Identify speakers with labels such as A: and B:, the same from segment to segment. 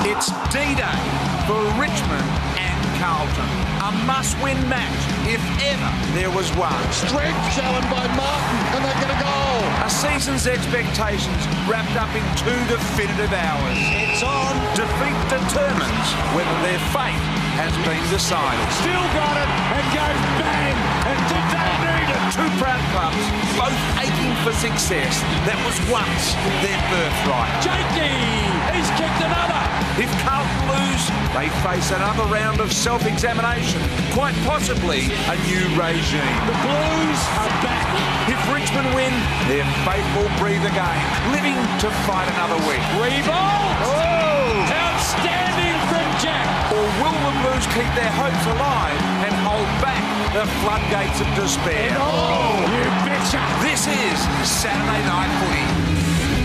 A: It's D-Day for Richmond and Carlton. A must-win match, if ever there was one.
B: Strength challenge by Martin, and they get a goal.
A: A season's expectations wrapped up in 2 definitive hours.
B: It's on.
A: Defeat determines whether their fate has been decided.
B: Still got it, and goes bang, and did they need it?
A: 2 proud clubs, both aching for success that was once their birthright.
B: Jakey, he's kicked another.
A: If Carlton lose, they face another round of self-examination, quite possibly a new regime.
B: The Blues are back.
A: If Richmond win, their faith will breathe again, living to fight another week.
B: Rebound!
A: Oh!
B: Outstanding from Jack.
A: Or will the Blues keep their hopes alive and hold back the floodgates of despair?
B: Oh, you betcha.
A: This is Saturday Night Footy.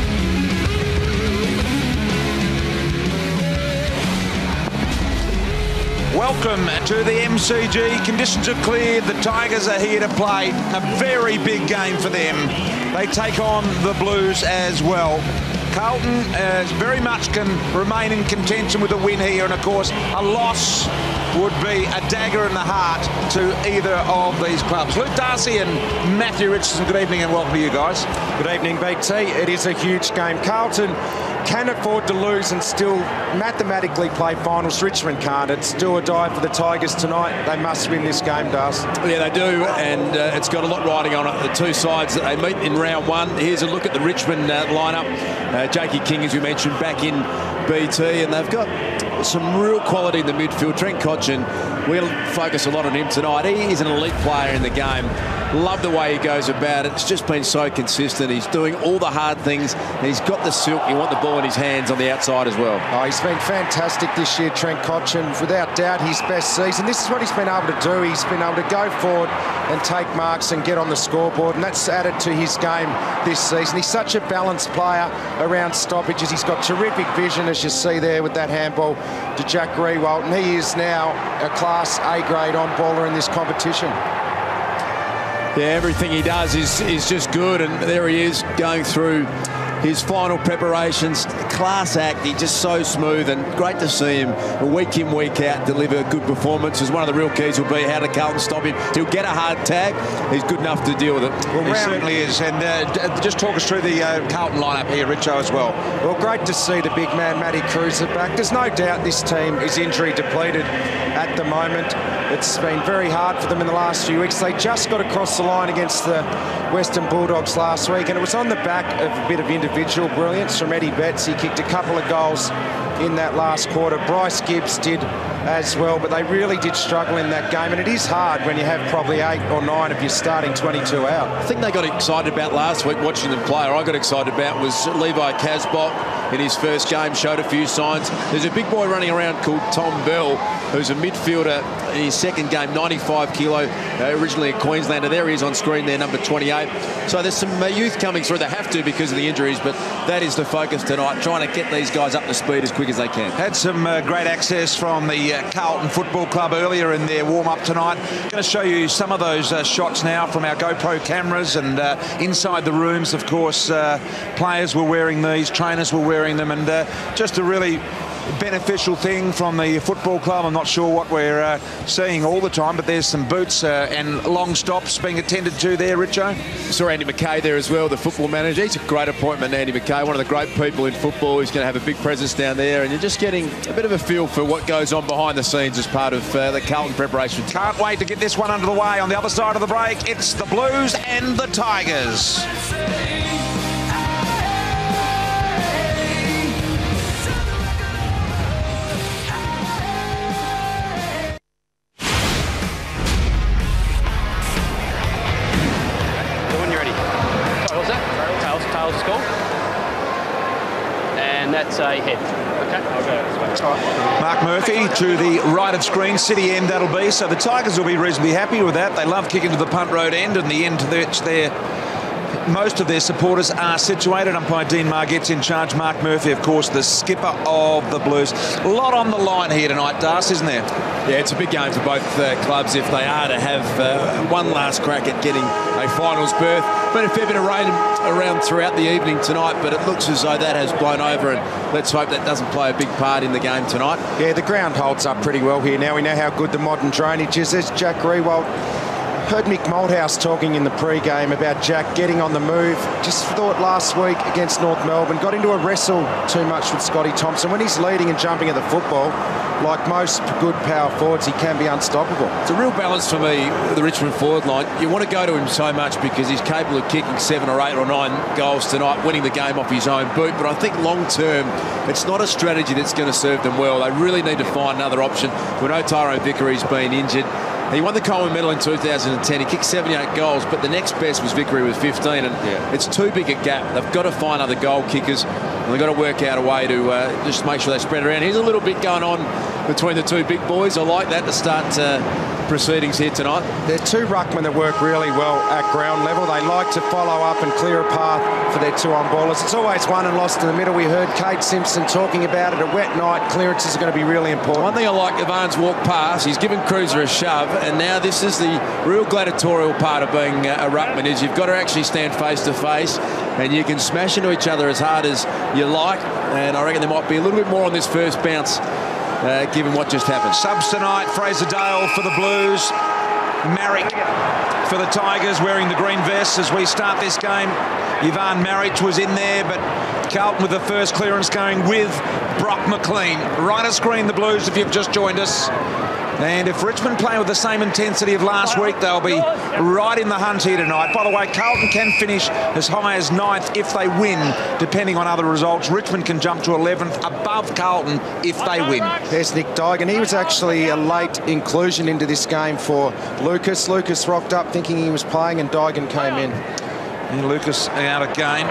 A: Welcome to the MCG. Conditions are cleared. The Tigers are here to play a very big game for them. They take on the Blues as well. Carlton very much can remain in contention with a win here, and of course a loss would be a dagger in the heart to either of these clubs. Luke Darcy and Matthew Richardson, good evening and welcome to you guys.
C: Good evening, BT. It is a huge game. Carlton can afford to lose and still mathematically play finals. Richmond can't. It's do or die for the Tigers tonight. They must win this game, Darcy.
D: Yeah, they do, and it's got a lot riding on it. The two sides that they meet in round one. Here's a look at the Richmond lineup. Jakey King, as you mentioned, back in BT, and they've got some real quality in the midfield. Trent Cotchin, we'll focus a lot on him tonight. He is an elite player in the game. Love the way he goes about it. It's just been so consistent. He's doing all the hard things, and he's got the silk. You want the ball in his hands on the outside as well.
C: Oh, he's been fantastic this year, Trent Cotchin. Without doubt, his best season. This is what he's been able to do. He's been able to go forward and take marks and get on the scoreboard, and that's added to his game this season. He's such a balanced player around stoppages. He's got terrific vision, as you see there with that handball to Jack Riewoldt, and he is now a Class A grade on-baller in this competition.
D: Yeah, everything he does is just good, and there he is going through his final preparations. Class act. He's just so smooth, and great to see him week in, week out deliver good performances. One of the real keys will be how did Carlton stop him. He'll get a hard tag. He's good enough to deal with it.
A: Well, he certainly is. And just talk us through the Carlton lineup here, Richo, as well.
C: Well, great to see the big man, Matty Cruiser, back. There's no doubt this team is injury depleted at the moment. It's been very hard for them in the last few weeks. They just got across the line against the Western Bulldogs last week, and it was on the back of a bit of individual brilliance from Eddie Betts. He kicked a couple of goals in that last quarter. Bryce Gibbs did as well, but they really did struggle in that game, and it is hard when you have probably 8 or 9 of your starting 22 out.
D: I think they got excited about last week watching them play, or I got excited about was Levi Casbock in his first game, showed a few signs. There's a big boy running around called Tom Bell, who's a midfielder in his second game, 95 kilo, originally a Queenslander. There he is on screen there, number 28. So there's some youth coming through. They have to because of the injuries, but that is the focus tonight, trying to get these guys up to speed as quick as they can.
A: Had some great access from the Carlton Football Club earlier in their warm-up tonight. Going to show you some of those shots now from our GoPro cameras, and inside the rooms, of course, players were wearing these, trainers were wearing them, and just a really beneficial thing from the football club. I'm not sure what we're seeing all the time, but there's some boots and long stops being attended to there, Richo.
D: Saw Andy McKay there as well, the football manager. He's a great appointment, Andy McKay, one of the great people in football. He's going to have a big presence down there, and you're just getting a bit of a feel for what goes on behind the scenes as part of the Carlton preparation.
A: Can't wait to get this one under the way. On the other side of the break, it's the Blues and the Tigers.
E: And that's a head. Okay, I'll go this way.
A: Mark Murphy to the right of screen, City end that'll be. So the Tigers will be reasonably happy with that. They love kicking to the punt road end, and the end to which most of their supporters are situated. Umpire Dean Margette's in charge. Mark Murphy, of course, the skipper of the Blues. A lot on the line here tonight, Darcy, isn't there?
D: Yeah, it's a big game for both clubs if they are to have one last crack at getting a finals berth. Been a fair bit of rain around throughout the evening tonight, but it looks as though that has blown over, and let's hope that doesn't play a big part in the game tonight.
C: Yeah, the ground holds up pretty well here. Now we know how good the modern drainage is. There's Jack Riewoldt. Heard Mick Malthouse talking in the pre-game about Jack getting on the move. Just thought last week against North Melbourne, got into a wrestle too much with Scotty Thompson. When he's leading and jumping at the football, like most good power forwards, he can be unstoppable.
D: It's a real balance for me, the Richmond forward line. You want to go to him so much because he's capable of kicking 7 or 8 or 9 goals tonight, winning the game off his own boot. But I think long term, it's not a strategy that's going to serve them well. They really need to find another option. We know Tyrone Vickery's been injured. He won the Coleman medal in 2010. He kicked 78 goals, but the next best was Vickery with 15, and it's too big a gap. They've got to find other goal kickers, and they've got to work out a way to just make sure they spread around. Here's a little bit going on between the two big boys. I like that to start proceedings here tonight.
C: They're two ruckmen that work really well at ground level. They like to follow up and clear a path for their two on-ballers. It's always won and lost in the middle. We heard Kate Simpson talking about it. A wet night, clearances are going to be really important.
D: One thing I like, Ivan's walked past, he's given Cruiser a shove, and now this is the real gladiatorial part of being a ruckman, is you've got to actually stand face to face, and you can smash into each other as hard as you like, and I reckon there might be a little bit more on this first bounce, given what just happened.
A: Subs tonight, Fraser Dale for the Blues, Marrick for the Tigers, wearing the green vests as we start this game. Ivan Marrick was in there, but Carlton with the first clearance going with Brock McLean. Right of screen, the Blues, if you've just joined us. And if Richmond play with the same intensity of last week, they'll be right in the hunt here tonight. By the way, Carlton can finish as high as 9th if they win, depending on other results. Richmond can jump to 11th above Carlton if they win.
C: There's Nick Duigan. He was actually a late inclusion into this game for Lucas. Lucas rocked up thinking he was playing, and Duigan came in.
A: And Lucas out again.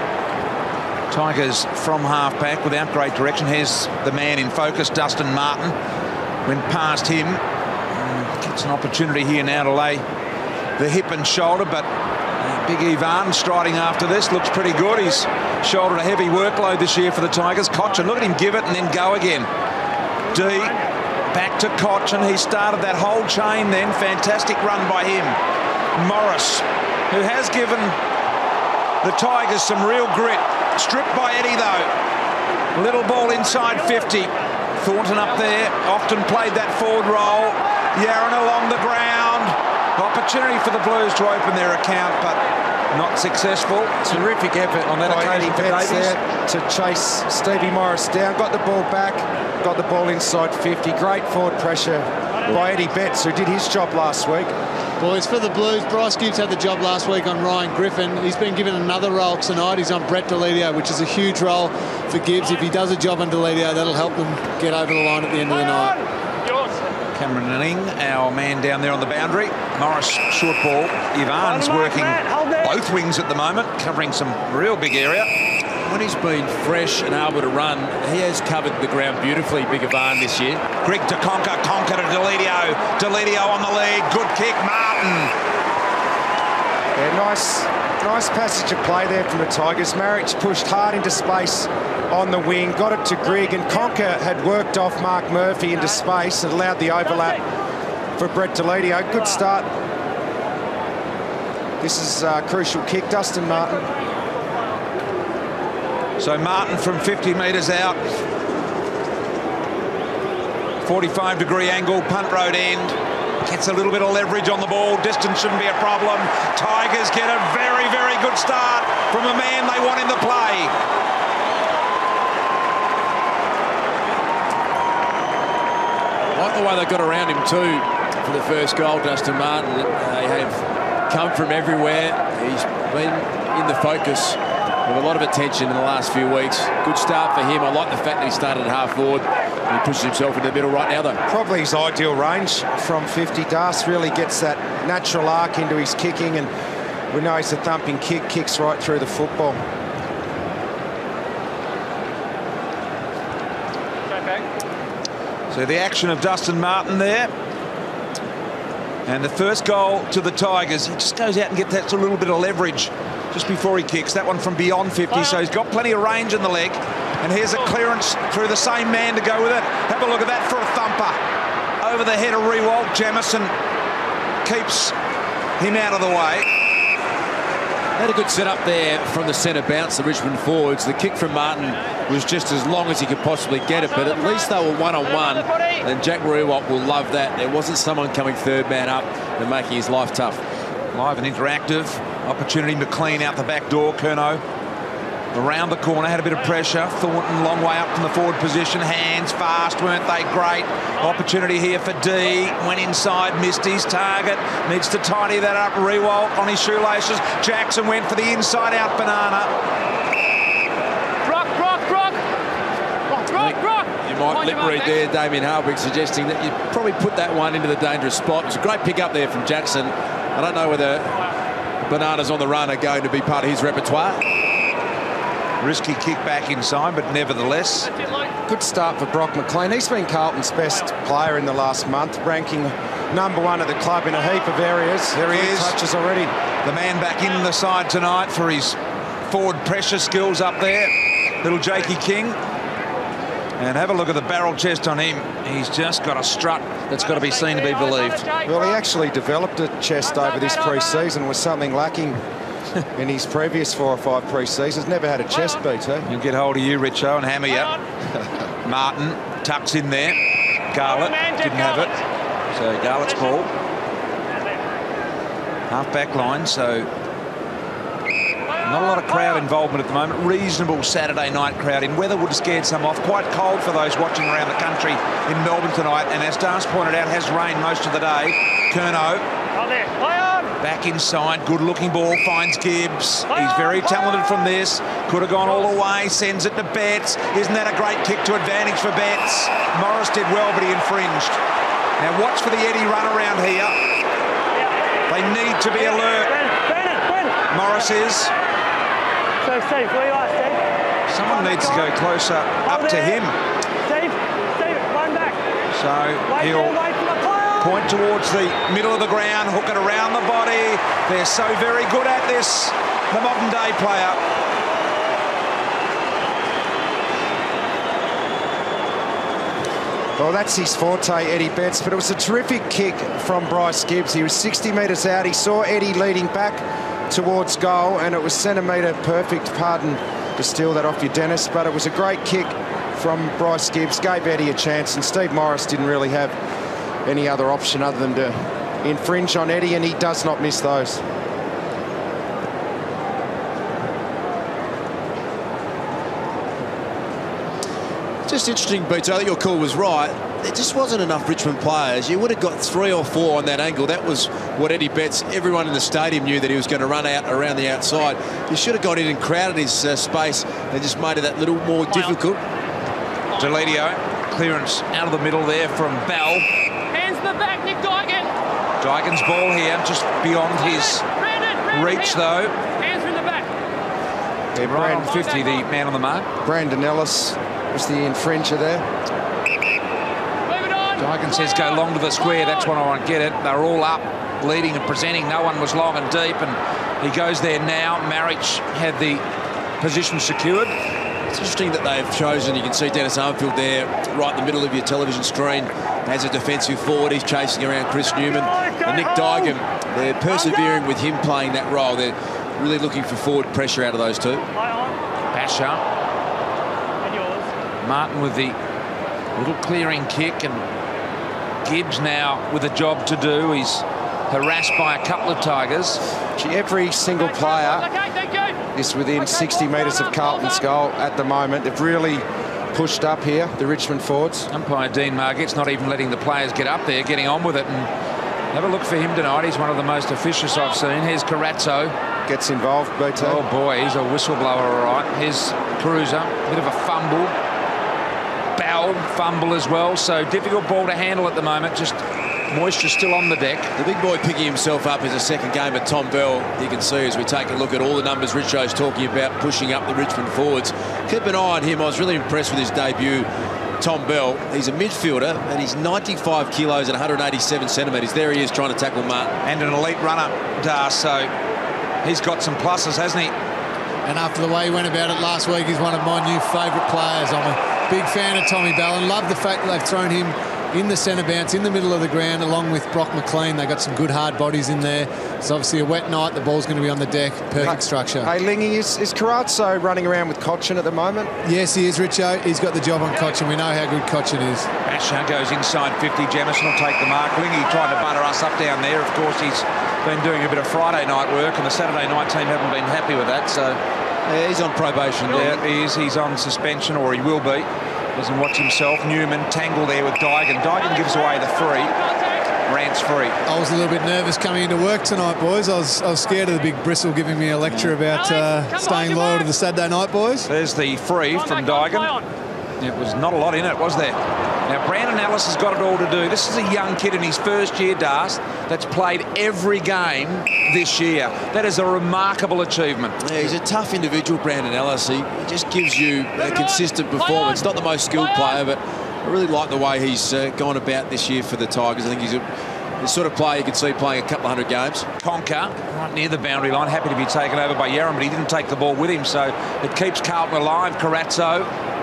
A: Tigers from half-back without great direction. Here's the man in focus, Dustin Martin. Went past him. Gets an opportunity here now to lay the hip and shoulder, but Big Ivan striding after this looks pretty good. He's shouldered a heavy workload this year for the Tigers. Cochin, look at him give it and then go again. D, back to Cochin. He started that whole chain then. Fantastic run by him. Morris, who has given the Tigers some real grit. Stripped by Eddie though. Little ball inside 50. Thornton up there, often played that forward role. Yaron along the ground. Opportunity for the Blues to open their account, but not successful.
C: Terrific effort
A: on that occasion for Davies
C: there to chase Stevie Morris down. Got the ball back, got the ball inside 50. Great forward pressure by Eddie Betts, who did his job last week.
F: Boys, for the Blues, Bryce Gibbs had the job last week on Ryan Griffin. He's been given another role tonight. He's on Brett Deledio, which is a huge role for Gibbs. If he does a job on Deledio, that'll help them get over the line at the end of the night.
A: Cameron Ning, our man down there on the boundary. Morris, short ball. Ivan's working both wings at the moment, covering some real big area.
D: When he's been fresh and able to run, he has covered the ground beautifully, Big Ivan, this year.
A: Greg to Conker to Deledio. Deledio on the lead. Good kick, Martin.
C: Yeah, nice passage of play there from the Tigers. Marriage pushed hard into space on the wing, got it to Greg, and Conker had worked off Mark Murphy into space and allowed the overlap for Brett Deledio. Good start. This is a crucial kick. Dustin Martin.
A: So Martin from 50 metres out. 45-degree angle, punt road end. Gets a little bit of leverage on the ball. Distance shouldn't be a problem. Tigers get a very, very good start from a man they want in the play.
D: I like the way they got around him too for the first goal, Dustin Martin. They have come from everywhere. He's been in the focus with a lot of attention in the last few weeks. Good start for him. I like the fact that he started at half forward and he pushes himself into the middle right now though.
C: Probably his ideal range from 50. Das really gets that natural arc into his kicking, and we know he's a thumping kick, kicks right through the football.
A: So the action of Dustin Martin there. And the first goal to the Tigers. He just goes out and gets that little bit of leverage just before he kicks. That one from beyond 50, so he's got plenty of range in the leg. And here's a clearance through the same man to go with it. Have a look at that for a thumper. Over the head of Riewoldt. Jamison keeps him out of the way.
D: Had a good setup there from the centre bounce, the Richmond forwards. The kick from Martin was just as long as he could possibly get it, but at least they were one-on-one, and Jack Rewalt will love that. There wasn't someone coming third man up and making his life tough.
A: Live and interactive. Opportunity McLean out the back door. Curnow around the corner, had a bit of pressure. Thornton long way up from the forward position. Hands fast, weren't they? Great opportunity here for D. Went inside, missed his target. Needs to tidy that up. Rewalt on his shoelaces. Jackson went for the inside out banana.
E: Rock.
D: You might lip read there, Damien Hardwick, suggesting that you probably put that one into the dangerous spot. It was a great pick up there from Jackson. I don't know whether bananas on the run are going to be part of his repertoire.
A: Risky kick back inside, but nevertheless.
C: Good start for Brock McLean. He's been Carlton's best player in the last month, ranking #1 at the club in a heap of areas.
A: There he is.
C: Touches already.
A: The man back in the side tonight for his forward pressure skills up there. Little Jakey King. And have a look at the barrel chest on him. He's just got a strut that's got to be seen to be believed.
C: Well, he actually developed a chest over this pre-season, was something lacking in his previous 4 or 5 pre-seasons. Never had a chest beat, eh?
A: He'll get hold of you, Richo, and hammer you. Martin tucks in there. Garlett didn't have it. So Garlett's ball. Half back line, so not a lot of crowd involvement at the moment. Reasonable Saturday night crowd in. Weather would have scared some off. Quite cold for those watching around the country in Melbourne tonight. And as Darce pointed out, has rained most of the day. Curnow back inside. Good-looking ball. Finds Gibbs. He's very talented from this. Could have gone all the way. Sends it to Betts. Isn't that a great kick to advantage for Betts? Morris did well, but he infringed. Now watch for the Eddie run around here. They need to be alert. Morris is.
G: So, Steve, where you are, Steve?
A: Someone needs to go closer up to him.
G: Steve, run back.
A: So he'll point towards the middle of the ground, hook it around the body. They're so very good at this, the modern day player.
C: Well, that's his forte, Eddie Betts, but it was a terrific kick from Bryce Gibbs. He was 60 metres out. He saw Eddie leading back towards goal, and it was centimetre perfect. Pardon to steal that off you, Dennis, but it was a great kick from Bryce Gibbs. Gave Eddie a chance, and Steve Morris didn't really have any other option other than to infringe on Eddie, and he does not miss those.
D: Just interesting, Beats. I think your call was right. There just wasn't enough Richmond players. You would have got 3 or 4 on that angle. That was what Eddie Betts, everyone in the stadium knew that he was going to run out around the outside. You should have got in and crowded his space and just made it that little more difficult.
A: Deledio, clearance out of the middle there from Bell.
E: Hands to the back, Nick Dygan.
A: Dygan's ball here, just beyond his reach though.
E: Hands from the back.
C: Yeah,
A: Right on 50, the man on the mark.
C: Brandon Ellis was the infringer there.
A: Dygan says go long to the square. That's when I want to get it. They're all up, leading and presenting. No one was long and deep, and he goes there now. Marich had the position secured.
D: It's interesting that they've chosen, you can see Dennis Armfield there, right in the middle of your television screen, as a defensive forward. He's chasing around Chris Newman. And Nick Dygan, they're persevering with him playing that role. They're really looking for forward pressure out of those two.
A: Basher. Martin with the little clearing kick, and Gibbs now with a job to do. He's harassed by a couple of Tigers.
C: Every single player is within 60 metres of Carlton's goal at the moment. They've really pushed up here, the Richmond forwards.
A: Umpire Dean Marget's not even letting the players get up there, getting on with it. And have a look for him tonight. He's one of the most officious I've seen. Here's Carazzo.
C: Gets involved, BT.
A: Oh boy, he's a whistleblower, all right. Here's Cruiser, bit of a fumble. Bell, fumble as well. So difficult ball to handle at the moment. Just moisture still on the deck.
D: The big boy picking himself up is a second game at Tom Bell. You can see as we take a look at all the numbers Richo's talking about, pushing up the Richmond forwards. Keep an eye on him. I was really impressed with his debut. Tom Bell, he's a midfielder and he's 95 kilos and 187 centimetres. There he is trying to tackle Martin.
A: And an elite runner, Dar, so he's got some pluses, hasn't he?
F: And after the way he went about it last week, he's one of my new favourite players. I'm a big fan of Tommy Bell and love the fact that they've thrown him in the centre bounce, in the middle of the ground, along with Brock McLean. They got some good hard bodies in there. It's obviously a wet night. The ball's going to be on the deck. Perfect structure.
C: Hey, Lingy, is Carrazzo running around with Cochin at the moment?
F: Yes, he is, Richo. He's got the job on Cochin. We know how good Cochin is.
A: Basher goes inside 50. Jamison will take the mark. Lingy trying to butter us up down there. Of course, he's been doing a bit of Friday night work, and the Saturday night team haven't been happy with that. So
D: yeah, he's on probation.
A: Yeah, he is. He's on suspension, or he will be. Doesn't watch himself. Newman tangled there with Dygan. Dygan gives away the free. Rant's free.
F: I was a little bit nervous coming into work tonight, boys. I was scared of the big bristle giving me a lecture about staying loyal to the Saturday night, boys.
A: There's the free from Dygan. It was not a lot in it, was there? Now, Brandon Ellis has got it all to do. This is a young kid in his first year, Das, that's played every game this year. That is a remarkable achievement.
D: Yeah, he's a tough individual, Brandon Ellis. He just gives you a consistent performance. Not the most skilled player, but I really like the way he's gone about this year for the Tigers. I think he's the sort of player you can see playing a couple of hundred games.
A: Conker, right near the boundary line, happy to be taken over by Yaron, but he didn't take the ball with him, so it keeps Carlton alive. Carrazzo,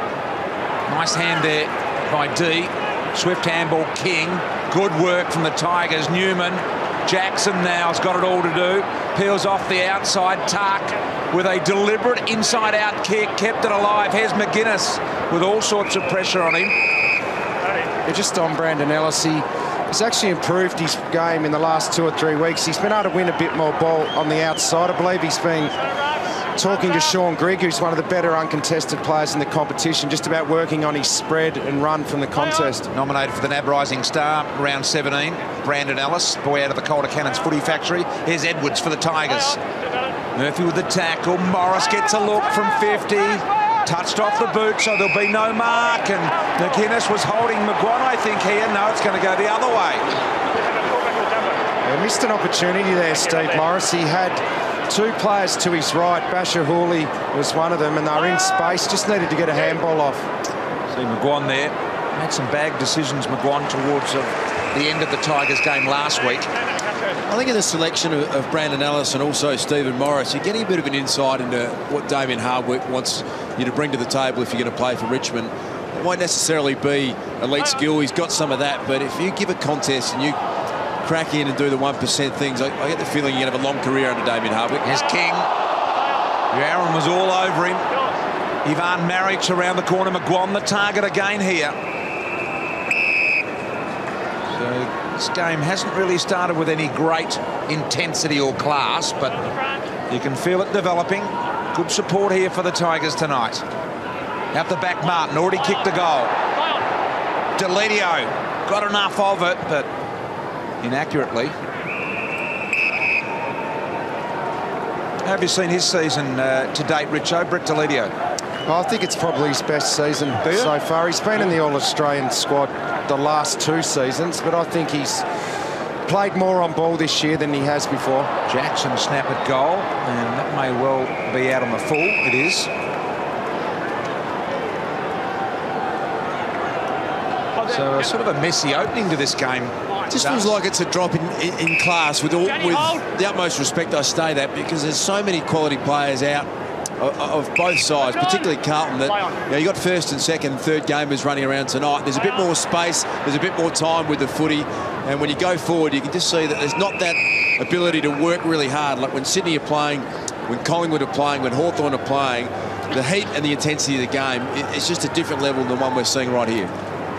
A: nice hand there by D. Swift handball, King. Good work from the Tigers. Newman, Jackson now has got it all to do. Peels off the outside. Tuck with a deliberate inside-out kick, kept it alive. Here's McGuinness with all sorts of pressure on him.
C: Yeah, just on Brandon Ellis, he's actually improved his game in the last 2 or 3 weeks. He's been able to win a bit more ball on the outside. I believe he's been talking to Sean Grigg, who's one of the better uncontested players in the competition, just about working on his spread and run from the contest.
A: Nominated for the NAB Rising Star, round 17, Brandon Ellis, boy out of the Calder Cannons footy factory. Here's Edwards for the Tigers. Murphy with the tackle. Morris gets a look from 50. Touched off the boot, so there'll be no mark. And McGuinness was holding McGuan, I think, here. No, it's going to go the other way.
C: Yeah, missed an opportunity there, Steve Morris. He had 2 players to his right. Basher Hooley was one of them, and they were in space. Just needed to get a handball off.
A: See McGuan there. Made some bad decisions, McGuan, towards the end of the Tigers game last week.
D: I think in the selection of Brandon Ellis and also Stephen Morris, you're getting a bit of an insight into what Damien Hardwick wants you to bring to the table if you're going to play for Richmond. It won't necessarily be elite skill. He's got some of that, but if you give a contest and you crack in and do the 1% things, I get the feeling you're going to have a long career under Damien Hardwick.
A: Here's King. Aaron was all over him. Ivan Maric around the corner. McGuan the target again here. So this game hasn't really started with any great intensity or class, but you can feel it developing. Good support here for the Tigers tonight. Out the back, Martin already kicked a goal. Deledio got enough of it, but inaccurately. How have you seen his season to date, Richo? Brett Deledio?
C: I think it's probably his best season so far. He's been in the All-Australian squad the last 2 seasons, but I think he's played more on ball this year than he has before.
A: Jackson snap at goal, and that may well be out on the full. It is. So sort of a messy opening to this game.
D: It just feels like it's a drop in class. With the utmost respect, I say that because there's so many quality players out of both sides, particularly Carlton, that you got first and second and third gamers running around tonight. There's a bit more space, there's a bit more time with the footy, and when you go forward you can just see that there's not that ability to work really hard. Like when Sydney are playing, when Collingwood are playing, when Hawthorn are playing, the heat and the intensity of the game, it's just a different level than the one we're seeing right here.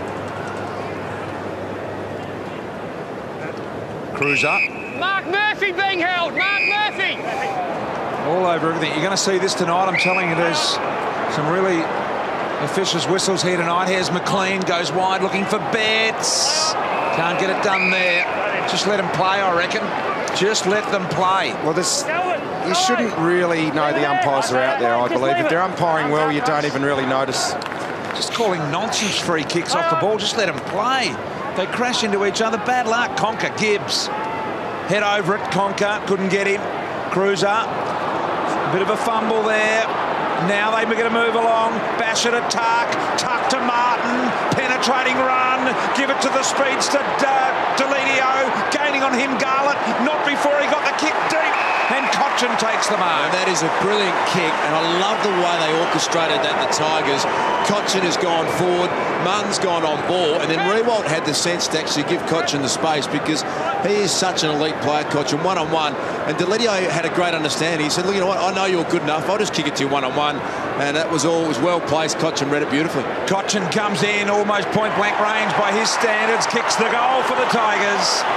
A: Cruiser.
E: Mark Murphy being held. Mark Murphy.
A: All over everything. You're going to see this tonight. I'm telling you, there's some really officious whistles here tonight. Here's McLean, goes wide looking for Betts. Can't get it done there. Just let them play, I reckon. Just let them play.
C: Well, you shouldn't really know the umpires are out there, I believe. If they're umpiring well, you don't even really notice.
A: Just calling nonsense free kicks off the ball. Just let them play. They crash into each other. Bad luck. Conker, Gibbs. Head over it. Conker couldn't get him. Cruiser. A bit of a fumble there. Now they're going to move along. Bash it at Tuck. Tuck to Martin. penetrating run. Give it to the speedster, Deledio. Gaining on him, Garlett. Not before he got the kick deep. And Cochin takes the mark.
D: And that is a brilliant kick, and I love the way they orchestrated that, the Tigers. Cochin has gone forward, Munn's gone on ball, and then Rewalt had the sense to actually give Cochin the space, because he is such an elite player, Cochin, one-on-one. And Deledio had a great understanding. He said, look, you know what, I know you're good enough, I'll just kick it to you one-on-one. And that was all, it was well placed. Cochin read it beautifully.
A: Cochin comes in, almost point-blank range by his standards, kicks the goal for the Tigers.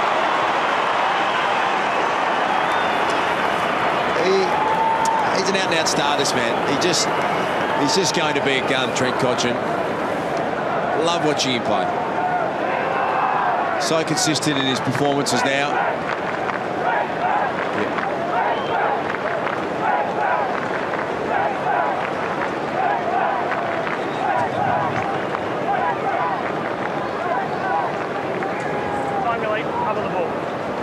D: He's an out-and-out star, this man. He's just going to be a gun, Trent Cochin. Love watching him play. So consistent in his performances now.
G: Cover the ball.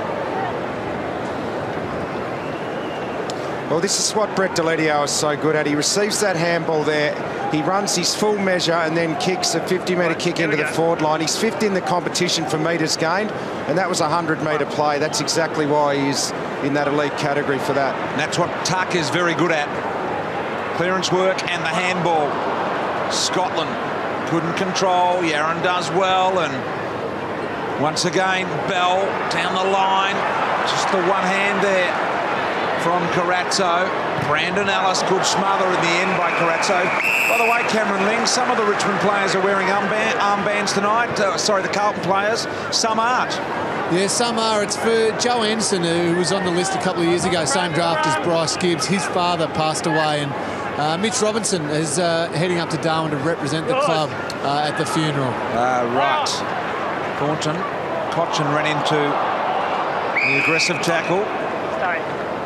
C: Well, this is what Brett Deledio is so good at. He receives that handball there. He runs his full measure and then kicks a 50-metre kick into the forward line. He's fifth in the competition for metres gained, and that was a 100-metre play. That's exactly why he's in that elite category for that.
A: And that's what Tuck is very good at. Clearance work and the handball. Scotland couldn't control. Yaron does well, and once again, Bell down the line. Just the one hand there from Carazzo. Brandon Ellis could smother in the end by Carazzo. By the way, Cameron Ling, some of the Richmond players are wearing armbands tonight. Sorry, the Carlton players. Some aren't.
F: Yeah, some are. It's for Joe Anderson, who was on the list a couple of years ago, same draft as Bryce Gibbs. His father passed away, and Mitch Robinson is heading up to Darwin to represent the club at the funeral.
A: Right. Thornton. Cochin ran into the aggressive tackle.
G: Stay.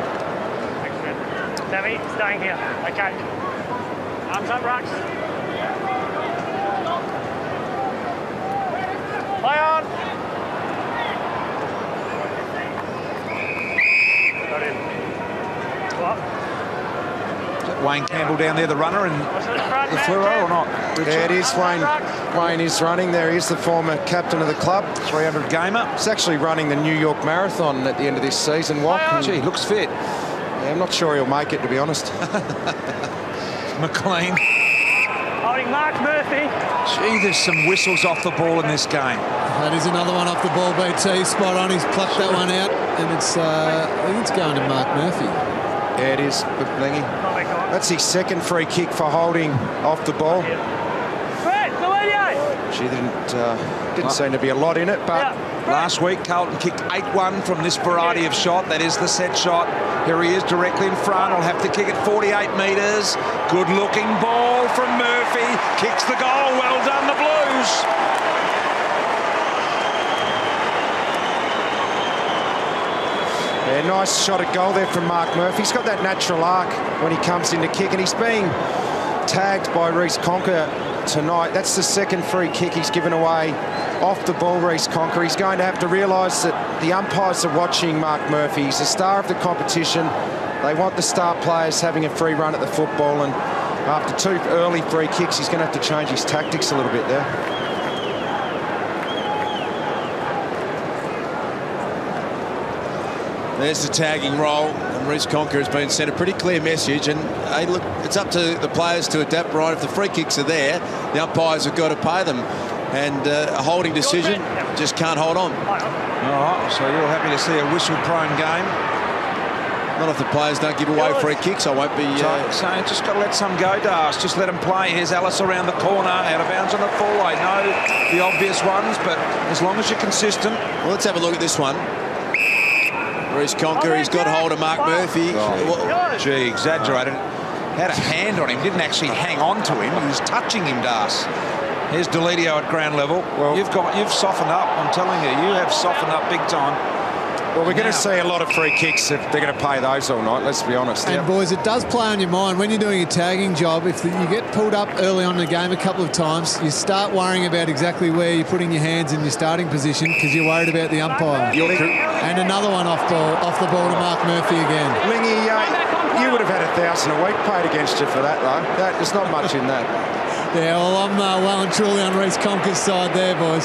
G: Sammy, staying here. Okay. Arms up, Rux. Play on. Got him. Go up.
A: Is that Wayne Campbell down there, the runner, and the fluoro or not?
C: Yeah, it is Wayne. Wayne is running. There he is, the former captain of the club.
A: 300 gamer.
C: He's actually running the New York Marathon at the end of this season.
A: Gee, looks fit.
C: Yeah, I'm not sure he'll make it, to be honest.
A: McLean.
G: Holding Mark Murphy.
A: Gee, there's some whistles off the ball in this game.
F: That is another one off the ball, BT. Spot on. He's plucked that one out, and it's I think it's going to Mark Murphy.
C: Yeah, it is. Blingy. That's his second free kick for holding off the ball. She didn't seem to be a lot in it, but
A: last week Carlton kicked 8-1 from this variety of shot. That is the set shot. Here he is directly in front. I'll have to kick it 48 metres. Good looking ball from Murphy. Kicks the goal. Well done, the Blues.
C: yeah, nice shot at goal there from Mark Murphy. He's got that natural arc when he comes in to kick, and he's being tagged by Reece Conker tonight. That's the second free kick he's given away off the ball, Reece Conker. He's going to have to realise that the umpires are watching Mark Murphy. He's the star of the competition. They want the star players having a free run at the football, and after two early free kicks, he's going to have to change his tactics a little bit there.
D: There's the tagging roll, and Reece Conker has been sent a pretty clear message. And hey, look, it's up to the players to adapt, Brian. If the free kicks are there, the umpires have got to pay them. And a holding decision, just can't hold on.
A: All right, so you're happy to see a whistle-prone game.
D: Not if the players don't give away free kicks, I won't be...
A: So just got to let some go, Das. Just let them play. Here's Ellis around the corner, out of bounds on the full. I know the obvious ones, but as long as you're consistent.
D: Well, let's have a look at this one. Reece Conker, he's got hold of Mark Murphy.
A: Oh, gee, exaggerated. Had a hand on him, didn't actually hang on to him. He was touching him, Das. Here's Deledio at ground level. Well, you've softened up. I'm telling you, you have softened up big time.
C: Well, we're going to see a lot of free kicks if they're going to pay those all night, let's be honest.
F: And boys, it does play on your mind when you're doing a tagging job. If you get pulled up early on in the game a couple of times, you start worrying about exactly where you're putting your hands in your starting position because you're worried about the umpire. And another one off the ball to Mark Murphy again.
C: Lingy, you would have had 1,000 a week paid against you for that, though. There's not much in that.
F: Yeah, well, I'm well and truly on Reece Conker's side there, boys.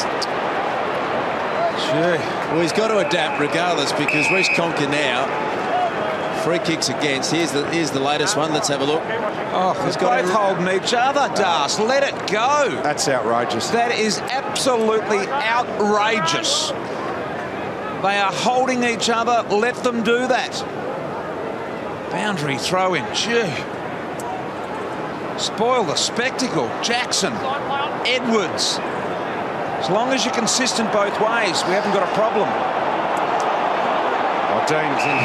A: Gee.
D: Well, he's got to adapt regardless, because Reece Conker now, free kicks against. Here's the latest one. Let's have a look.
A: Oh, he's got both holding each other, Das. Let it go.
C: That's outrageous.
A: That is absolutely outrageous. They are holding each other. Let them do that. Boundary throw in. Gee. Spoil the spectacle. Jackson. Edwards. As long as you're consistent both ways, we haven't got a problem.
C: Oh, Dean's in.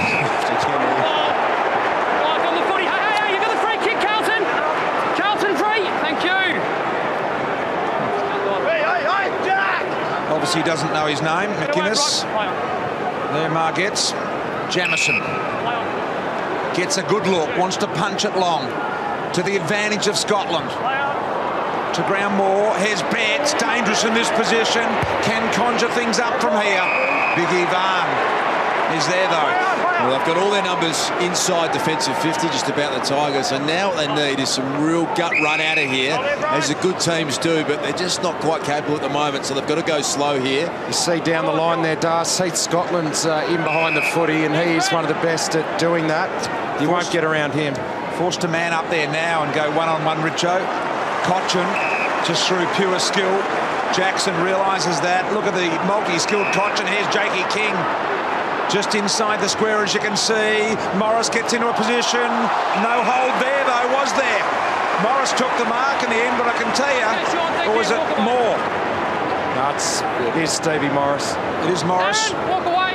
E: On the footy. Hey, you got the free kick, Carlton. Carlton free. Thank you. Hey, Jack.
A: Obviously, he doesn't know his name. McInnes. There, Margetts. Jamison. Gets a good look. Wants to punch it long. To the advantage of Scotland. To ground more. Here's Betts. Dangerous in this position. Can conjure things up from here. Big Ivan is there, though.
D: Well, they've got all their numbers inside defensive 50, just about the Tigers, and now what they need is some real gut run out of here, as the good teams do, but they're just not quite capable at the moment, so they've got to go slow here.
C: You see down the line there, Das, Heath Scotland's in behind the footy, and he is one of the best at doing that. You won't get around him.
A: Forced to man up there now and go one-on-one, Richo. Cochin, just through pure skill. Jackson realises that. Look at the multi-skilled Cochin. Here's Jakey King. Just inside the square, as you can see. Morris gets into a position. No hold there, though, was there? Morris took the mark in the end, but I can tell you, or was it Moore?
C: No, it is Stevie Morris.
A: It is Morris.
E: Walk away.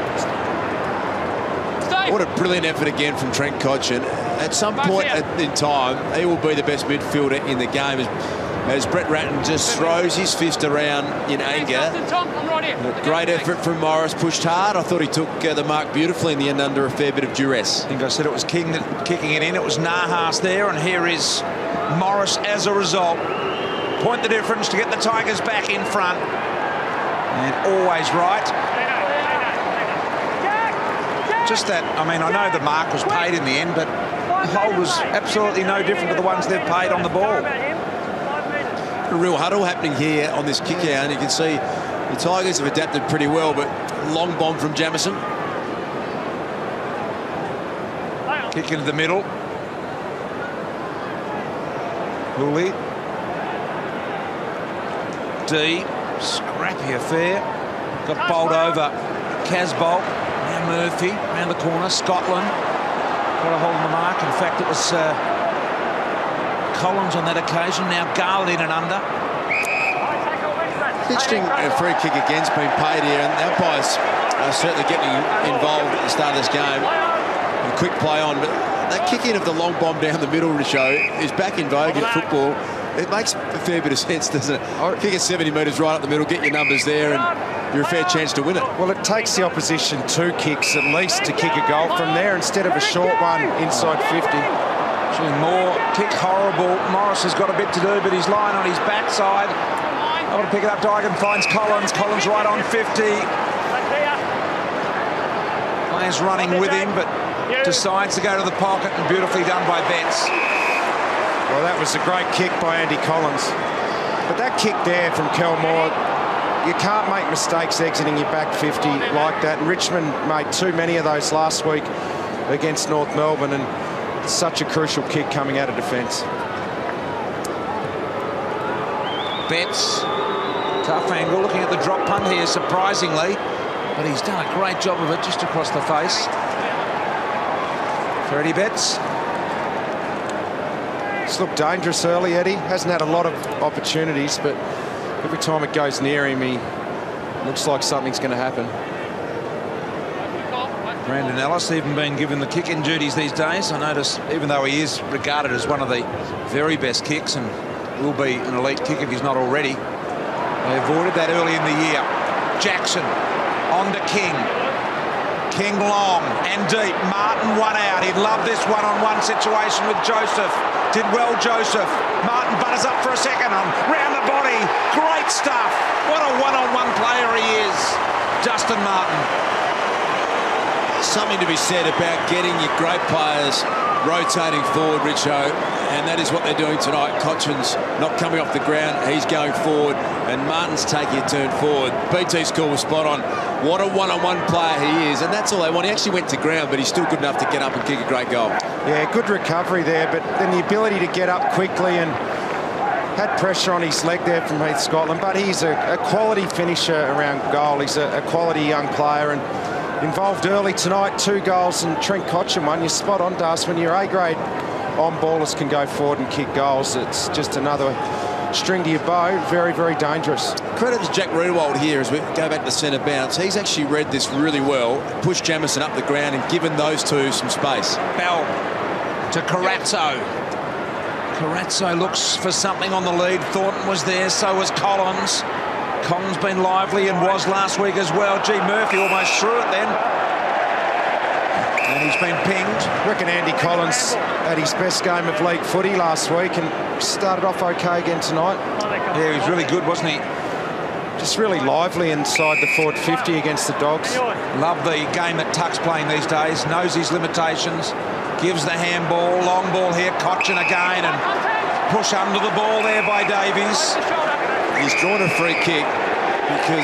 E: Stay.
D: What a brilliant effort again from Trent Cochin. At some point in time, he will be the best midfielder in the game as Brett Ratton just throws his fist around in anger. Great effort from Morris, pushed hard. I thought he took the mark beautifully in the end under a fair bit of duress.
A: I think I said it was King kicking it in. It was Nahas there, and here is Morris as a result. Point the difference to get the Tigers back in front. And always right. Just that, I mean, I know the mark was paid in the end, but the hold was absolutely no different to the ones they've paid on the ball.
D: A real huddle happening here on this kick out, and you can see the Tigers have adapted pretty well, but long bomb from Jamison.
A: Kick into the middle. Hooley. D. Scrappy affair. Got bowled over. Casbolt. Now Murphy. Around the corner. Scotland. Got a hold on the mark. In fact, it was Collins on that occasion. Now Garland in and under.
D: Interesting free kick against being paid here, and the umpires are certainly getting involved at the start of this game. A quick play on, but that kick in of the long bomb down the middle, Richo, is back in vogue in football. It makes a fair bit of sense, doesn't it? Kick it 70 metres right up the middle, get your numbers there, and you're a fair chance to win it.
C: Well, it takes the opposition 2 kicks at least to kick a goal from there instead of a short one inside 50.
A: Moore kick horrible. Morris has got a bit to do, but he's lying on his backside. I want to pick it up. Dygan finds Collins. Collins right on 50. Players running with him, but decides to go to the pocket, and beautifully done by Betts.
C: Well, that was a great kick by Andy Collins. But that kick there from Kelmore, you can't make mistakes exiting your back 50 like that. And Richmond made too many of those last week against North Melbourne, and such a crucial kick coming out of defence.
A: Betts, tough angle, looking at the drop punt here, surprisingly, but he's done a great job of it just across the face. Freddie Betts.
C: It's looked dangerous early, Eddie. Hasn't had a lot of opportunities, but every time it goes near him, he looks like something's going to happen.
A: Brandon Ellis even been given the kick-in duties these days. I notice, even though he is regarded as one of the very best kicks and will be an elite kick if he's not already, they avoided that early in the year. Jackson on to King. King long and deep. Martin one out. He'd love this one-on-one situation with Joseph. Did well, Joseph. Martin butters up for a second on round the body. Great stuff. What a one-on-one player he is, Justin Martin.
D: something to be said about getting your great players rotating forward, Richo, and that is what they're doing tonight. Cotchin's not coming off the ground, he's going forward, and Martin's taking a turn forward. BT's call was spot on. What a one-on-one player he is, and that's all they want. He actually went to ground, but he's still good enough to get up and kick a great goal. Yeah, good recovery there, but then the ability to get up quickly, and had pressure on his leg there from Heath Scotland, but he's a quality finisher around goal. He's a quality young player, and involved early tonight, 2 goals, and Trent Cotchin one. You're spot on, Das. When your A-grade on-ballers can go forward and kick goals, it's just another string to your bow. Very, very dangerous. Credit to Jack Riedewald here as we go back to centre bounce. He's actually read this really well, pushed Jamison up the ground and given those two some space.
A: Bell to Carazzo. Carazzo looks for something on the lead. Thornton was there, so was Collins. Collins been lively and was last week as well. Gee, Murphy almost threw it then. And he's been pinged.
C: I reckon Andy Collins had his best game of league footy last week and started off OK again tonight.
A: Yeah, he was really good, wasn't he?
C: Just really lively inside the forward 50 against the Dogs.
A: Love the game that Tuck's playing these days. Knows his limitations. Gives the handball. Long ball here. Cotchin again, and push under the ball there by Davies.
D: He's drawn a free kick because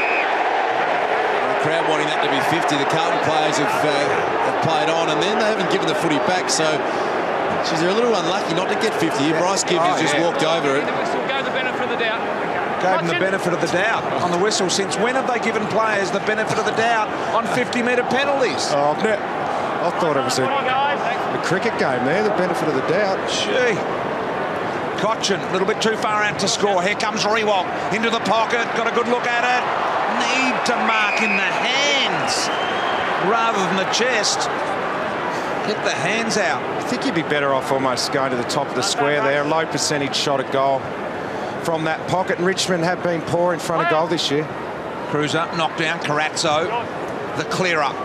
D: the crowd wanting that to be 50. The Carlton players have played on, and then they haven't given the footy back. So they're a little unlucky not to get 50 here. Bryce Gibbs has just walked over it.
E: Gave the benefit of the doubt.
A: Gave them the benefit of the doubt on the whistle. Since when have they given players the benefit of the doubt on 50-metre penalties?
C: Oh, I thought it was a cricket game there, the benefit of the doubt.
A: Gee. Cotchin, a little bit too far out to score. Here comes Riewoldt into the pocket. Got a good look at it. Need to mark in the hands rather than the chest. Get the hands out.
C: I think you'd be better off almost going to the top of the square there. A low percentage shot at goal from that pocket. And Richmond have been poor in front of goal this year.
A: Cruiser, knocked down. Carazzo, the clear up.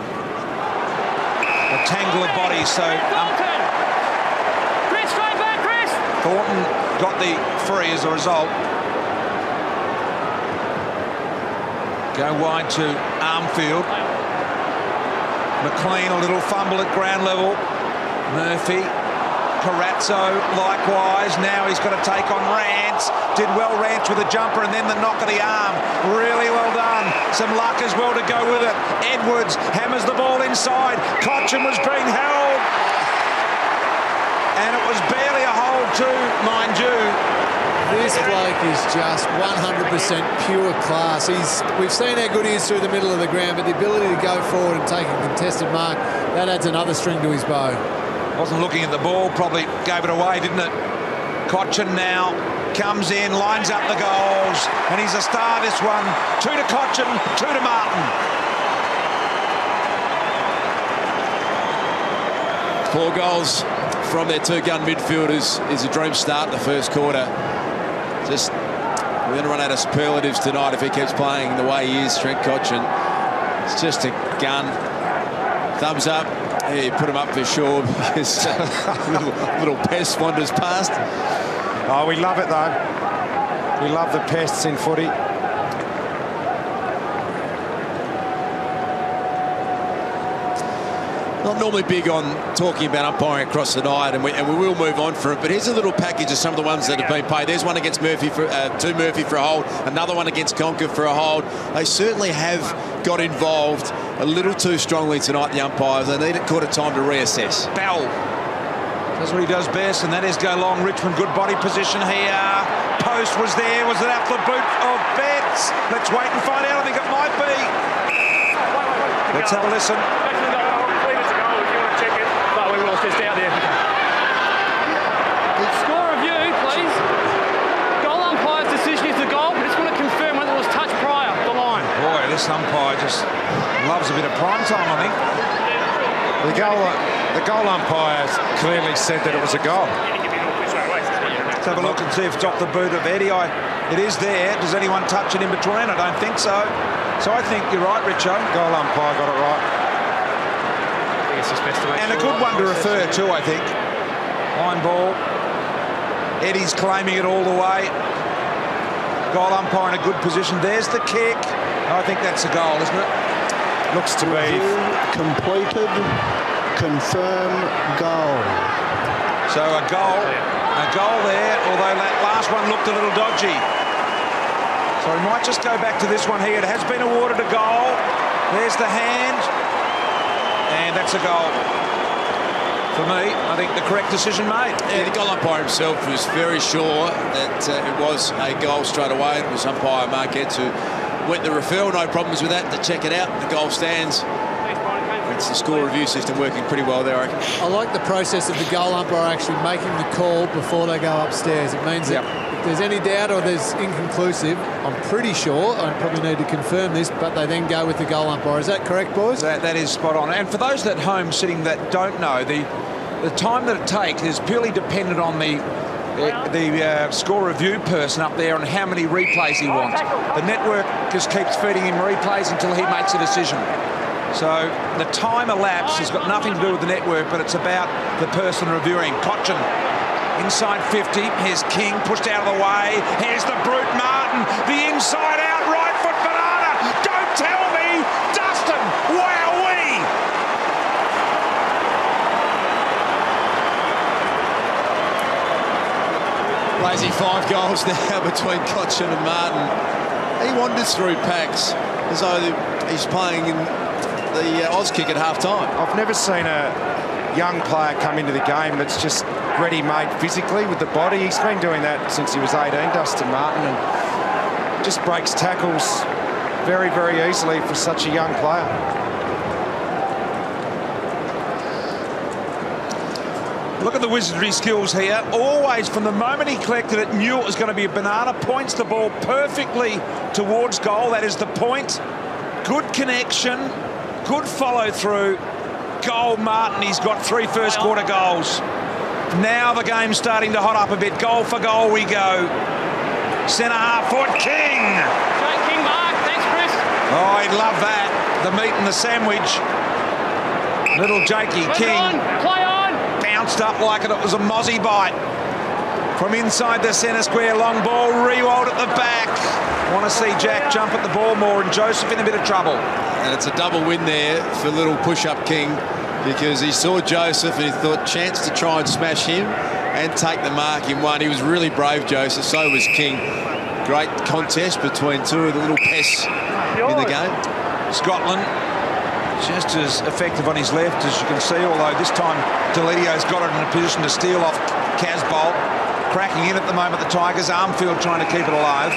A: A tangle of bodies, so
E: Chris, straight back, Chris.
A: Thornton got the free as a result. Go wide to Armfield. McLean, a little fumble at ground level. Murphy. Carazzo likewise. Now he's got to take on Rance. Did well, Rance, with a jumper and then the knock of the arm. Really well done. Some luck as well to go with it. Edwards hammers the ball inside. Cotchin was being held. And it was barely a hold too, mind you.
F: This bloke is just 100% pure class. We've seen how good he is through the middle of the ground, but the ability to go forward and take a contested mark, that adds another string to his bow.
A: Wasn't looking at the ball, probably gave it away, didn't it? Cotchin now comes in, lines up the goals, and he's a star this one. 2 to Cotchin, 2 to Martin.
D: 4 goals from their 2-gun midfielders is a dream start in the first quarter. Just, we're going to run out of superlatives tonight if he keeps playing the way he is, Trent Cotchin. It's just a gun. Thumbs up. Yeah, put him up for sure because little pest wanders past.
C: Oh, we love it though. We love the pests in footy.
D: Not normally big on talking about umpiring across the night, and we will move on from it. But here's a little package of some of the ones that have been paid. There's one against Murphy to Murphy for a hold, another one against Conker for a hold. They certainly have got involved a little too strongly tonight, the umpires. They need a quarter time to reassess.
A: Bell does what he does best, and that is go long. Richmond, good body position here. Post was there. Was it out the boot of Betts? Let's wait and find out. I think it might be. Let's have a listen.
E: Just out there. Score review, please. Goal umpire's decision is the goal. We just want to confirm whether it was touch prior the line.
A: Boy, this umpire just loves a bit of prime time, I think.
C: The goal umpire clearly said that it was a goal.
A: Let's have a look and see if it's off the boot of Eddie. It is there. Does anyone touch it in between? I don't think so. So I think you're right, Richo.
C: Goal umpire got it right.
A: And a good one to refer to, I think. Line ball. Eddie's claiming it all the way. Goal umpire in a good position. There's the kick. I think that's a goal, isn't it?
C: Looks to be
H: completed. Confirm goal.
A: So a goal there, although that last one looked a little dodgy. So we might just go back to this one here. It has been awarded a goal. There's the hand, and that's a goal. For me, I think the correct decision made.
D: Yeah, the goal umpire himself was very sure that it was a goal straight away. It was umpire Marquette who went the referral, no problems with that, to check it out. The goal stands. It's the score review system working pretty well there, I reckon.
F: I like the process of the goal umpire actually making the call before they go upstairs. It means that if there's any doubt or there's inconclusive, I'm pretty sure, I probably need to confirm this, but they then go with the goal umpire. Is that correct, boys?
A: That is spot on. And for those at home sitting that don't know, the time that it takes is purely dependent on the score review person up there and how many replays he wants. The network just keeps feeding him replays until he makes a decision. So the time elapsed has got nothing to do with the network, but it's about the person reviewing. Cochin inside 50. Here's King pushed out of the way. Here's the brute Martin. The inside out right foot banana. Don't tell me. Dustin. Wowee.
D: Lazy 5 goals now between Cochin and Martin. He wanders through packs as though he's playing in the Auskick at half-time.
C: I've never seen a young player come into the game that's just ready-made physically with the body. He's been doing that since he was 18, Dustin Martin, and just breaks tackles very, very easily for such a young player.
A: Look at the wizardry skills here. Always, from the moment he collected it, knew it was going to be a banana. Points the ball perfectly towards goal. That is the point. Good connection. Good follow-through. Goal, Martin. He's got 3 first-quarter goals. Now the game's starting to hot up a bit. Goal for goal we go. Centre half foot, King.
E: Jake King mark. Thanks, Chris.
A: Oh, he'd love that. The meat and the sandwich. Little Jakey King.
E: Play on.
A: Bounced up like it was a mozzie bite. From inside the centre square, long ball, Rewald at the back. Want to see Jack jump at the ball more, and Joseph in a bit of trouble.
D: And it's a double win there for little push-up King, because he saw Joseph and he thought chance to try and smash him and take the mark in one. He was really brave, Joseph. So was King. Great contest between two of the little pests in the game.
A: Scotland just as effective on his left, as you can see, although this time Delidio's got it in a position to steal off Casbolt. Cracking in at the moment, the Tigers. Armfield trying to keep it alive.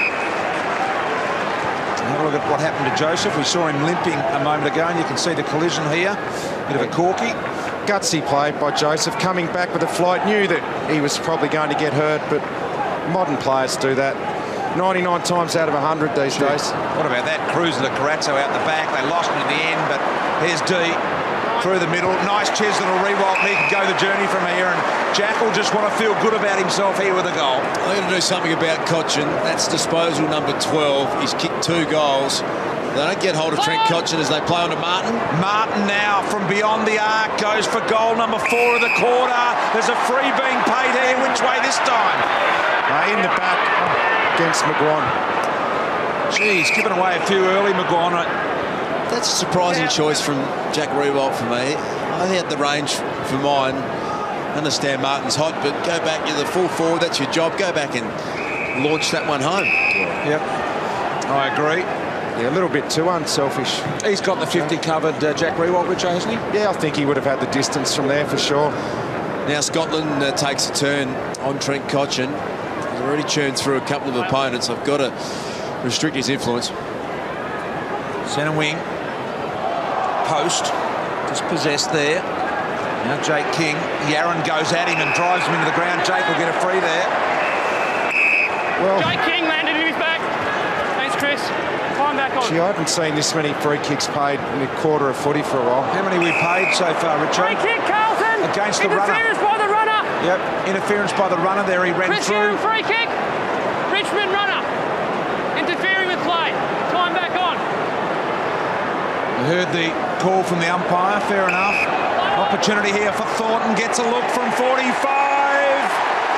A: Have a look at what happened to Joseph. We saw him limping a moment ago, and you can see the collision here. Bit of a corky.
C: Gutsy play by Joseph, coming back with a flight. Knew that he was probably going to get hurt, but modern players do that 99 times out of 100 these days.
A: What about that cruiser to Carazzo out the back? They lost him in the end, but here's D through the middle. Nice chest little Rewalt, and he can go the journey from here, and Jack will just want to feel good about himself here with a goal.
D: I'm going to do something about Cochin. That's disposal number 12. He's kicked 2 goals. They don't get hold of Trent Cochin as they play on to Martin.
A: Martin now from beyond the arc goes for goal number 4 of the quarter. There's a free being paid here. Which way this time?
C: In the back against McGuan.
A: Geez, giving away a few early, McGuan.
D: That's a surprising choice from Jack Rewalt for me. I think at the range for mine. Understand Martin's hot, but go back. You're the full forward. That's your job. Go back and launch that one home.
A: Yep, I agree.
C: Yeah, a little bit too unselfish.
A: He's got the 50 covered, Jack Rewalt, Richo, hasn't he?
C: Yeah, I think he would have had the distance from there for sure.
D: Now Scotland takes a turn on Trent Cochin. He's already churned through a couple of opponents. I've got to restrict his influence.
A: Centre wing. Post. Dispossessed there. Now Jake King. Yaron goes at him and drives him into the ground. Jake will get a free there.
C: Well,
E: Jake King landed in his back. Thanks, Chris. Time back on.
C: Gee, I haven't seen this many free kicks paid in a quarter of footy for a while.
A: How many we paid so far, Richard?
E: Free kick, Carlton.
A: Against the runner.
E: Interference by the runner.
A: Yep, interference by the runner there. He ran
E: Chris
A: through.
E: Hume, free kick. Richmond runner. Interfering with play. Time back on.
A: We heard the call from the umpire. Fair enough. Opportunity here for Thornton. Gets a look from 45.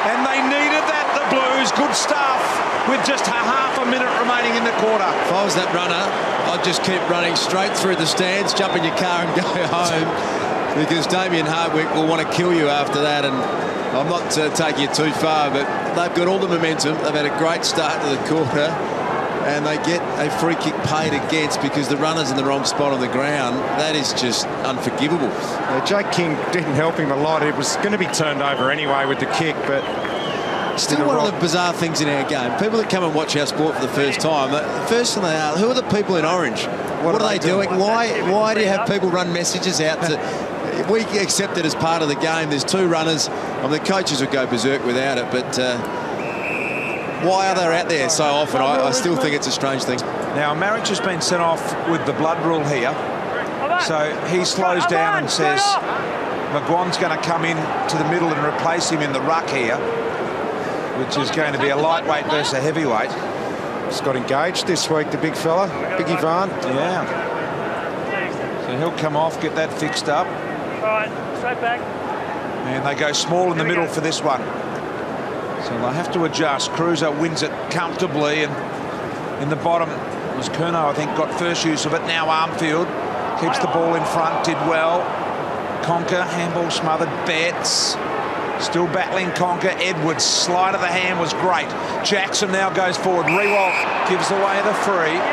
A: And they needed that, the Blues. Good stuff with just half a minute remaining in the quarter.
D: If I was that runner, I'd just keep running straight through the stands, jump in your car and go home, because Damien Hardwick will want to kill you after that. And I'm not taking it too far, but they've got all the momentum. They've had a great start to the quarter, and they get a free kick paid against because the runner's in the wrong spot on the ground. That is just unforgivable.
C: Jake King didn't help him a lot. It was going to be turned over anyway with the kick, but
D: still one of the bizarre things in our game. People that come and watch our sport for the first time, the first thing they are, who are the people in orange? What are they doing? Why do you have people run messages out to... We accept it as part of the game. There's two runners. The coaches would go berserk without it, but why are they out there so often? I still think it's a strange thing.
A: Now, Marriage has been sent off with the blood rule here. So he slows down and says McGuan's going to come in to the middle and replace him in the ruck here, which is going to be a lightweight versus a heavyweight.
C: He's got engaged this week, the big fella, Big Ivan.
A: Yeah. So he'll come off, get that fixed up.
G: All right, straight back.
A: And they go small in the middle for this one. So they'll have to adjust. Cruiser wins it comfortably, and in the bottom was Curnow, I think, got first use of it. Now Armfield keeps the ball in front, did well. Conker, handball smothered. Betts still battling Conker. Edwards, slide of the hand was great. Jackson now goes forward. Rewalt gives away the free.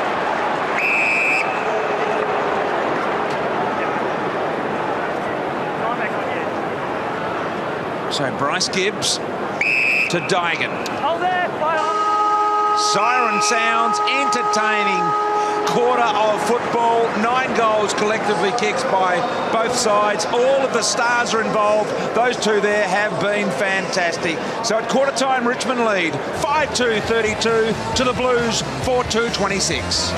A: So Bryce Gibbs to Dygan.
G: Hold there,
A: Siren sounds, entertaining quarter of football. 9 goals collectively kicked by both sides. All of the stars are involved. Those two there have been fantastic. So at quarter time, Richmond lead 5-2-32 to the Blues 4-2-26.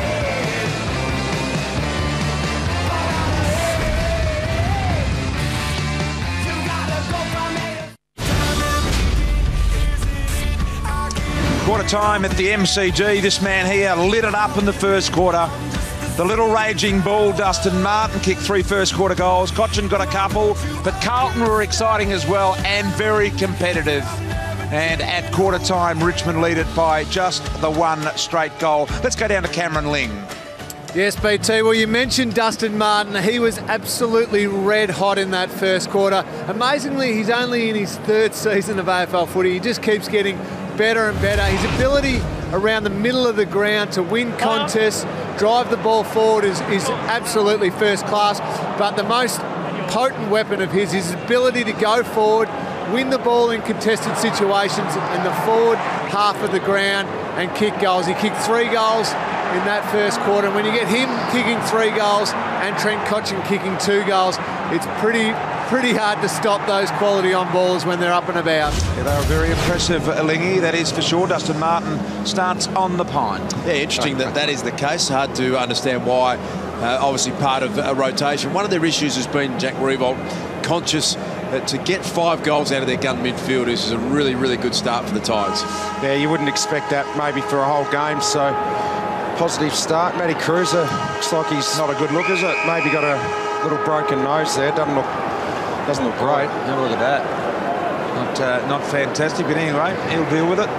A: Quarter time at the MCG. This man here lit it up in the first quarter. The little raging bull, Dustin Martin, kicked 3 first quarter goals. Cochin got a couple, but Carlton were exciting as well and very competitive. And at quarter time, Richmond lead it by just the 1 straight goal. Let's go down to Cameron Ling.
F: Yes, BT. Well, you mentioned Dustin Martin. He was absolutely red hot in that first quarter. Amazingly, he's only in his 3rd season of AFL footy. He just keeps getting better and better. His ability around the middle of the ground to win contests, drive the ball forward is absolutely first class. But the most potent weapon of his is his ability to go forward, win the ball in contested situations in the forward half of the ground and kick goals. He kicked 3 goals in that first quarter. And when you get him kicking 3 goals and Trent Cotchin kicking 2 goals, it's pretty hard to stop those quality on balls when they're up and about.
A: Yeah, they were very impressive, Lingy, that is for sure. Dustin Martin starts on the pine.
D: Yeah, interesting that is the case. Hard to understand why. Obviously part of a rotation. One of their issues has been Jack Rewalt conscious that to get 5 goals out of their gun midfielders is a really, really good start for the Tigers.
C: Yeah, you wouldn't expect that maybe for a whole game, so positive start. Matty Cruiser looks like he's not a good look, is it? Maybe got a little broken nose there. Doesn't look great.
A: Have a look at that. Not fantastic, but anyway, he'll deal with it.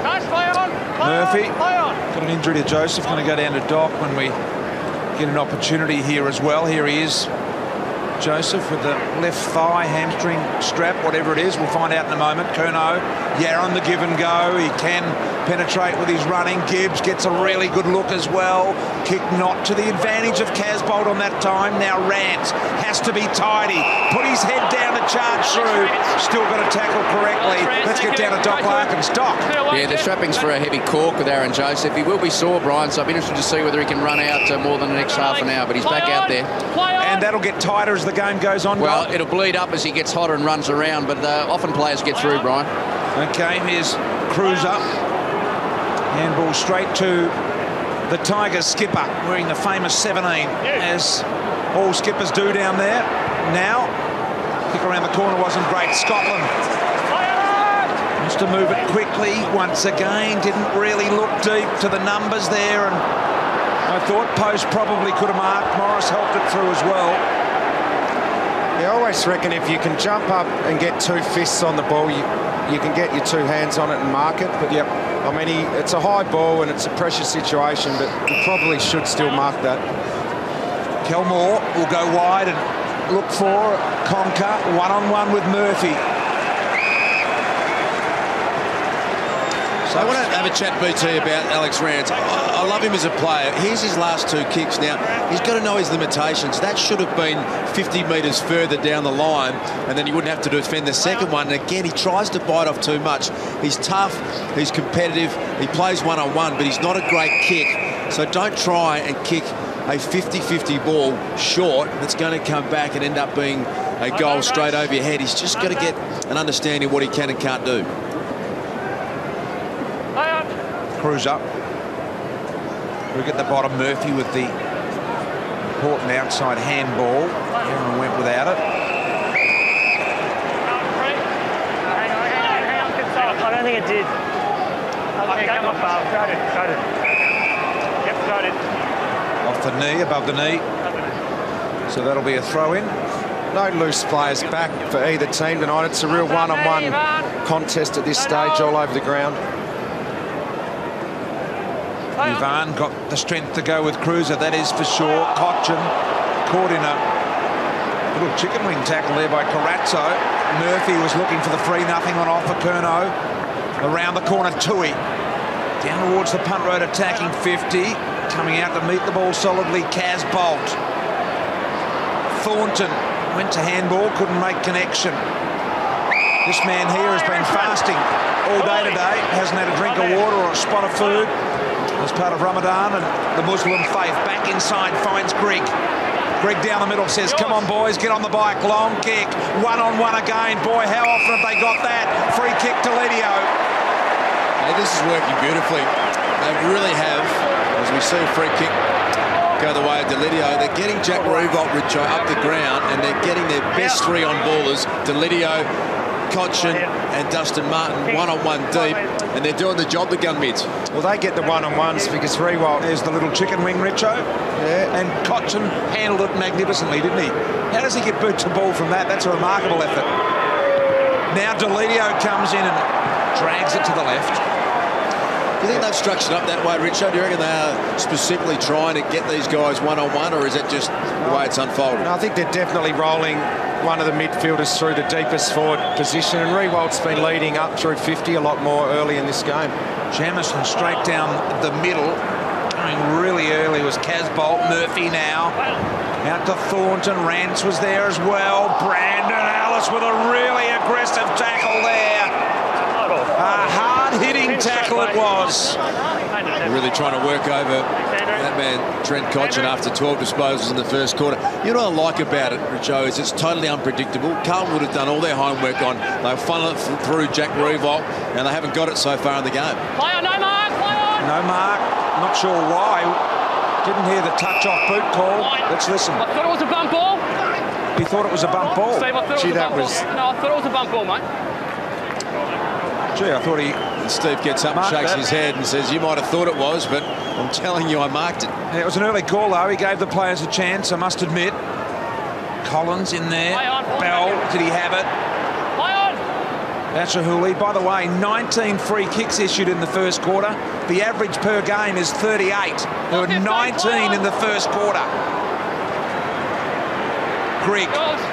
A: Murphy got an injury to Joseph. Going to go down to Doc when we get an opportunity here as well. Here he is, Joseph, with the left thigh, hamstring strap, whatever it is. We'll find out in a moment. Curnow, on the give and go. He can penetrate with his running. Gibbs gets a really good look as well. Kick not to the advantage of Casbolt on that time. Now Rance has to be tidy. Put his head down to charge through. Still got to tackle correctly. Let's get down to Doc Larkins. Doc.
I: Yeah, the strapping's for a heavy cork with Aaron Joseph. He will be sore, Brian, so I'll be interested to see whether he can run out more than the next half an hour, but he's back out there.
A: And that'll get tighter as the game goes on.
I: Well,
A: Doc.
I: it'll bleed up as he gets hotter and runs around, but often players get through, Brian.
A: Okay, here's Cruiser. Handball straight to the Tigers skipper, wearing the famous 17, as all skippers do down there. Now, kick around the corner wasn't great. Scotland wants to move it quickly once again. Didn't really look deep to the numbers there, and I thought Post probably could have marked. Morris helped it through as well.
C: Yeah, I always reckon if you can jump up and get 2 fists on the ball, you can get your two hands on it and mark it. But, yep, I mean, it's a high ball and it's a pressure situation, but he probably should still mark that.
A: Kelmore will go wide and look for Conker, one-on-one with Murphy.
D: So I want to have a chat, BT, about Alex Rance. I love him as a player. Here's his last two kicks now. He's got to know his limitations. That should have been 50 metres further down the line, and then he wouldn't have to defend the second one. And again, he tries to bite off too much. He's tough, he's competitive, he plays one-on-one, but he's not a great kick. So don't try and kick a 50-50 ball short that's going to come back and end up being a goal straight over your head. He's just got to get an understanding of what he can and can't do.
A: Cruz up. Look at the bottom. Murphy with the important outside handball. Aaron went without it.
G: I don't think it did. Come off, throw it. Yep, throw it.
A: Off the knee, above the knee. So that'll be a throw-in.
C: No loose players back for either team tonight. It's a real one-on-one contest at this stage all over the ground.
A: Ivan got the strength to go with Cruiser, that is for sure. Cochin caught in a little chicken wing tackle there by Carazzo. Murphy was looking for the 3-0 on offer. Curnow around the corner. Tui down towards the punt road, attacking 50. Coming out to meet the ball solidly, Kaz Bolt. Thornton went to handball, couldn't make connection. This man here has been fasting all day today, hasn't had a drink of water or a spot of food as part of Ramadan and the Muslim faith. Back inside, finds Grigg. Grigg down the middle, says, come on, boys, get on the bike. Long kick, one-on-one again. Boy, how often have they got that? Free kick to Lidio.
D: Hey, this is working beautifully. They really have. As we see a free kick go the way of Delidio, they're getting Jack Revolt, Richo, up the ground, and they're getting their best three on ballers, Delidio, Cochin and Dustin Martin, one-on-one deep, and they're doing the job, the gun mids.
C: Well, they get the one-on-ones because Revolt...
A: There's the little chicken wing, Richo.
C: Yeah.
A: And Cochin handled it magnificently, didn't he? How does he get boot to ball from that? That's a remarkable effort. Now Delidio comes in and drags it to the left.
D: Do you think they've structured up that way, Richo? Do you reckon they are specifically trying to get these guys one-on-one, or is that just the way it's unfolded?
C: No, I think they're definitely rolling one of the midfielders through the deepest forward position, and Rewalt's been leading up through 50 a lot more early in this game.
A: Jamison straight down the middle, going really early was Casbolt. Murphy now out to Thornton. Rance was there as well. Brandon Ellis with a really aggressive tackle there. A hard-hitting tackle it was.
D: They're really trying to work over that man, Trent Cochin, after 12 disposals in the first quarter. You know what I like about it, Richo, is it's totally unpredictable. Carlton would have done all their homework on. They'll funnel it through Jack Revolt, and they haven't got it so far in the game.
E: Player, no mark, player.
A: No mark. Not sure why. Didn't hear the touch-off boot call. Let's listen.
E: I thought it was a bump ball.
A: He thought it was a bump ball.
E: Steve, I thought it was a bump ball. No, I thought it was a bump ball, mate.
A: Gee, I thought he...
D: Steve gets up and shakes his head and says, you might have thought it was, but I'm telling you I marked it.
A: Yeah, it was an early call, though. He gave the players a chance, I must admit. Collins in there. Bell, did he have it? Bachahuli. By the way, 19 free kicks issued in the first quarter. The average per game is 38. There were 19 in the first quarter. Grigg.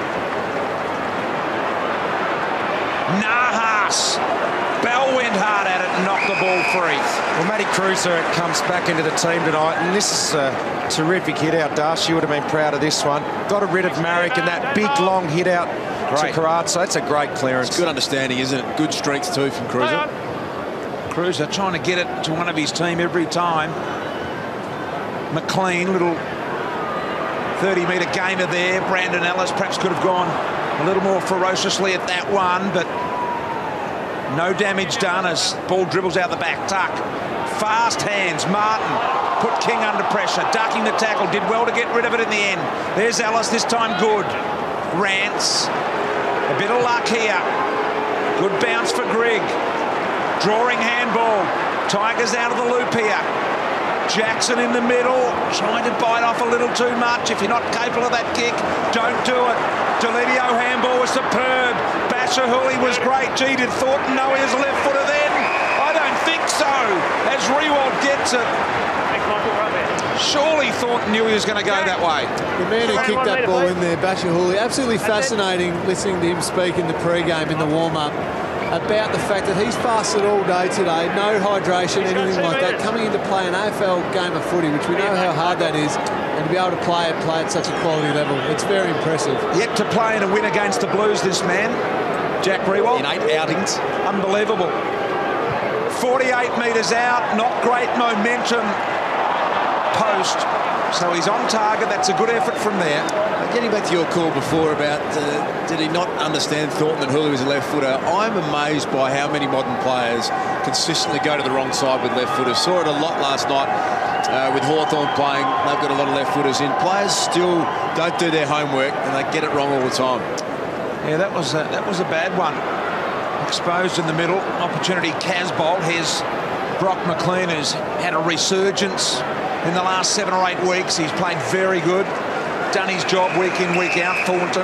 A: Nahas. Bell went hard at it and knocked the ball free.
C: Well, Matty Cruiser comes back into the team tonight, and this is a terrific hit out, Darcy. You would have been proud of this one. Got rid of Marek and that big long hit out to Carazzo. That's a great clearance.
D: It's good understanding, isn't it? Good strength too from Cruiser.
A: Cruiser trying to get it to one of his team every time. McLean, little 30-metre gainer there. Brandon Ellis perhaps could have gone a little more ferociously at that one, but no damage done as ball dribbles out the back. Tuck. Fast hands. Martin put King under pressure. Ducking the tackle. Did well to get rid of it in the end. There's Ellis, this time good. Rance. A bit of luck here. Good bounce for Grigg. Drawing handball. Tigers out of the loop here. Jackson in the middle. Trying to bite off a little too much. If you're not capable of that kick, don't do it. Delidio handball was superb. Bashahuli was great. Gee, did Thornton know he was a left footer then? I don't think so. As Riewoldt gets it. Surely Thornton knew he was going to go that way.
F: The man who kicked that ball in there, Bashahuli, absolutely fascinating listening to him speak in the pre-game, in the warm-up, about the fact that he's fasted all day today, no hydration, anything like that, coming into play an AFL game of footy, which we know how hard that is, and to be able to play at such a quality level, it's very impressive.
A: Yet to play in a win against the Blues, this man, Jack Riewoldt.
D: In 8 outings.
A: Unbelievable. 48 metres out, not great momentum post. So he's on target. That's a good effort from there.
D: Getting back to your call before about did he not understand Thornton that Hooley was a left footer? I'm amazed by how many modern players consistently go to the wrong side with left footers. Saw it a lot last night with Hawthorn playing. They've got a lot of left footers in. Players still don't do their homework and they get it wrong all the time.
A: Yeah, that was a bad one. Exposed in the middle. Opportunity Casbolt. Here's Brock McLean, who's had a resurgence in the last 7 or 8 weeks. He's played very good. Done his job week in, week out, Thornton.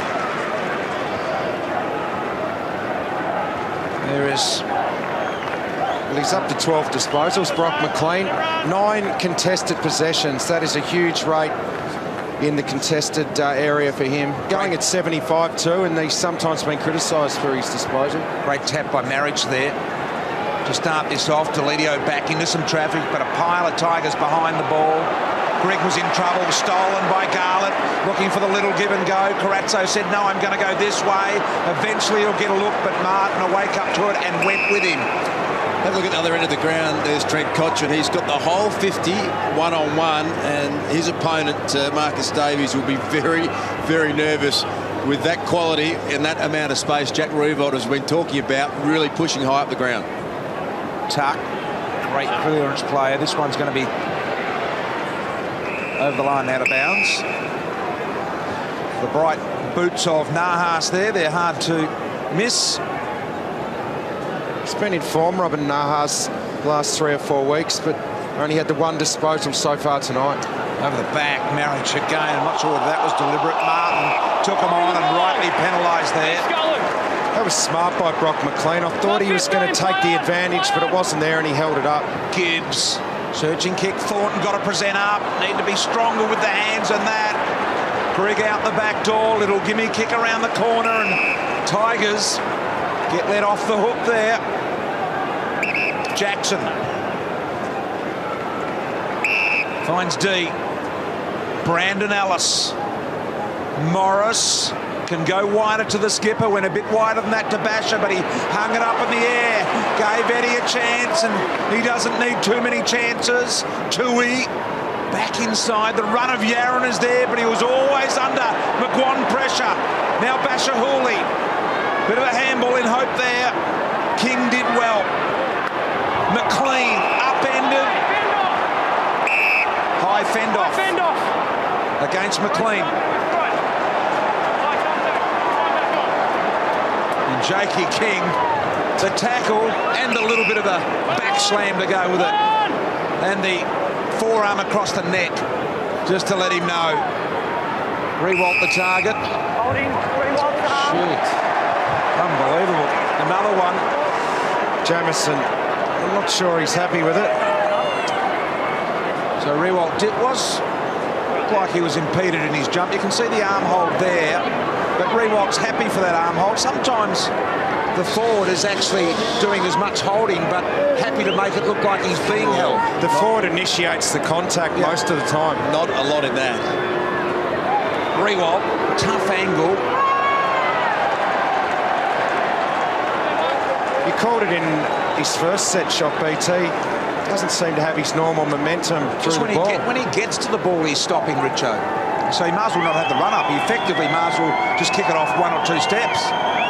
A: There is...
C: Well, he's up to 12 disposals, Brock McLean. 9 contested possessions. That is a huge rate in the contested area for him. Going at 75 too, and he's sometimes been criticised for his disposal.
A: Great tap by Marriage there to start this off. Deledio back into some traffic, but a pile of Tigers behind the ball. Greg was in trouble, stolen by Garlett, looking for the little give and go. Corazzo said, no, I'm going to go this way. Eventually he'll get a look, but Martin will wake up to it and went with him.
D: Have a look at the other end of the ground. There's Trent Cotchin. He's got the whole 50 one-on-one, and his opponent, Marcus Davies, will be very, very nervous with that quality and that amount of space Jack Riewoldt has been talking about, really pushing high up the ground.
A: Tuck, great clearance player. This one's going to be over the line, out of bounds. The bright boots of Nahas there. They're hard to miss.
C: He's been in form, Robin Nahas, the last 3 or 4 weeks, but only had the 1 disposal so far tonight.
A: Over the back, Marriage again. I'm not sure whether that was deliberate. Martin took him on and rightly penalised there.
C: That was smart by Brock McLean. I thought he was going to take the advantage, but it wasn't there and he held it up.
A: Gibbs, searching kick. Thornton got to present up. Need to be stronger with the hands and that. Greg out the back door. Little gimme kick around the corner, and Tigers get let off the hook there. Jackson finds D. Brandon Ellis. Morris can go wider to the skipper, went a bit wider than that to Basher, but he hung it up in the air, gave Eddie a chance, and he doesn't need too many chances. Tui back inside. The run of Yaron is there, but he was always under McGuan pressure. Now Bashahuli, bit of a handball in hope there. King did well. McLean upended. High fend off against McLean. Jakey King, the tackle and a little bit of a back slam to go with it. And the forearm across the neck, just to let him know. Riewoldt the target.
G: Holding, Riewoldt arm.
A: Shit. Unbelievable. Another one.
C: Jamison, I'm not sure he's happy with it.
A: So Riewoldt looked like he was impeded in his jump. You can see the arm hold there. But Riewoldt's happy for that arm hold. Sometimes the forward is actually doing as much holding, but happy to make it look like he's being held.
C: The forward initiates the contact most of the time.
D: Not a lot in that.
A: Riewoldt, tough angle.
C: He called it in his first set shot, BT. Doesn't seem to have his normal momentum through the ball.
A: When he gets to the ball, he's stopping Richo. So he might as well not have the run-up. He effectively might as well just kick it off 1 or 2 steps.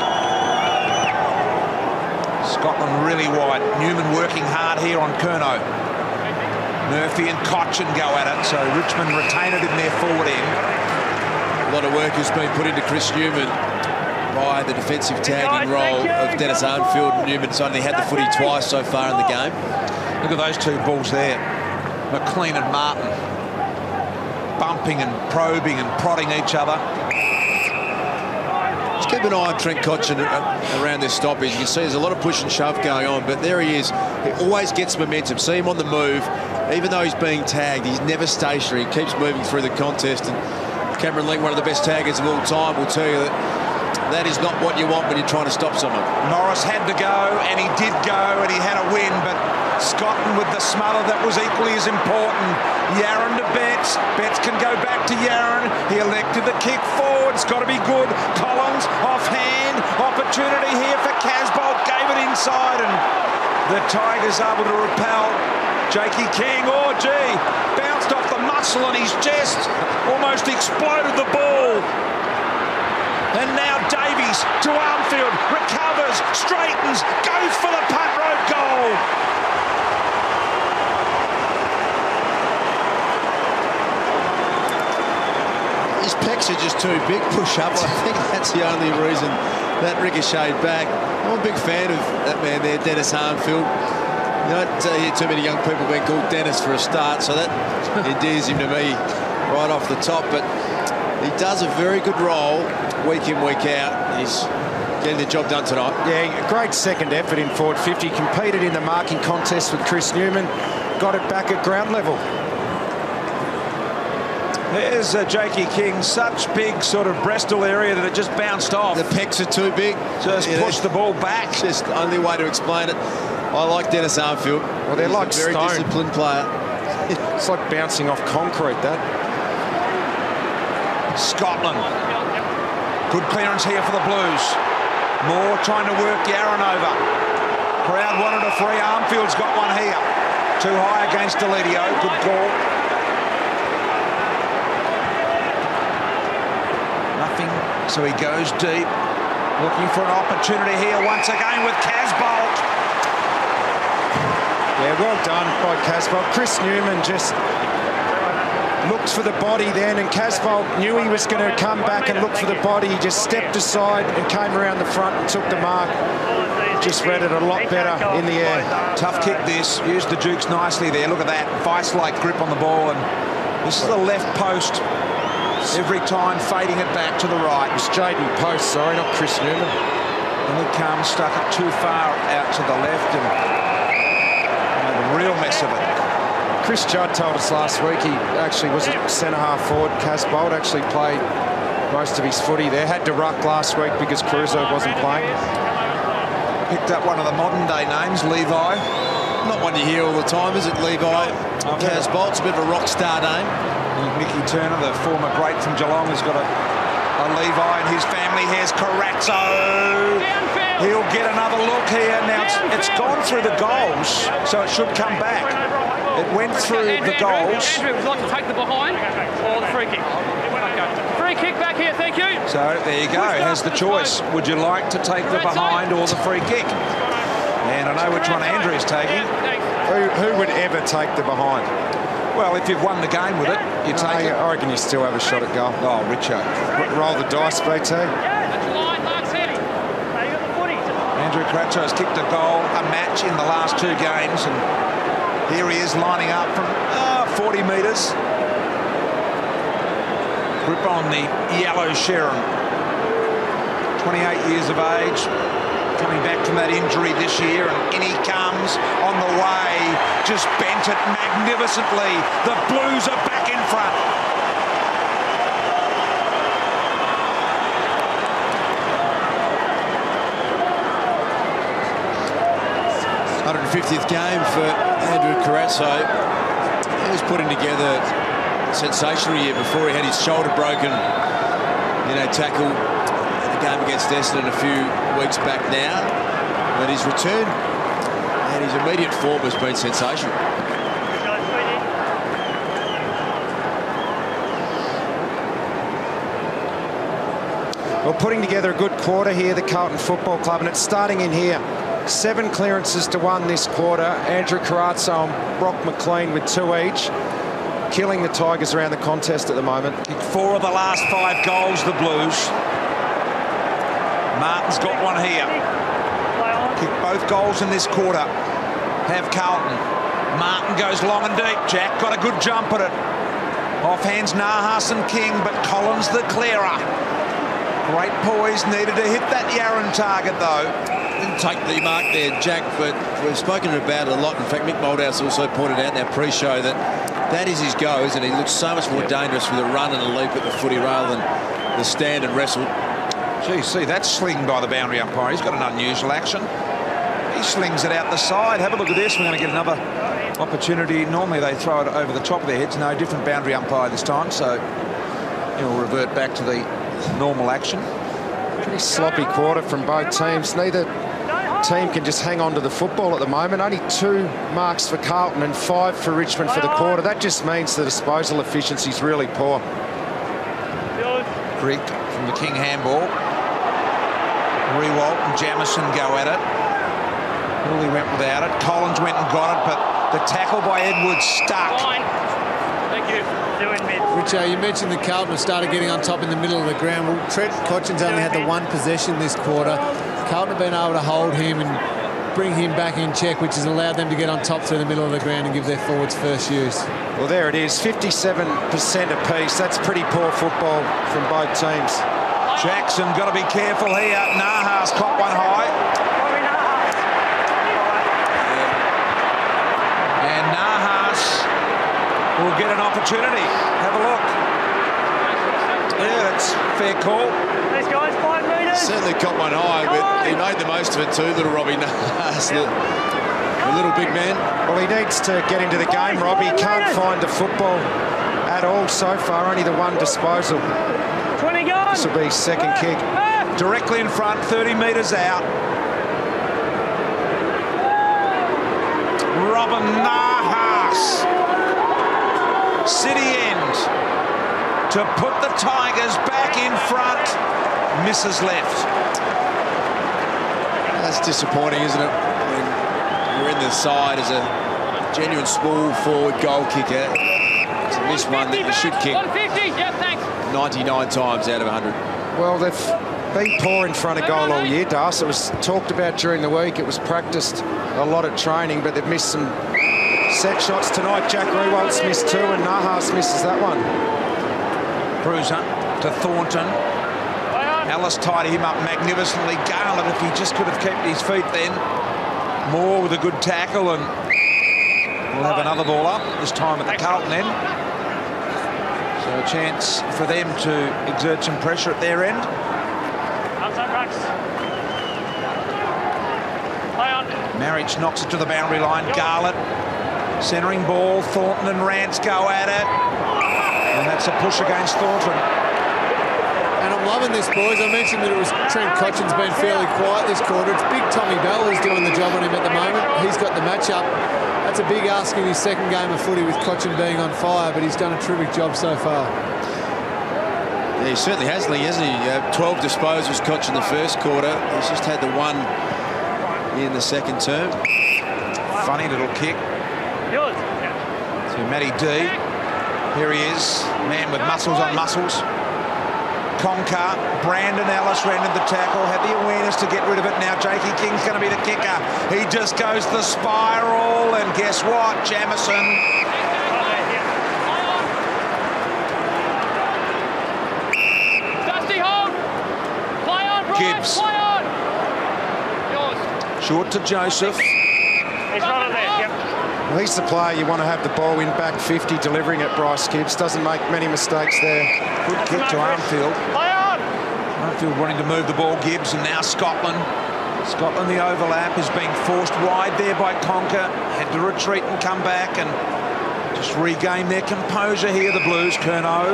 A: Scotland really wide. Newman working hard here on Curnow. Murphy and Cotchin go at it, so Richmond retain it in their forward end.
D: A lot of work has been put into Chris Newman by the defensive tagging role of Dennis Arnfield. Newman's only had the footy twice so far in the game.
A: Look at those 2 balls there. McLean and Martin. Bumping and probing and prodding each other.
D: Keep an eye on Trent Cotchin around this stoppage. You can see there's a lot of push and shove going on, but there he is. He always gets momentum. See him on the move. Even though he's being tagged, he's never stationary. He keeps moving through the contest. And Cameron Ling, one of the best taggers of all time, will tell you that that is not what you want when you're trying to stop someone.
A: Norris had to go, and he did go, and he had a win, but Scotland with the smother that was equally as important. Yaron to Betts. Betts can go back to Yaron. He elected the kick forward. It's got to be good. Collins offhand. Opportunity here for Casbolt. Gave it inside, and the Tigers able to repel. Jakey King, oh gee, bounced off the muscle in his chest. Almost exploded the ball. And now Davies to Armfield, recovers, straightens, goes for the punt road goal.
D: His pecs are just too big, push up. I think that's the only reason that ricocheted back. I'm a big fan of that man there, Dennis Armfield. You don't hear too many young people being called Dennis for a start, so that endears him to me right off the top. But he does a very good role week in, week out. He's getting the job done tonight.
C: Yeah, a great second effort in forward 50. Competed in the marking contest with Chris Newman. Got it back at ground level.
A: There's Jakey King, such big sort of Bristol area that it just bounced off.
D: The pecs are too big.
A: Just pushed the ball back.
D: Just the only way to explain it. I like Dennis Armfield.
C: Well, they're like
D: a very
C: stone.
D: disciplined player.
C: It's like bouncing off concrete, that.
A: Scotland. Good clearance here for the Blues. Moore trying to work Yaron over. Crowd wanted a free. Armfield's got one here. Too high against Deledio. Good call. Nothing. So he goes deep. Looking for an opportunity here once again with Casbolt.
C: Yeah, well done by Casbolt. Chris Newman just looked for the body then, and Casbolt knew he was going to come back and look for the body. He just stepped aside and came around the front and took the mark. Just read it a lot better in the air.
A: Tough kick this. Used the Dukes nicely there. Look at that vice-like grip on the ball. And this is the left post. Every time fading it back to the right.
C: It's Jaden Post, sorry, not Chris Newman.
A: And he comes, stuck it too far out to the left and made a real mess of it.
C: Chris Judd told us last week he actually was a centre-half forward. Casbolt actually played most of his footy there. Had to ruck last week because Crusoe wasn't playing.
A: Picked up one of the modern-day names, Levi.
D: Not one you hear all the time, is it, Levi? Casbolt's a bit of a rock star name.
A: Mickey Turner, the former great from Geelong, has got a Levi in his family. Here's Carazzo. He'll get another look here. Now it's gone through the goals, so it should come back. It went through the goals.
E: Andrew would like to take the behind or the free kick. Okay. Free kick back here, thank you.
A: So there you go. Has the choice. Would you like to take the behind or the free kick? And I know which one Andrew's taking.
C: Who would ever take the behind?
A: Well, if you've won the game with it, you take it.
C: I reckon you still have a shot at goal.
A: Oh, Richo.
C: Roll the dice, BT.
A: Andrew Carazzo has kicked a goal, a match in the last two games, and here he is lining up from 40 metres. Grip on the yellow Sharon. 28 years of age. Coming back from that injury this year, and in he comes on the way. Just bent it magnificently. The Blues are back in front.
D: 150th game for Andrew Carazzo. He was putting together a sensational year before he had his shoulder broken in a tackle in a game against Essendon a few weeks back now. But his return and his immediate form has been sensational.
C: Well, putting together a good quarter here, the Carlton Football Club, and it's starting in here. 7 clearances to 1 this quarter. Andrew Carazzo and Brock McLean with 2 each. Killing the Tigers around the contest at the moment.
A: Kicked 4 of the last 5 goals, the Blues. Martin's got one here. Kicked both goals in this quarter. Have Carlton. Martin goes long and deep. Jack got a good jump at it. Off hands Nahas and King, but Collins the clearer. Great poise, needed to hit that Yarran target, though.
D: Didn't take the mark there, Jack, but we've spoken about it a lot. In fact, Mick Moldhouse also pointed out in our pre-show that is his go, isn't he? He looks so much more dangerous with a run and a leap at the footy rather than the stand and wrestle.
A: Gee, see, that's slinged by the boundary umpire. He's got an unusual action. He slings it out the side. Have a look at this. We're going to get another opportunity. Normally they throw it over the top of their heads. No, different boundary umpire this time, so he'll revert back to the normal action.
C: Pretty sloppy quarter from both teams. Neither team can just hang on to the football at the moment. Only 2 marks for Carlton and 5 for Richmond for the quarter. That just means the disposal efficiency is really poor.
A: Grigg from the King handball. Rewalt and Jamison go at it. Hooley went without it. Collins went and got it, but the tackle by Edwards stuck.
G: Thank you.
F: Richo, you mentioned that Carlton have started getting on top in the middle of the ground. Well, Trent Cotchin's only had the 1 possession this quarter. Carlton have been able to hold him and bring him back in check, which has allowed them to get on top through the middle of the ground and give their forwards first use.
C: Well, there it is, 57% apiece. That's pretty poor football from both teams.
A: Jackson got to be careful here. Nahas caught one high. And Nahas will get an opportunity. Have a look. Yeah, that's a fair call.
G: These guys, 5 metres.
D: Certainly caught one high, but he made the most of it too, little Robbie Nahas, the little big man.
C: Well, he needs to get into the game, Rob. He can't find the football at all so far, only the 1 disposal.
G: 20 gone.
C: This will be his second kick.
A: Directly in front, 30 metres out. Robin Nahas. City end to put the Tigers back in front. Misses left.
D: That's disappointing, isn't it? When you're in the side as a genuine small forward goal kicker to miss one that you should kick 99 times out of 100.
C: Well, they've been poor in front of goal all year, Das. It was talked about during the week. It was practiced a lot at training, but they've missed some set shots tonight. Jack Rewalt's missed 2 and Nahas misses that one.
A: Bruiser to Thornton. Ellis tied him up magnificently. Garland, if he just could have kept his feet then. Moore with a good tackle, and we'll have another ball up, this time at the Carlton end. So a chance for them to exert some pressure at their end. Marriage knocks it to the boundary line. Garland, centering ball. Thornton and Rance go at it. And that's a push against Thornton.
F: And I'm loving this, boys. I mentioned that it was Trent Cotchin's been fairly quiet this quarter. It's big Tommy Bell who's doing the job on him at the moment. He's got the matchup. That's a big ask in his second game of footy with Cotchin being on fire, but he's done a terrific job so far.
D: Yeah, he certainly has, Lee, hasn't he? 12 disposals, Cotchin the first quarter. He's just had the 1 in the second term.
A: Funny little kick to Matty D. Here he is, man with muscles on muscles. Conker, Brandon Ellis ran into the tackle, had the awareness to get rid of it. Now Jakey King's going to be the kicker. He just goes the spiral, and guess what? Jamison.
E: Dusty hold. Play on, Brian.
A: Gibbs.
E: Play on. Yours.
A: Short to Joseph.
G: He's not on there, yep.
C: Well, he's the player you want to have the ball in back 50 delivering it, Bryce Gibbs. Doesn't make many mistakes there.
A: Good kick to Armfield.
G: Play on.
A: Armfield wanting to move the ball, Gibbs, and now Scotland. Scotland, the overlap, is being forced wide there by Conker. Had to retreat and come back and just regain their composure here, the Blues. Curnow.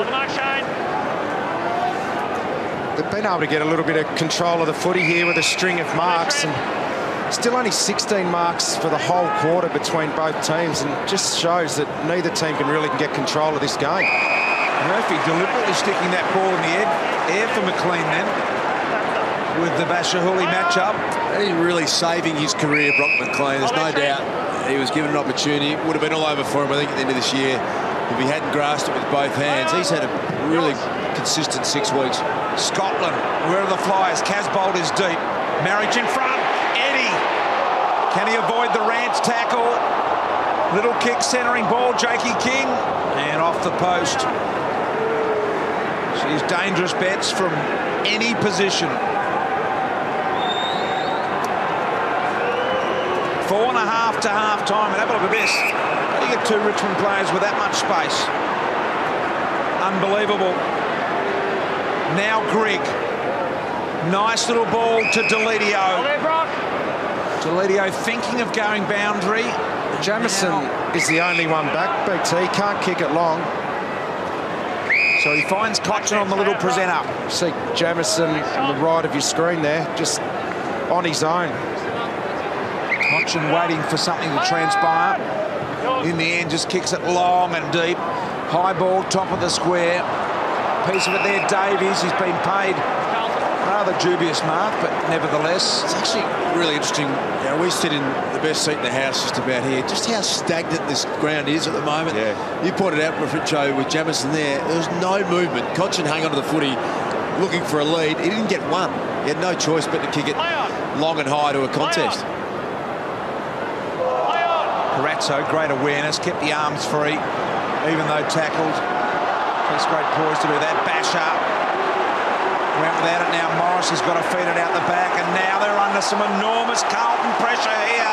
C: They've been able to get a little bit of control of the footy here with a string of marks, and still only 16 marks for the whole quarter between both teams, and just shows that neither team can really get control of this game.
A: Murphy deliberately sticking that ball in the air for McLean then, with the Bashahuli matchup.
D: He's really saving his career, Brock McLean. There's no doubt he was given an opportunity. It would have been all over for him, I think, at the end of this year if he hadn't grasped it with both hands. He's had a really consistent 6 weeks.
A: Scotland, where are the Flyers? Casbolt is deep. Marriage in front. Eddie. Can he avoid the Rance tackle? Little kick, centering ball. Jakey King. And off the post. She's dangerous bets from any position. 4.5 to half-time, and have a look at this. How do you get two Richmond players with that much space? Unbelievable. Now Grigg. Nice little ball to Deledio. Deledio thinking of going boundary.
C: Jamison is the only one back, BT. He can't kick it long.
A: So he finds Cotchin on the little presenter.
C: See Jamison on the right of your screen there, just on his own.
A: Cotchin waiting for something to transpire. In the end, just kicks it long and deep. High ball, top of the square. Piece of it there, Davies. He's been paid rather dubious mark, but nevertheless.
D: It's actually really interesting. You know, we sit in the best seat in the house just about here. Just how stagnant this ground is at the moment.
A: Yeah.
D: You pointed out, Richo, with Jamison there, there was no movement. Cotchin hung onto the footy looking for a lead. He didn't get one. He had no choice but to kick it long and high to a contest.
A: Carazzo, great awareness, kept the arms free, even though tackled. That's great poise to do that. Basher went without it now. Morris has got to feed it out the back, and now they're under some enormous Carlton pressure here.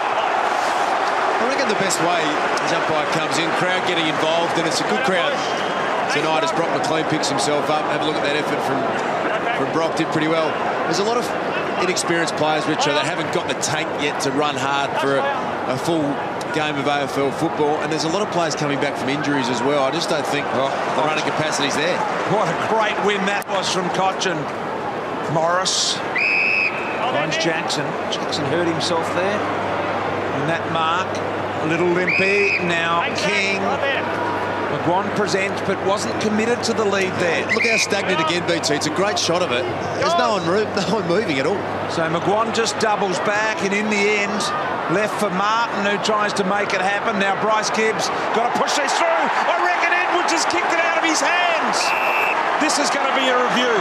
D: I reckon the best way is umpire comes in, crowd getting involved, and it's a good crowd tonight as Brock McLean picks himself up. Have a look at that effort from Brock, did pretty well. There's a lot of inexperienced players, Richard, that haven't got the tank yet to run hard for a full game of AFL football, and there's a lot of players coming back from injuries as well. I just don't think the running capacity's there.
A: What a great win that was from Cotchin. Morris finds Jackson. Jackson hurt himself there. And that mark, a little limpy. Now King. McGuan presents, but wasn't committed to the lead there.
D: Look how stagnant again, BT. It's a great shot of it. There's no one moving at all.
A: So McGuan just doubles back, and in the end, left for Martin, who tries to make it happen. Now Bryce Gibbs got to push this through. I reckon Edwards has kicked it out of his hands. This is going to be a review.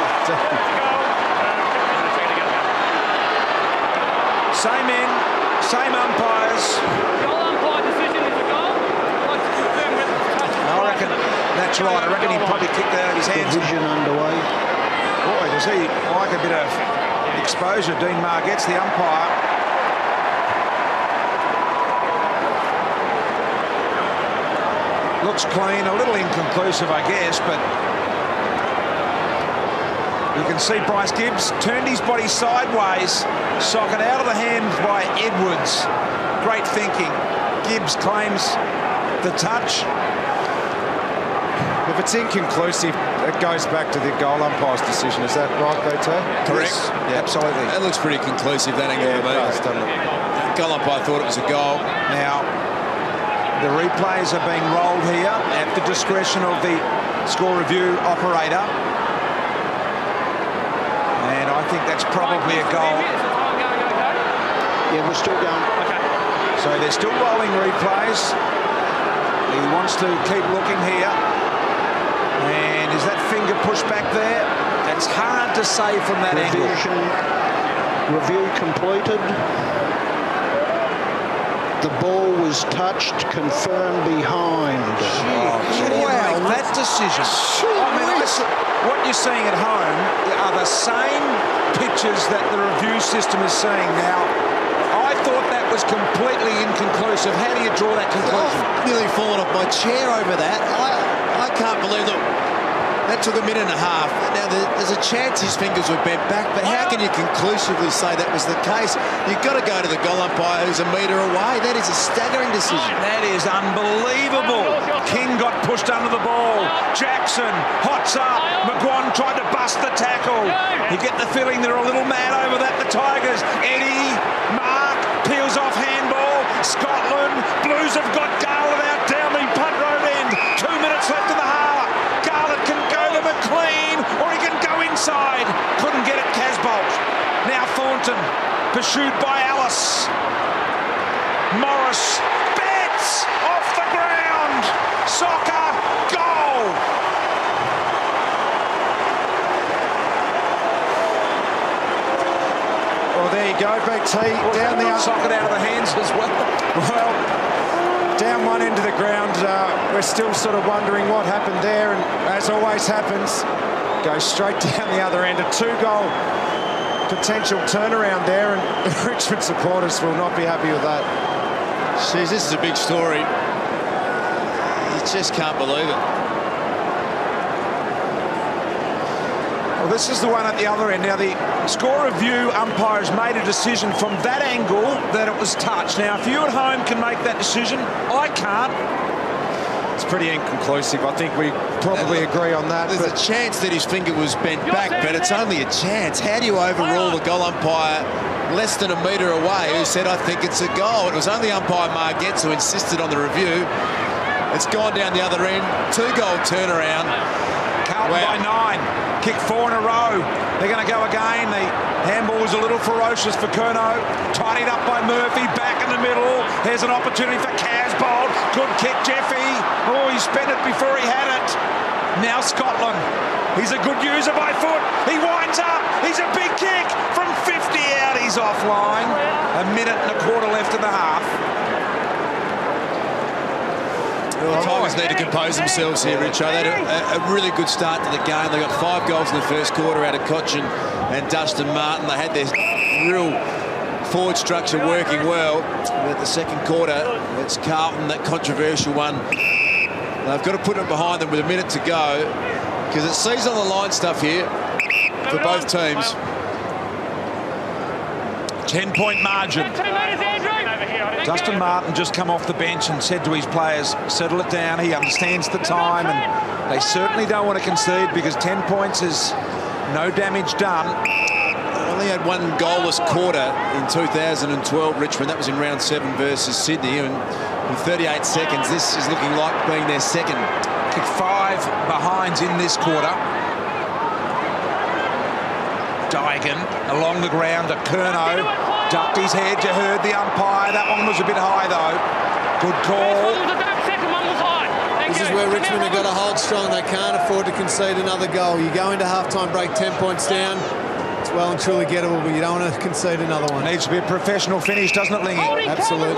A: Same men, same umpires. I reckon that's right. I reckon he probably kicked it out of his hands.
H: Division underway.
A: Boy, does he like a bit of exposure. Dean Marr gets the umpire. Looks clean, a little inconclusive, I guess, but you can see Bryce Gibbs turned his body sideways, socket out of the hand by Edwards. Great thinking. Gibbs claims the touch.
C: If it's inconclusive, it goes back to the goal umpire's decision. Is that right, BT?
D: Correct.
A: Yes, yeah, absolutely.
D: That looks pretty conclusive, that angle to me.
C: It does, doesn't it?
D: Goal umpire thought it was a goal.
A: Now, the replays are being rolled here at the discretion of the score review operator. And I think that's probably a goal.
H: Yeah, we're still going.
A: So they're still rolling replays. He wants to keep looking here. And is that finger pushed back there? That's hard to say from that angle.
H: Review completed. The ball was touched, confirmed behind.
A: Wow, that decision. I mean, what you're seeing at home are the same pictures that the review system is seeing now. I thought that was completely inconclusive. How do you draw that conclusion?
D: I've nearly fallen off my chair over that. I can't believe that. That took a minute and a half. Now, there's a chance his fingers were bent back, but how can you conclusively say that was the case? You've got to go to the goal umpire who's a metre away. That is a staggering decision.
A: That is unbelievable. King got pushed under the ball. Jackson hots up. McGuan tried to bust the tackle. You get the feeling they're a little mad over that, the Tigers. Eddie, Mark, peels off handball. Scotland, Blues have got Garland out down the punt road end. 2 minutes left in the half. Garland can go to McLean, or he can go inside. Couldn't get it, Casbolt. Now Thornton, pursued by Alice. Morris, bets off the ground. Soccer, goal.
C: Well, there you go, BT. Down the
A: socket out of the hands as well.
C: Well, down one end of the ground. We're still sort of wondering what happened there, and as always happens, goes straight down the other end. A 2-goal potential turnaround there, and the Richmond supporters will not be happy with that.
D: Jeez, this is a big story. You just can't believe it.
A: Well, this is the one at the other end. Now, the score review umpires made a decision from that angle that it was touched. Now, if you at home can make that decision, I can't.
C: It's pretty inconclusive. I think we probably agree on that.
D: There's a chance that his finger was bent back, but it's only a chance. How do you overrule the goal umpire less than a metre away who said, I think it's a goal? It was only umpire Margetts who insisted on the review. It's gone down the other end. 2-goal turnaround.
A: Carlton by 9. Kick 4 in a row. They're going to go again. The handball was a little ferocious for Curnow. Tidied up by Murphy. Back in the middle. Here's an opportunity for Casbolt. Good kick, Jeffy. Oh, he spent it before he had it. Now Scotland. He's a good user by foot. He winds up. He's a big kick from 50 out. He's offline. A minute and a quarter left in the half.
D: Well, the Tigers need to compose themselves here, Richo. They had a really good start to the game. They got 5 goals in the first quarter out of Cochin and Dustin Martin. They had their real forward structure working well. But the second quarter, it's Carlton, that controversial one. They've got to put it behind them with a minute to go, because it's season on the line stuff here for both teams.
A: 10-point margin. Dustin Martin just come off the bench and said to his players, settle it down. He understands the time, and they certainly don't want to concede, because 10 points is no damage done.
D: They only had 1 goalless quarter in 2012, Richmond. That was in round 7 versus Sydney, and in 38 seconds, this is looking like being their second.
A: Kick 5 behinds in this quarter. Dygan along the ground to Curnow. Ducked his head. You heard the umpire. That one was a bit high, though. Good call.
F: This is where Richmond have got to hold strong. They can't afford to concede another goal. You go into half-time break 10 points down. It's well and truly gettable, but you don't want to concede another one.
A: Needs to be a professional finish, doesn't it, Lingy?
F: Absolutely.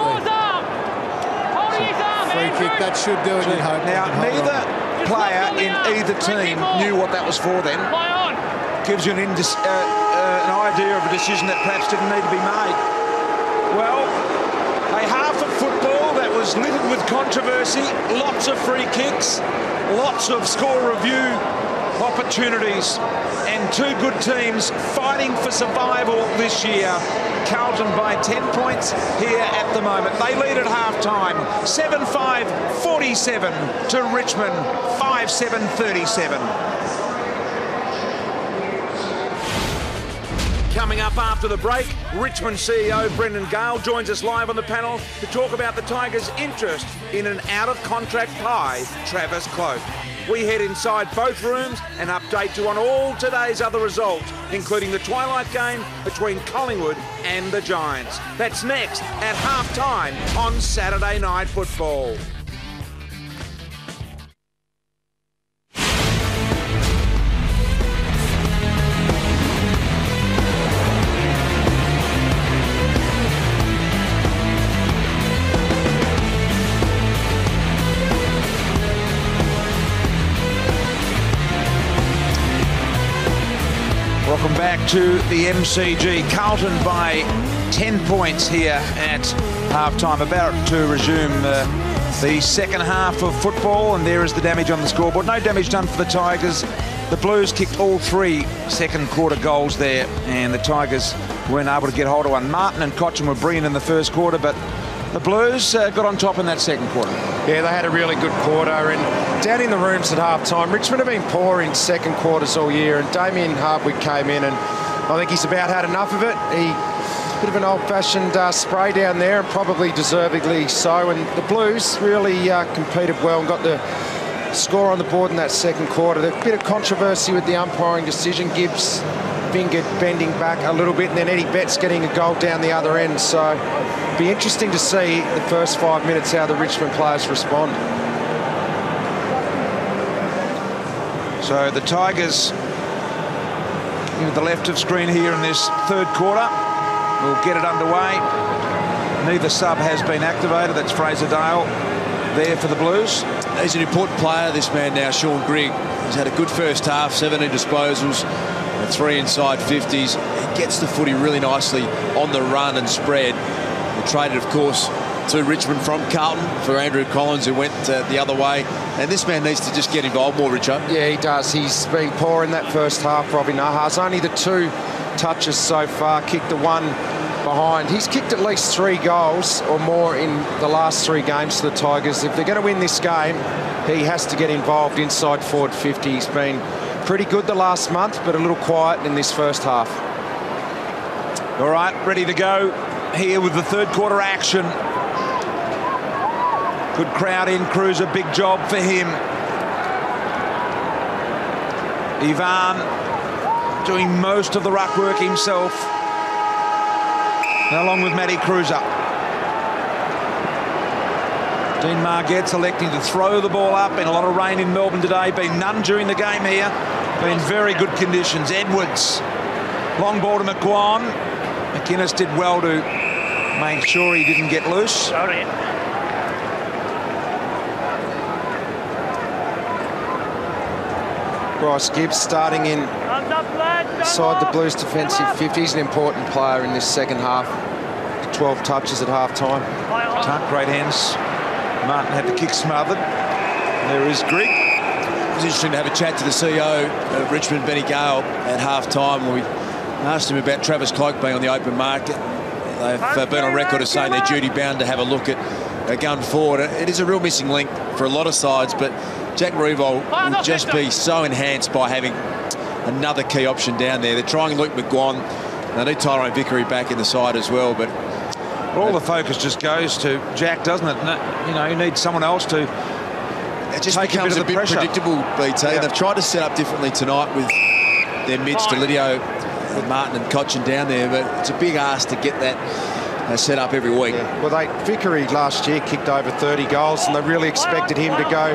F: Free kick, that should do it, you'd hope.
A: Now, neither player in either team knew what that was for then. Gives you an idea of a decision that perhaps didn't need to be made. Well, a half of football that was littered with controversy, lots of free kicks, lots of score review opportunities, and 2 good teams fighting for survival this year. Carlton by 10 points here at the moment. They lead at half-time, 7-5-47 to Richmond, 5-7-37. Coming up after the break, Richmond CEO Brendan Gale joins us live on the panel to talk about the Tigers' interest in an out-of-contract pie, Travis Cloke. We head inside both rooms and update you on all today's other results, including the twilight game between Collingwood and the Giants. That's next at half-time on Saturday Night Football. Welcome back to the MCG. Carlton by 10 points here at half-time, about to resume the second half of football, and there is the damage on the scoreboard. No damage done for the Tigers. The Blues kicked all 3 second quarter goals there, and the Tigers weren't able to get hold of one. Martin and Cochin were brilliant in the first quarter, but the Blues got on top in that second quarter.
C: Yeah, they had a really good quarter, and down in the rooms at half-time, Richmond have been poor in second quarters all year, and Damien Hardwick came in, and I think he's about had enough of it. Bit of an old-fashioned spray down there, and probably deservedly so, and the Blues really competed well and got the score on the board in that second quarter. There's a bit of controversy with the umpiring decision. Gibbs fingered bending back a little bit, and then Eddie Betts getting a goal down the other end, so it'll be interesting to see the first 5 minutes how the Richmond players respond.
A: So the Tigers to the left of screen here in this third quarter. We'll get it underway. Neither sub has been activated. That's Fraser Dale. there for the Blues.
D: He's an important player, this man now, Sean Grigg. He's had a good first half, 17 disposals, and 3 inside 50s. He gets the footy really nicely on the run and spread. He traded, of course, to Richmond from Carlton for Andrew Collins, who went the other way. And this man needs to just get involved more, Richo.
C: Yeah, he does. He's been poor in that first half, Robbie Nahas. Only the 2 touches so far, kicked the 1 behind. He's kicked at least 3 goals or more in the last 3 games for the Tigers. If they're going to win this game, he has to get involved inside forward 50. He's been pretty good the last month, but a little quiet in this first half.
A: All right, ready to go here with the third quarter action. Good crowd in, Cruiser, big job for him. Ivan doing most of the ruck work himself, along with Matty Cruiser. Dean Margette's electing to throw the ball up. Been a lot of rain in Melbourne today. Been none during the game here. Been very good conditions. Edwards, long ball to McGuan. McInnes did well to make sure he didn't get loose.
C: Bryce Gibbs starting inside the Blues defensive 50. He's an important player in this second half. 12 touches at half-time.
A: Tuck, great hands. Martin had the kick smothered. There is Grigg.
D: It was interesting to have a chat to the CEO of Richmond, Benny Gale, at half-time when we asked him about Travis Cloke being on the open market. They've been on record as saying they're duty-bound to have a look at going forward. It is a real missing link for a lot of sides, but Jack Revolt will just be so enhanced by having another key option down there. They're trying Luke McGuan. They need Tyrone Vickery back in the side as well, but
A: all the focus just goes to Jack, doesn't it? You know, you need someone else to
D: it just becomes a bit predictable, BT. Yeah. They've tried to set up differently tonight with their mids, Delidio, with Martin and Cochin down there, but it's a big ask to get that set up every week.
C: Yeah. Well, Vickery last year kicked over 30 goals, and they really expected him to go.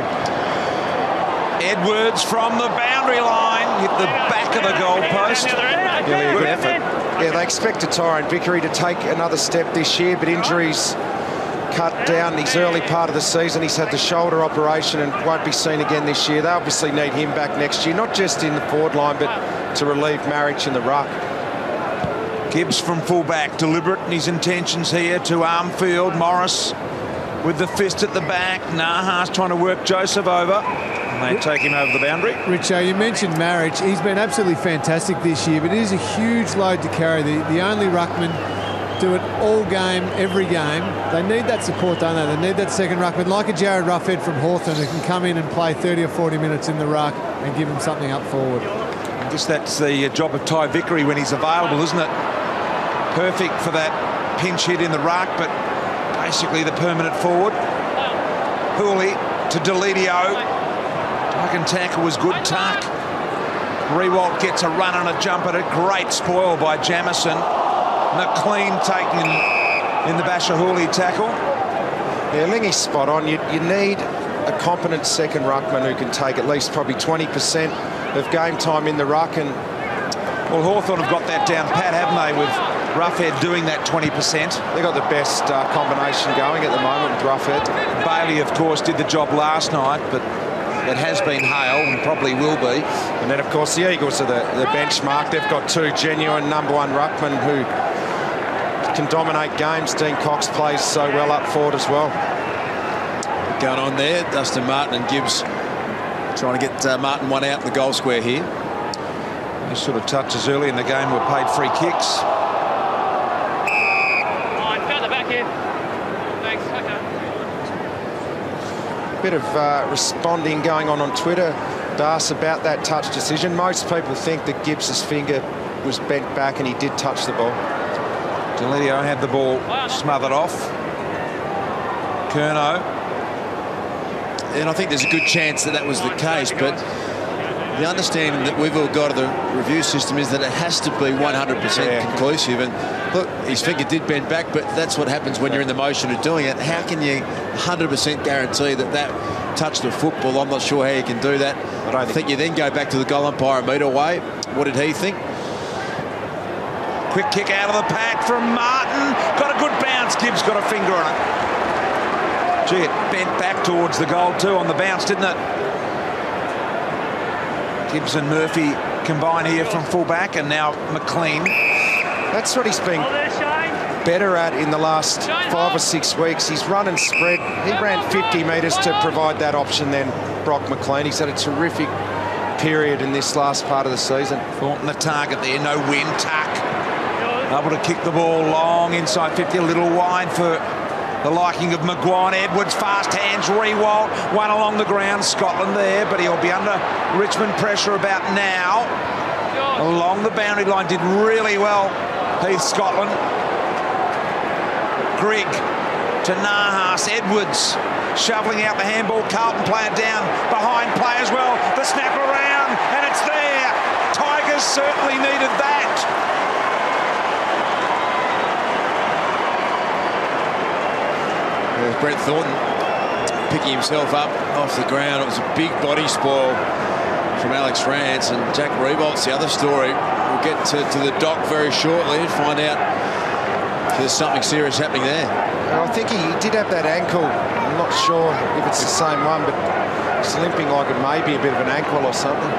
A: Edwards from the boundary line, hit the back of the goal post.
C: Really good effort. Yeah, they expected Tyrone Vickery to take another step this year, but injuries cut down his early part of the season. He's had the shoulder operation and won't be seen again this year. They obviously need him back next year, not just in the forward line, but to relieve Marriage in the ruck.
A: Gibbs from fullback, deliberate in his intentions here to Armfield. Morris with the fist at the back. Nahas trying to work Joseph over. And they take him over the boundary.
F: Richo, you mentioned Marriage. He's been absolutely fantastic this year, but it is a huge load to carry. The only ruckman do it all game, every game. They need that support, don't they? They need that second ruckman, like a Jared Roughhead from Hawthorn, who can come in and play 30 or 40 minutes in the ruck and give them something up forward.
A: I guess that's the job of Ty Vickery when he's available, isn't it? Perfect for that pinch hit in the ruck, but basically the permanent forward. Hooley to Delidio. Tuck and tackle was good. Tuck. Rewalt gets a run and a jump at it. Great spoil by Jamison. McLean taken in the Basher Hooley tackle.
C: Yeah, Lingy's spot on. You need a competent second ruckman who can take at least probably 20% of game time in the ruck. And
A: well, Hawthorn have got that down pat, haven't they, with Roughhead doing that 20%.
C: They've got the best combination going at the moment with Roughhead.
A: Bailey, of course, did the job last night, but it has been Hale and probably will be.
C: And then, of course, the Eagles are the benchmark. They've got 2 genuine #1 ruckmen who can dominate games. Dean Cox plays so well up forward as well.
D: Going on there, Dustin Martin and Gibbs trying to get Martin one out in the goal square here.
A: These sort of touches early in the game were paid free kicks.
C: Bit of responding going on Twitter, Das, about that touch decision. Most people think that Gibbs's finger was bent back and he did touch the ball.
A: Delidio had the ball smothered off. Curnow.
D: And I think there's a good chance that that was the case, but the understanding that we've all got of the review system is that it has to be 100% conclusive. And look, his finger did bend back, but that's what happens when you're in the motion of doing it. How can you 100% guarantee that that touched the football? I'm not sure how you can do that. I don't think you then go back to the goal umpire a metre away. What did he think?
A: Quick kick out of the pack from Martin. Got a good bounce. Gibbs got a finger on it. Gee, it bent back towards the goal too on the bounce, didn't it? Gibbs and Murphy combine here from fullback, and now McLean.
C: That's what he's been better at in the last 5 or 6 weeks. He's run and spread. He ran 50 metres to provide that option then, Brock McLean. He's had a terrific period in this last part of the season.
A: Thornton the target there, no win, tuck. Able to kick the ball long inside 50, a little wide for the liking of Maguire. Edwards, fast hands, Rewalt, one along the ground. Scotland there, but he'll be under Richmond pressure about now. Along the boundary line, did really well, Heath Scotland. Grigg to Nahas, Edwards shoveling out the handball. Carlton player down behind play as well. The snap around, and it's there. Tigers certainly needed that.
D: There's Brett Thornton picking himself up off the ground. It was a big body spoil from Alex Rance, and Jack Rewalt's the other story. We'll get to the dock very shortly and find out if there's something serious happening there.
C: I think he did have that ankle. I'm not sure if it's the same one, but it's limping like it may be a bit of an ankle or something.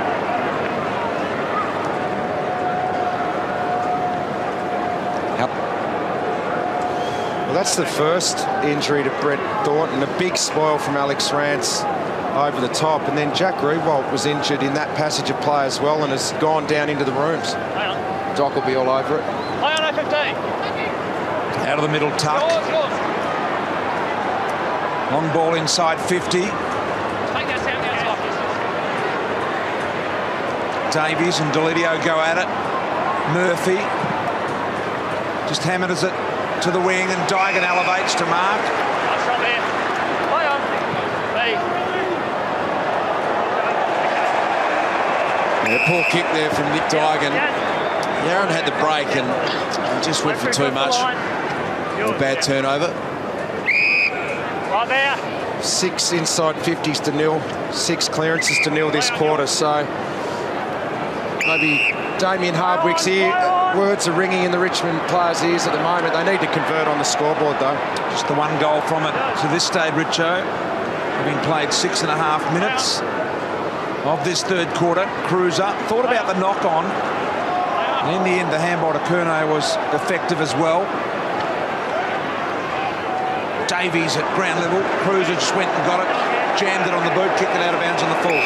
A: Yep.
C: Well, that's the first injury to Brett Thornton. A big spoil from Alex Rance over the top, and then Jack Rewalt was injured in that passage of play as well and has gone down into the rooms. Doc will be all over it.
E: High on 15.
A: Out of the middle, tuck. Long ball inside 50. Davies and Delidio go at it. Murphy just hammers it to the wing, and Dygan elevates to mark.
D: Yeah, poor kick there from Nick Dygan. Yaron had the break and just went for too much. A bad turnover.
G: Right there.
C: 6 inside 50s to nil. 6 clearances to nil this quarter. So maybe Damien Hardwick's ear. Words are ringing in the Richmond players' ears at the moment. They need to convert on the scoreboard, though.
A: Just the one goal from it to this stage, Richo. Having played 6.5 minutes of this third quarter. Cruiser thought about the knock-on. And in the end, the handball to Curnow was effective as well. Davies at ground level. Cruiser just went and got it, jammed it on the boot, kicked it out of bounds on the full.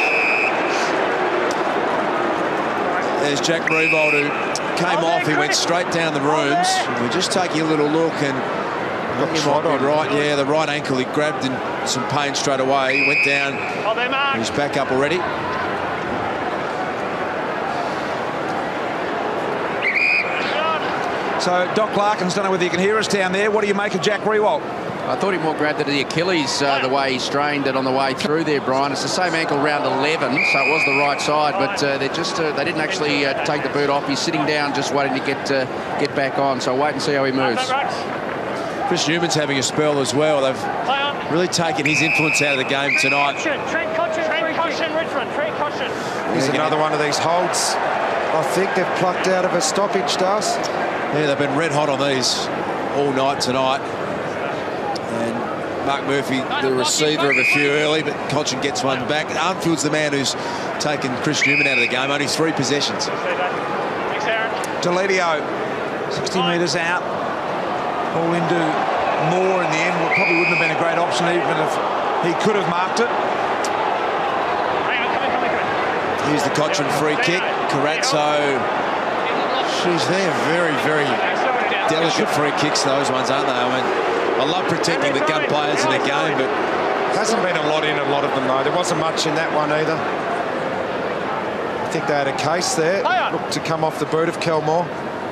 D: There's Jack Rewalt, who came off. He went straight down the rooms. We're just taking a little look, and you might be right. Yeah, the right ankle. He grabbed in some pain straight away. He went down. He's back up already.
A: So Doc Larkins, don't know whether you can hear us down there. What do you make of Jack Rewalt?
I: I thought he more grabbed it at the Achilles the way he strained it on the way through there, Brian. It's the same ankle round 11, so it was the right side, but they didn't actually take the boot off. He's sitting down just waiting to get back on, so wait and see how he moves.
D: Chris Newman's having a spell as well. They've really taken his influence out of the game tonight.
G: Trent Cotchin, Richmond. Trent Cotchin.
C: Here's another one of these holds. I think they've plucked out of a stoppage, Das.
D: Yeah, they've been red hot on these all night tonight. And Mark Murphy, the receiver of a few early, but Cotchin gets one back. Armfield's the man who's taken Chris Newman out of the game. Only 3 possessions.
A: Delidio, 60 metres out. All into Moore in the end. Well, probably wouldn't have been a great option even if he could have marked it.
D: Here's the Cotchin free kick. Carazzo, she's there. Very, very delicate free kicks, those ones, aren't they? I mean, I love protecting the gun players in the game, but
C: hasn't been a lot in a lot of them, though. There wasn't much in that one either. I think they had a case there. Looked to come off the boot of Kelmore.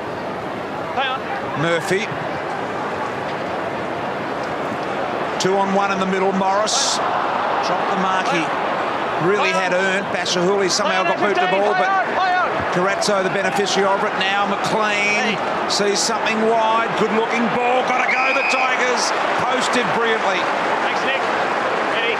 A: Murphy. 2-on-1 in the middle. Morris dropped the mark he really had earned. Bashahuli somehow got moved the ball, but Carazzo the beneficiary of it. Now McLean sees something wide. Good-looking ball. Got to go. The Tigers posted brilliantly.
G: Thanks, Nick. Ready.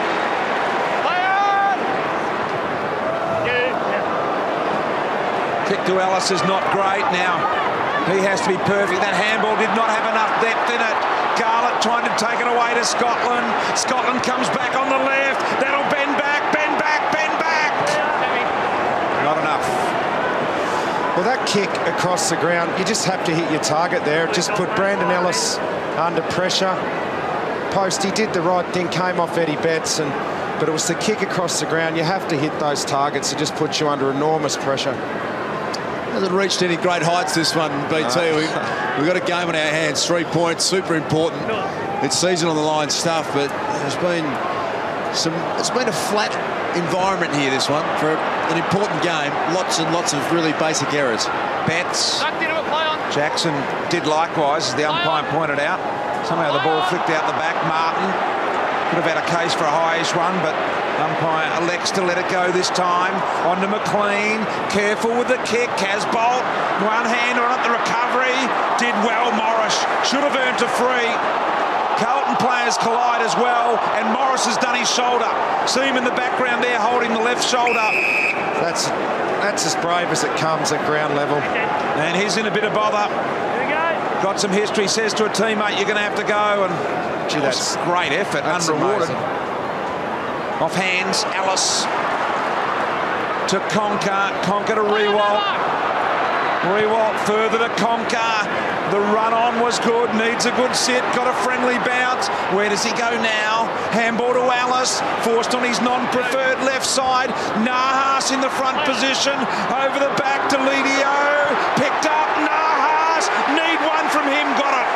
A: Kick to Ellis is not great now. He has to be perfect. That handball did not have enough depth in it. Garlett trying to take it away to Scotland. Scotland comes back on the left. That'll bend back, bend back, bend back. Not enough.
C: Well, that kick across the ground, you just have to hit your target there. It just put Brandon Ellis under pressure. Post, he did the right thing, came off Eddie Betts, but it was the kick across the ground. You have to hit those targets. It just puts you under enormous pressure.
D: Hasn't reached any great heights, this one, BT. We've got a game on our hands, 3 points, super important. It's season on the line stuff, but it's been a flat environment here, this one, for an important game. Lots and lots of really basic errors.
A: Betts. Jackson did likewise, as the umpire pointed out. Somehow the ball flicked out the back. Martin could have had a case for a highish one, but umpire elects to let it go this time. On to McLean. Careful with the kick. Casbolt. One hand on it. The recovery. Did well, Morris. Should have earned a free. Carlton players collide as well, and Morris has done his shoulder. See him in the background there holding the left shoulder.
C: That's as brave as it comes at ground level.
A: And he's in a bit of bother. Got some history, says to a teammate, you're going to have to go. And gee, that's great effort, unrewarded. Amazing. Off hands, Ellis to Conker. Conker to Rewalt. Rewalt further to Conker. The run on was good, needs a good sit, got a friendly bounce. Where does he go now? Handball to Alice, forced on his non-preferred left side. Nahas in the front position, over the back to Lidio. Picked up, Nahas, need one from him, got it.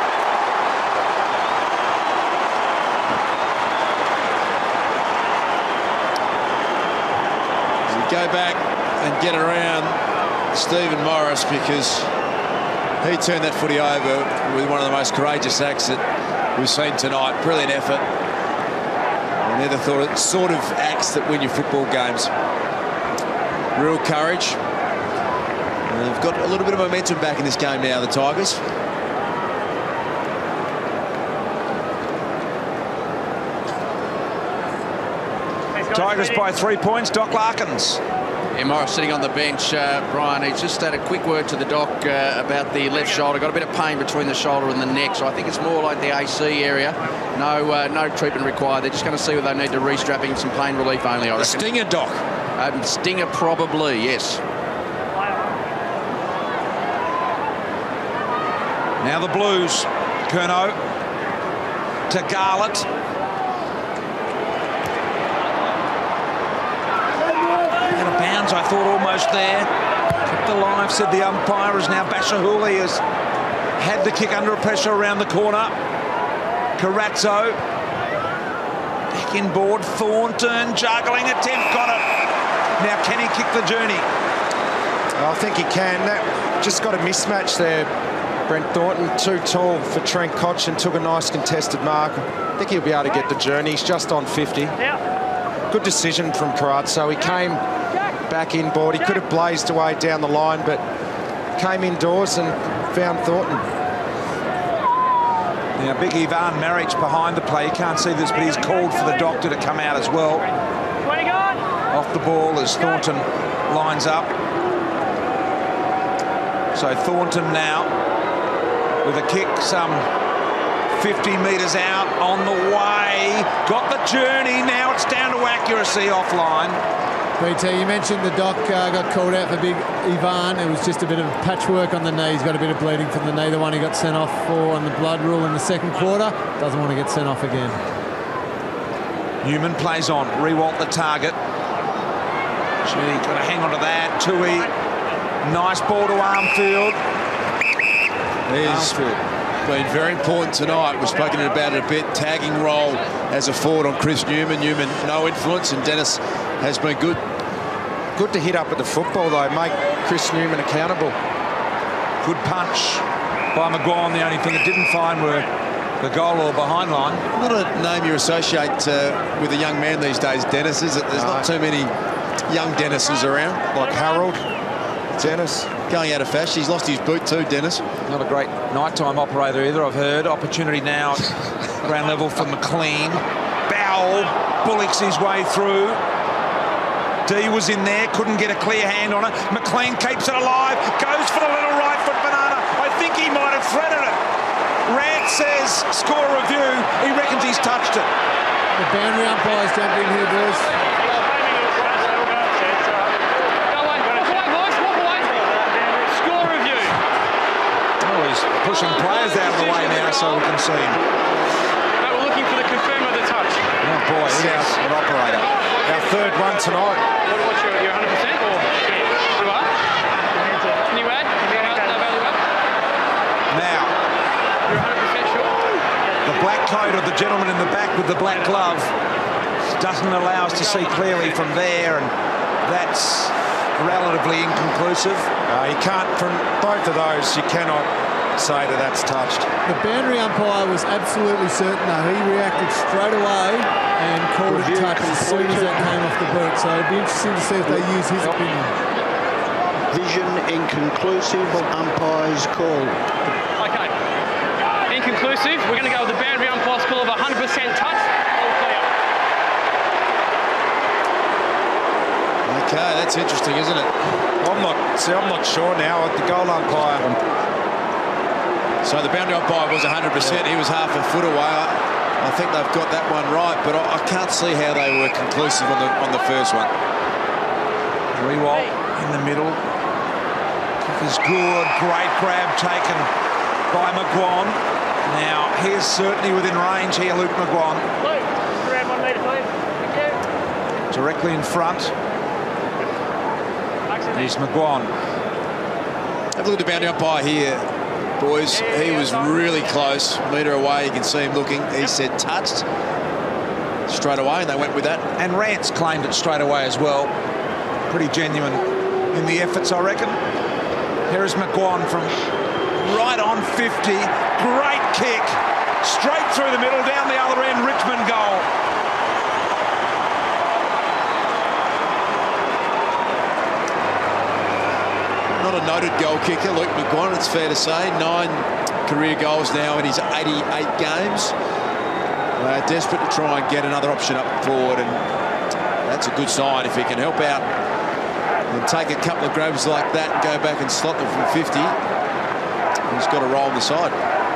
D: We go back and get around Stephen Morris, because he turned that footy over with one of the most courageous acts that we've seen tonight. Brilliant effort. I never thought it sort of acts that win your football games. Real courage. And they've got a little bit of momentum back in this game now, the Tigers.
A: Tigers by 3 points. Doc Larkins.
I: Yeah, Morris sitting on the bench, Brian. He's just had a quick word to the doc about the left shoulder. Got a bit of pain between the shoulder and the neck, so I think it's more like the AC area. No treatment required. They're just going to see whether they need to re-strap him, some pain relief only, I reckon.
D: Stinger, Doc.
I: Stinger probably, yes.
A: Now the Blues. Curnow to Garlett. Bounds, I thought, almost there. Kept alive, said the umpire, as now Bashahuli has had the kick under pressure around the corner. Carazzo. Back inboard. Thornton. Juggling attempt. Got it. Now, can he kick the journey?
C: I think he can. That just got a mismatch there. Brent Thornton, too tall for Trent Koch, and took a nice contested mark. I think he'll be able to get the journey. He's just on 50. Good decision from Carazzo. He came back inboard. He could have blazed away down the line, but came indoors and found Thornton.
A: Now, big Ivan Maric behind the play. You can't see this, but he's called for the doctor to come out as well. Off the ball as Thornton lines up. So Thornton now with a kick some 50 metres out, on the way. Got the journey. Now it's down to accuracy offline.
F: BT, you mentioned the doc got called out for big Ivan. It was just a bit of patchwork on the knee. He's got a bit of bleeding from the knee, the one he got sent off for on the blood rule in the second quarter. Doesn't want to get sent off again.
A: Newman plays on. Rewalt the target. Gee, got to hang on to that. Tui. Nice ball to Armfield.
D: He's been very important tonight. We've spoken about it a bit. Tagging role as a forward on Chris Newman. Newman, no influence, and Dennis has been good.
C: Good to hit up at the football, though. Make Chris Newman accountable.
A: Good punch by Maguire. The only thing it didn't find were the goal or behind line.
D: Not a name you associate with a young man these days, Dennis, is it? There's not too many young Dennises around.
C: Like Harold. Dennis.
D: Going out of fashion. He's lost his boot too, Dennis.
A: Not a great nighttime operator either, I've heard. Opportunity now at ground level for McLean. Bowell bullocks his way through. D was in there, couldn't get a clear hand on it. McLean keeps it alive, goes for the little right foot banana. I think he might have threaded it. Rant says, score review, he reckons he's touched it.
F: The boundary umpires jumped in here, boys.
A: Pushing players out of the way now so we can see him.
E: But we're looking for the confirm of the touch.
A: Oh boy, here's an operator.
C: Our third one tonight.
E: What's your 100% or you are? Can you add? Can you add that value up?
A: Now,
E: You're 100% sure?
A: the black coat of the gentleman in the back with the black glove doesn't allow us to see clearly from there, and that's relatively inconclusive.
C: You can't, from both of those, you cannot say that that's touched.
F: The boundary umpire was absolutely certain, though. He reacted straight away and called it touch as soon as that came off the boot. So it'd be interesting to see if they use his opinion.
H: Vision inconclusive, umpire's call.
E: Okay. Inconclusive. We're going to go with the boundary umpire's call of 100% touch. All clear.
D: Okay, that's interesting, isn't it?
C: I'm not sure now at the goal umpire.
D: So the boundary umpire was 100%. He was half a foot away. I think they've got that one right, but I can't see how they were conclusive on the first one.
A: Rewalt in the middle. Kick is good. Great grab taken by McGuan. Now, he's certainly within range here, Luke McGuan.
G: Luke, around 1 metre, please. Thank you.
A: Directly in front. Here's McGuan.
D: Have a look at the boundary umpire here, boys. He was really close, metre away. You can see him looking. He said touched straight away, and they went with that.
A: And Rance claimed it straight away as well. Pretty genuine in the efforts, I reckon. Here is McGuan from right on 50. Great kick. Straight through the middle, down the other end, Richmond goal.
D: Not a noted goal kicker, Luke McGuan, it's fair to say. 9 career goals now in his 88 games. Desperate to try and get another option up forward, and that's a good sign if he can help out and take a couple of grabs like that and go back and slot them from 50. He's got a roll on the side.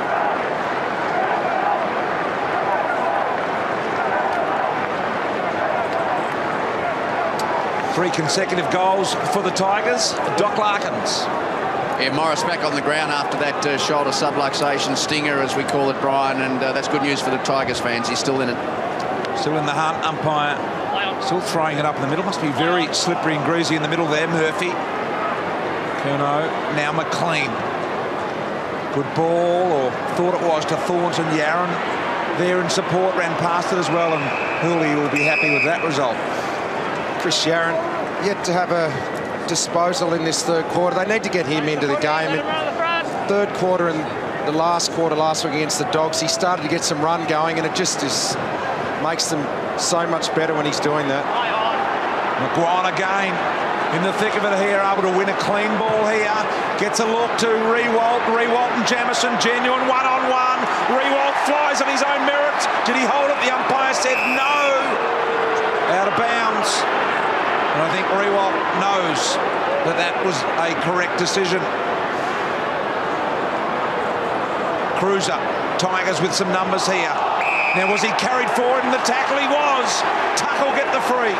A: Three consecutive goals for the Tigers. Doc Larkins.
I: Yeah, Morris back on the ground after that shoulder subluxation stinger, as we call it, Brian, and that's good news for the Tigers fans. He's still in it.
A: Still in the hunt. Umpire still throwing it up in the middle. Must be very slippery and greasy in the middle there. Murphy. Curnow. Now McLean. Good ball, or thought it was, to Thornton. Yaron there in support. Ran past it as well, and Hooley will be happy with that result.
C: Chris Yaron yet to have a disposal in this third quarter. They need to get him into the game. Third quarter and the last quarter last week against the Dogs, he started to get some run going, and it just makes them so much better when he's doing that.
A: McGuan again in the thick of it here, able to win a clean ball here. Gets a look to Rewalt. Rewalt and Jamison, genuine one-on-one. Rewalt flies on his own merit. Did he hold it? The umpire said no. Out of bounds. And I think Rewalt knows that that was a correct decision. Cruiser, Tigers with some numbers here. Now, was he carried forward in the tackle? He was. Tuck will get the free.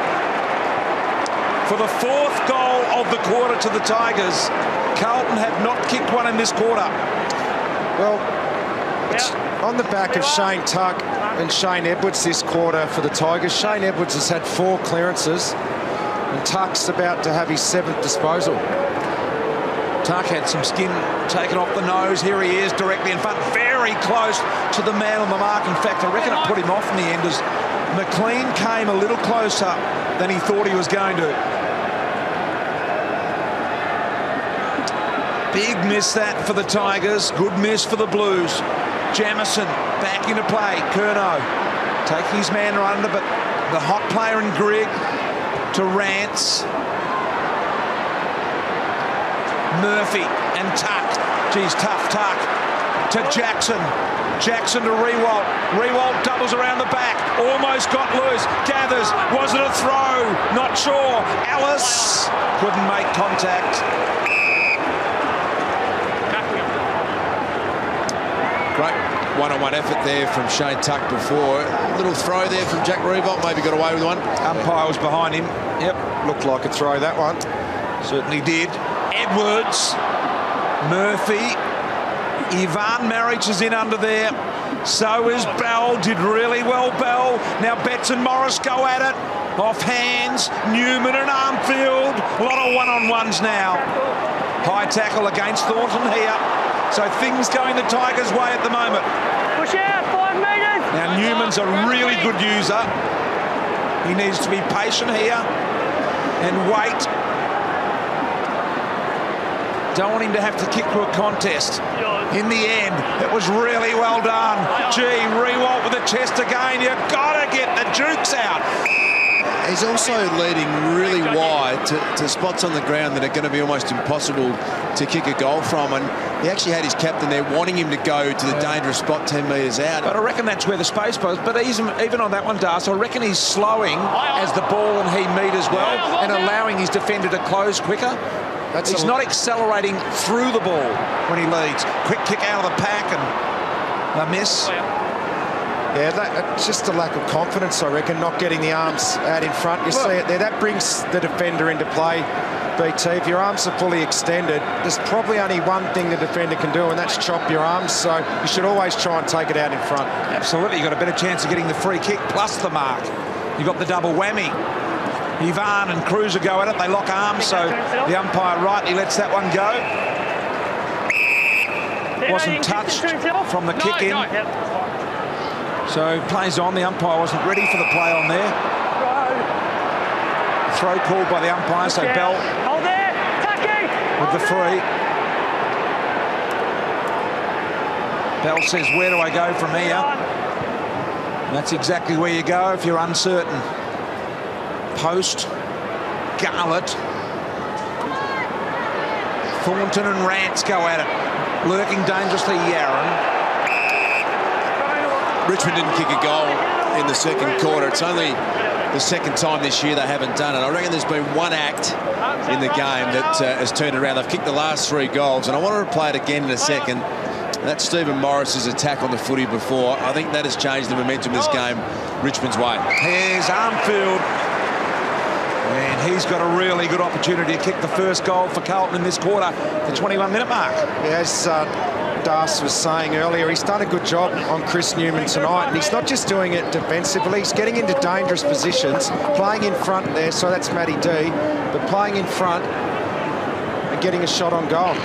A: For the 4th goal of the quarter to the Tigers. Carlton have not kicked one in this quarter.
C: Well, it's on the back of Shane Tuck and Shane Edwards this quarter for the Tigers. Shane Edwards has had 4 clearances, and Tuck's about to have his 7th disposal.
A: Tuck had some skin taken off the nose. Here he is, directly in front, very close to the man on the mark. In fact, I reckon it put him off in the end as McLean came a little closer than he thought he was going to. Big miss that for the Tigers. Good miss for the Blues. Jamison back into play. Curnow taking his man right under, but the hot player in Grigg to Rance. Murphy and Tuck. Geez, tough Tuck to Jackson. Jackson to Rewalt. Rewalt doubles around the back. Almost got loose. Gathers. Was it a throw? Not sure. Ellis couldn't make contact.
D: one-on-one effort there from Shane Tuck before. A little throw there from Jack Revolt, maybe got away with one.
A: Umpire was behind him. Yep,
C: Looked like a throw, that one.
A: certainly did. Edwards, Murphy, Ivan Maric is in under there. So is Bell, did really well, Bell. Now Betts and Morris go at it. Off hands, Newman and Armfield. A lot of one-on-ones now. High tackle against Thornton here. So things going the Tigers' way at the moment.
G: Push out, 5 metres.
A: Now Newman's a really good user. He needs to be patient here and wait. Don't want him to have to kick to a contest. In the end, it was really well done. Gee, Rewalt with the chest again. You've got to get the jukes out.
D: He's also leading really wide to spots on the ground that are going to be almost impossible to kick a goal from. And he actually had his captain there wanting him to go to the dangerous spot 10 metres out.
A: But I reckon that's where the space was. But even on that one, Das, I reckon he's slowing as the ball and he meet as well and allowing his defender to close quicker. He's not accelerating through the ball when he leads. Quick kick out of the pack and a miss.
C: Yeah, it's just a lack of confidence, I reckon, not getting the arms out in front. You see it there. That brings the defender into play, BT. If your arms are fully extended, there's probably only one thing the defender can do, and that's chop your arms. So you should always try and take it out in front.
A: Absolutely. You've got a better chance of getting the free kick plus the mark. You've got the double whammy. Ivan and Cruiser go at it. They lock arms, so the umpire rightly lets that one go. Wasn't touched from the kick in. So plays on. The umpire wasn't ready for the play on there. Throw called by the umpire, so Bell with the free. Bell says, where do I go from here? And that's exactly where you go if you're uncertain. Post, Garlett, Thornton and Rance go at it. Lurking dangerously, Yaron.
D: Richmond didn't kick a goal in the second quarter. It's only the second time this year they haven't done it. I reckon there's been one act in the game that has turned it around. They've kicked the last 3 goals, and I want to replay it again in a second. That's Stephen Morris's attack on the footy before. I think that has changed the momentum of this game Richmond's way.
A: Here's Armfield. And he's got a really good opportunity to kick the first goal for Carlton in this quarter, the 21-minute mark.
C: Yeah, as Das was saying earlier, he's done a good job on Chris Newman tonight, and he's not just doing it defensively, he's getting into dangerous positions, playing in front there, so that's Matty D, but playing in front and getting a shot on goal.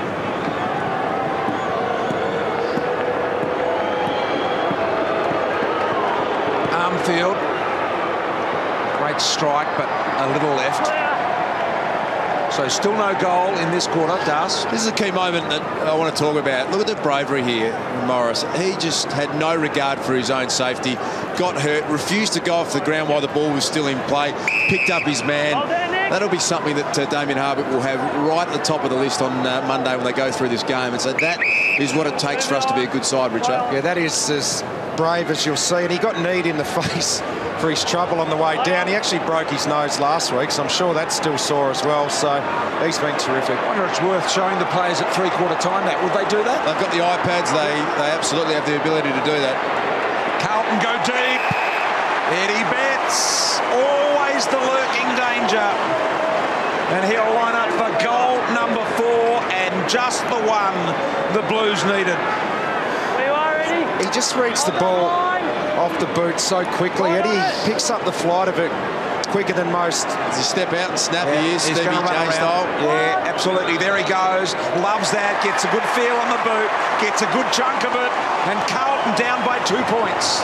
A: Armfield, great strike, but a little left. So still no goal in this quarter, Das.
D: This is a key moment that I want to talk about. Look at the bravery here, Morris. He just had no regard for his own safety, got hurt, refused to go off the ground while the ball was still in play, picked up his man. That'll be something that Damien Hardwick will have right at the top of the list on Monday when they go through this game. And so that is what it takes for us to be a good side, Richo.
C: Yeah, that is as brave as you'll see. And he got kneed in the face for his trouble on the way down. He actually broke his nose last week, so I'm sure that's still sore as well. So he's been terrific.
A: I wonder if it's worth showing the players at 3/4 time that. Would they do that?
D: They've got the iPads. They absolutely have the ability to do that.
A: Carlton go deep. Eddie Betts, always the lurking danger. And he'll line up for goal number 4 and just the one the Blues needed.
C: He just reads the ball off the boot so quickly. Eddie picks up the flight of it quicker than most.
D: Does he step out and snap? Yeah, he is, Stevie J style.
A: Yeah, absolutely. There he goes. Loves that. Gets a good feel on the boot. Gets a good chunk of it. And Carlton down by 2 points.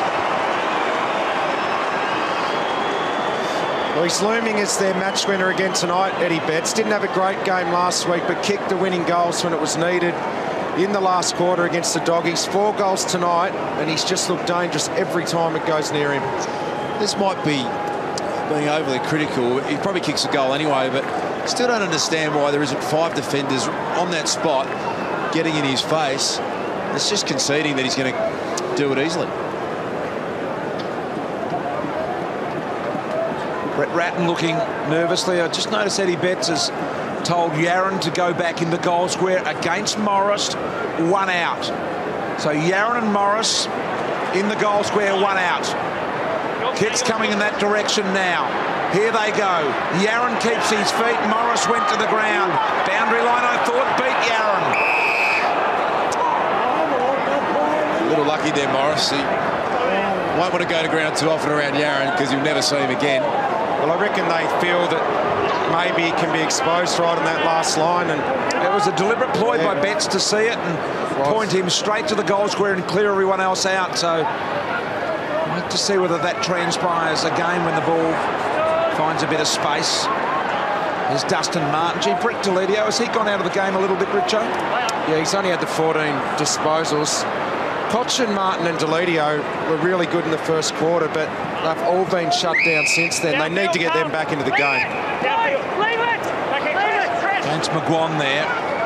C: Well, he's looming as their match winner again tonight, Eddie Betts. Didn't have a great game last week, but kicked the winning goals when it was needed in the last quarter against the Doggies. 4 goals tonight, and he's just looked dangerous every time it goes near him.
D: This might be being overly critical. He probably kicks a goal anyway, but still don't understand why there isn't 5 defenders on that spot getting in his face. It's just conceding that he's going to do it easily.
A: Brett Ratton looking nervously. I just noticed Eddie Betts has told Yaron to go back in the goal square against Morris. 1 out. So Yaron and Morris in the goal square, one out. Kicks coming in that direction now. Here they go. Yaron keeps his feet. Morris went to the ground. Boundary line, I thought, beat Yaron.
D: A little lucky there, Morris. He won't want to go to ground too often around Yaron because you'll never see him again.
C: Well, I reckon they feel that maybe he can be exposed right on that last line. And
A: it was a deliberate ploy by Betts to see it and point him straight to the goal square and clear everyone else out. So we'll have to see whether that transpires again when the ball finds a bit of space. There's Dustin Martin. Gee, Brett Deledio, has he gone out of the game a little bit, Richo?
C: Yeah, he's only had the 14 disposals. Cochin, Martin and Deledio were really good in the first quarter, but they've all been shut down since then. They need to get them back into the game.
A: James McGuan there.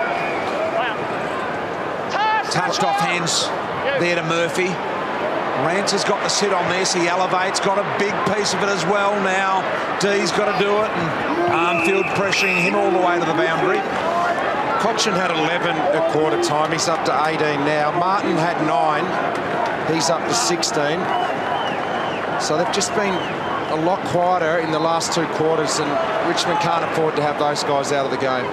A: Touched off hands there to Murphy. Rance has got the sit on this. He elevates, got a big piece of it as well now. D's got to do it, and Armfield pressuring him all the way to the boundary.
C: Cochin had 11 at quarter time. He's up to 18 now. Martin had 9. He's up to 16. So they've just been a lot quieter in the last 2 quarters, and Richmond can't afford to have those guys out of the game.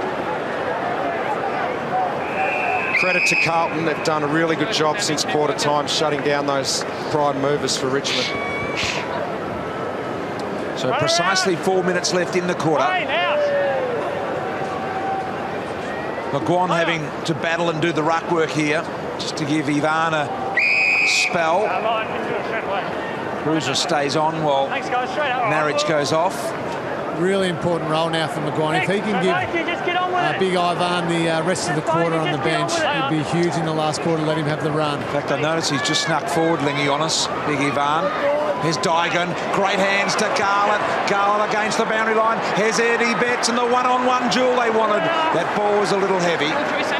C: Credit to Carlton. They've done a really good job since quarter time, shutting down those prime movers for Richmond.
A: So precisely 4 minutes left in the quarter. McGuan having to battle and do the ruck work here, just to give Ivan a spell. Cruiser stays on while Marriage goes off.
F: Really important role now for McGuan. If he can give Big Ivan the rest of the quarter on the bench, it'd be huge in the last quarter. Let him have the run.
A: In fact, I noticed he's just snuck forward, Lingy on us. Big Ivan. Here's Dygan. Great hands to Garlett. Garlett against the boundary line. Here's Eddie Betts and the one-on-one duel they wanted. That ball was a little heavy.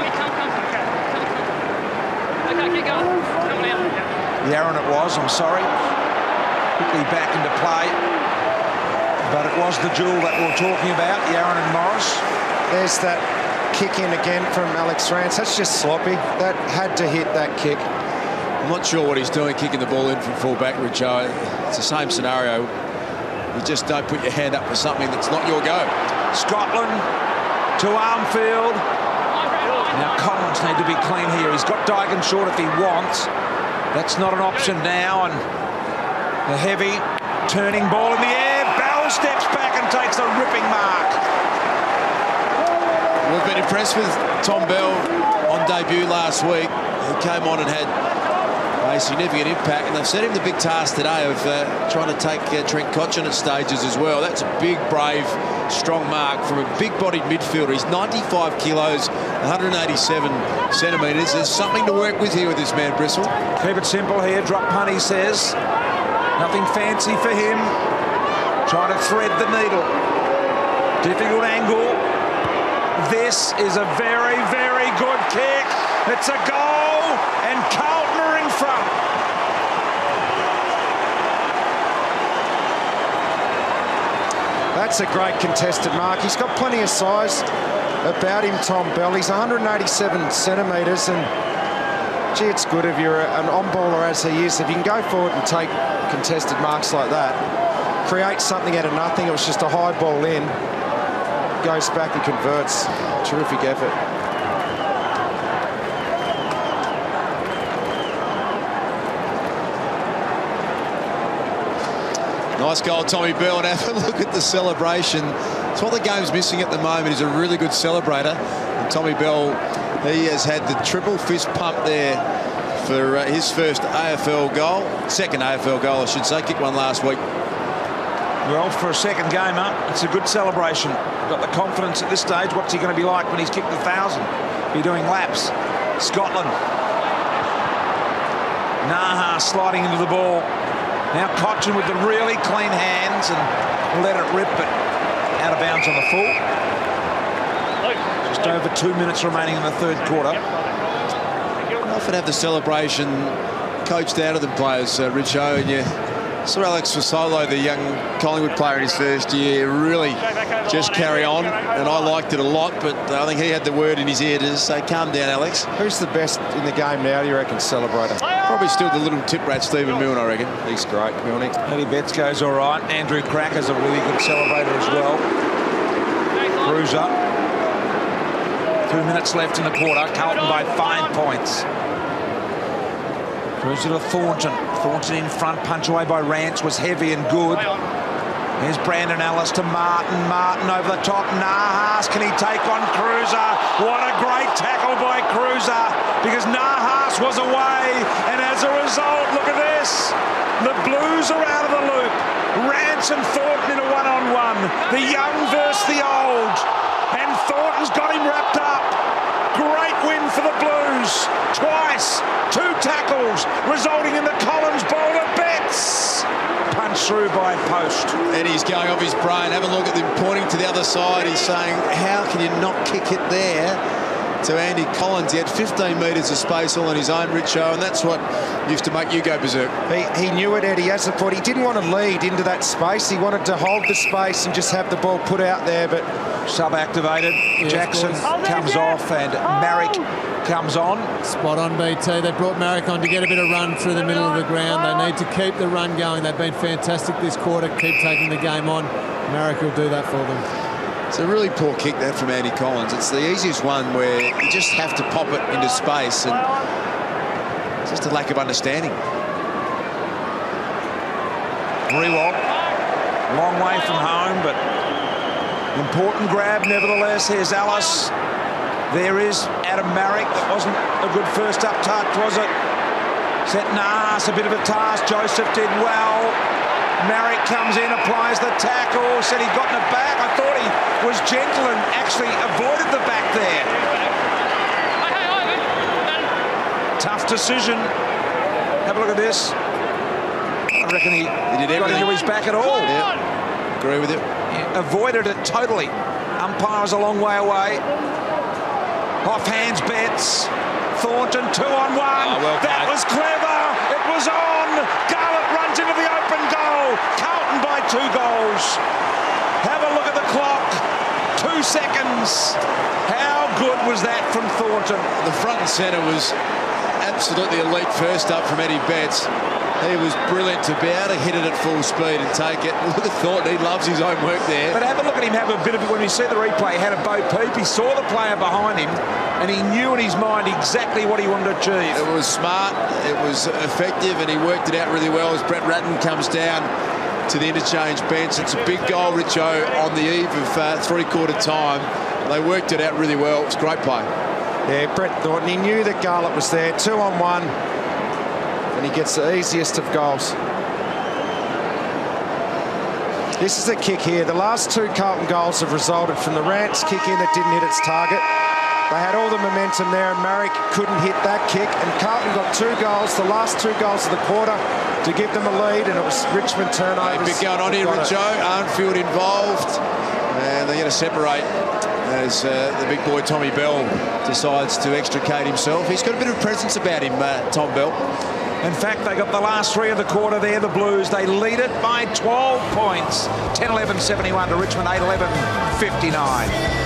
A: Yaron it was, I'm sorry. Quickly back into play. But it was the duel that we were talking about, Yaron and Morris.
C: There's that kick in again from Alex Rance. That's just sloppy. That had to hit that kick.
D: I'm not sure what he's doing, kicking the ball in from full-back, Richo. It's the same scenario. You just don't put your hand up for something that's not your go.
A: Scotland to Armfield. Now Collins need to be clean here. He's got Dygan short if he wants. That's not an option now. And the heavy turning ball in the air. Bell steps back and takes a ripping mark.
D: We've been impressed with Tom Bell on debut last week. He came on and had a significant impact, and they've set him the big task today of trying to take Trent Cotchin at stages as well. That's a big, brave, strong mark from a big-bodied midfielder. He's 95 kilos, 187 centimetres. There's something to work with here with this man, Bristol.
A: Keep it simple here. Drop punt, he says. Nothing fancy for him. Trying to thread the needle. Difficult angle. This is a very, very good kick. It's a goal, and Carlton are in front.
C: That's a great contested mark. He's got plenty of size about him, Tom Bell. He's 187 centimetres, and gee, it's good if you're an on-baller as he is. If you can go forward and take contested marks like that, create something out of nothing. It was just a high ball in. Goes back and converts. Terrific effort.
D: Nice goal, Tommy Bell, and have a look at the celebration. It's what the game's missing at the moment. He's a really good celebrator. And Tommy Bell, he has had the triple fist pump there for his first AFL goal. Second AFL goal, I should say. Kicked one last week.
A: Well, for a second game up, it's a good celebration. Got the confidence at this stage. What's he going to be like when he's kicked 1,000? Be doing laps. Scotland. Naha sliding into the ball. Now Cotchin with the really clean hands and let it rip, but out of bounds on the full. Just over 2 minutes remaining in the third quarter.
D: You often have the celebration coached out of the players, Richo, and Sir Alex Fasolo, the young Collingwood player in his first year, really just carry on, and I liked it a lot, but I think he had the word in his ear to say, calm down, Alex.
C: Who's the best in the game now, do you reckon, celebrator?
D: Probably still the little tip rat, Stephen Milne, I reckon.
C: He's great, Milne.
A: Eddie Betts goes all right. Andrew Cracker's a really good celebrator as well. Cruiser. 2 minutes left in the quarter. Carlton by 5 points. Cruiser to Thornton. Thornton in front. Punch away by Rance was heavy and good. Here's Brandon Ellis to Martin. Martin over the top. Nahas, can he take on Cruiser? What a great tackle by Cruiser, because Nahas was away, and as a result, look at this. The Blues are out of the loop. Rance and Thornton in a one-on-one. The young versus the old. And Thornton's got him wrapped up. Great win for the Blues. Twice. 2 tackles, resulting in the Collins ball to Betts. Punched through by post.
D: Eddie's going off his brain. Have a look at him pointing to the other side. He's saying, how can you not kick it there to Andy Collins? He had 15 metres of space all on his own, Richo, and that's what used to make you go berserk.
C: He knew it, Eddie, as a point. He didn't want to lead into that space. He wanted to hold the space and just have the ball put out there, but...
A: Sub-activated. Yes, Jackson comes off and Marrick comes on.
F: Spot on, BT. They brought Marrick on to get a bit of run through the middle of the ground. They need to keep the run going. They've been fantastic this quarter. Keep taking the game on. Marrick will do that for them.
D: It's a really poor kick, that, from Andy Collins. It's the easiest one where you just have to pop it into space, and it's just a lack of understanding.
A: Rewalt, long way from home, but important grab nevertheless. Here's Alice. There is Adam Marrick. Wasn't a good first up touch, was it? Set Nahas a bit of a task. Joseph did well. Marrick comes in, applies the tackle. Said he'd gotten it back. I thought he was gentle and actually avoided the back there. Tough decision. Have a look at this. I reckon he
D: did everything.
A: Got into his back at all.
D: Yeah, agree with you.
A: Yeah, avoided it totally. Umpire was a long way away. Off hands Betts. Thornton 2-on-1. That was clever. It was on. Garlett runs into the open goal. Carlton by 2 goals. Have a look at the clock. 2 seconds. How good was that from Thornton?
D: The front and centre was absolutely elite first up from Eddie Betts. He was brilliant to be able to hit it at full speed and take it. Look at Thornton, he loves his own work there.
A: But have a look at him have a bit of it. When we see the replay, he had a bow peep. He saw the player behind him and he knew in his mind exactly what he wanted to achieve.
D: It was smart, it was effective, and he worked it out really well as Brett Ratton comes down to the interchange bench. It's a big goal, Richo, on the eve of three-quarter time. They worked it out really well. It was a great play.
C: Yeah, Brett Thornton, he knew that Garlett was there. 2-on-1. And he gets the easiest of goals. This is the kick here. The last 2 Carlton goals have resulted from the Rance kick in that didn't hit its target. They had all the momentum there, and Marrick couldn't hit that kick. And Carlton got 2 goals, the last 2 goals of the quarter, to give them a lead, and it was Richmond turnovers.
D: A bit going on here, Richo. Arnfield involved, and they're going to separate as the big boy Tommy Bell decides to extricate himself. He's got a bit of presence about him, Tom Bell.
A: In fact, they got the last 3 of the quarter there, the Blues. They lead it by 12 points. 10-11-71 to Richmond, 8-11-59.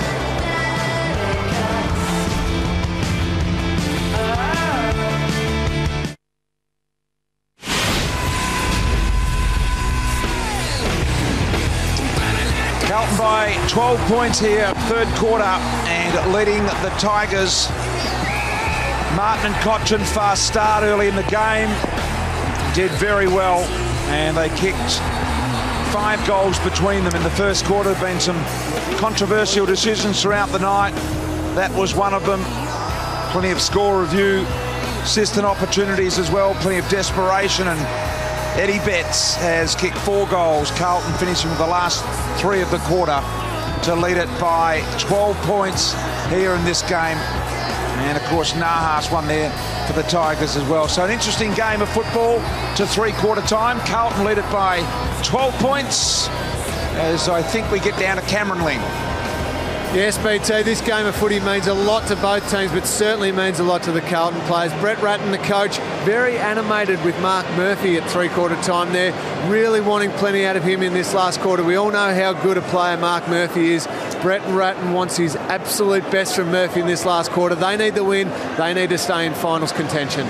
A: Carlton by 12 points here, 3rd quarter, and leading the Tigers. Martin and Cochin, fast start early in the game, did very well, and they kicked 5 goals between them in the first quarter. There have been some controversial decisions throughout the night. That was one of them. Plenty of score review system opportunities as well, plenty of desperation, and Eddie Betts has kicked 4 goals. Carlton finishing with the last 3 of the quarter to lead it by 12 points here in this game. And, of course, Nahas won there for the Tigers as well. So an interesting game of football to 3-quarter time. Carlton lead it by 12 points as I think we get down to Cameron Ling.
F: Yes, BT, this game of footy means a lot to both teams, but certainly means a lot to the Carlton players. Brett Ratton, the coach, very animated with Mark Murphy at three-quarter time there, really wanting plenty out of him in this last quarter. We all know how good a player Mark Murphy is. Brett Ratton wants his absolute best from Murphy in this last quarter. They need the win. They need to stay in finals contention.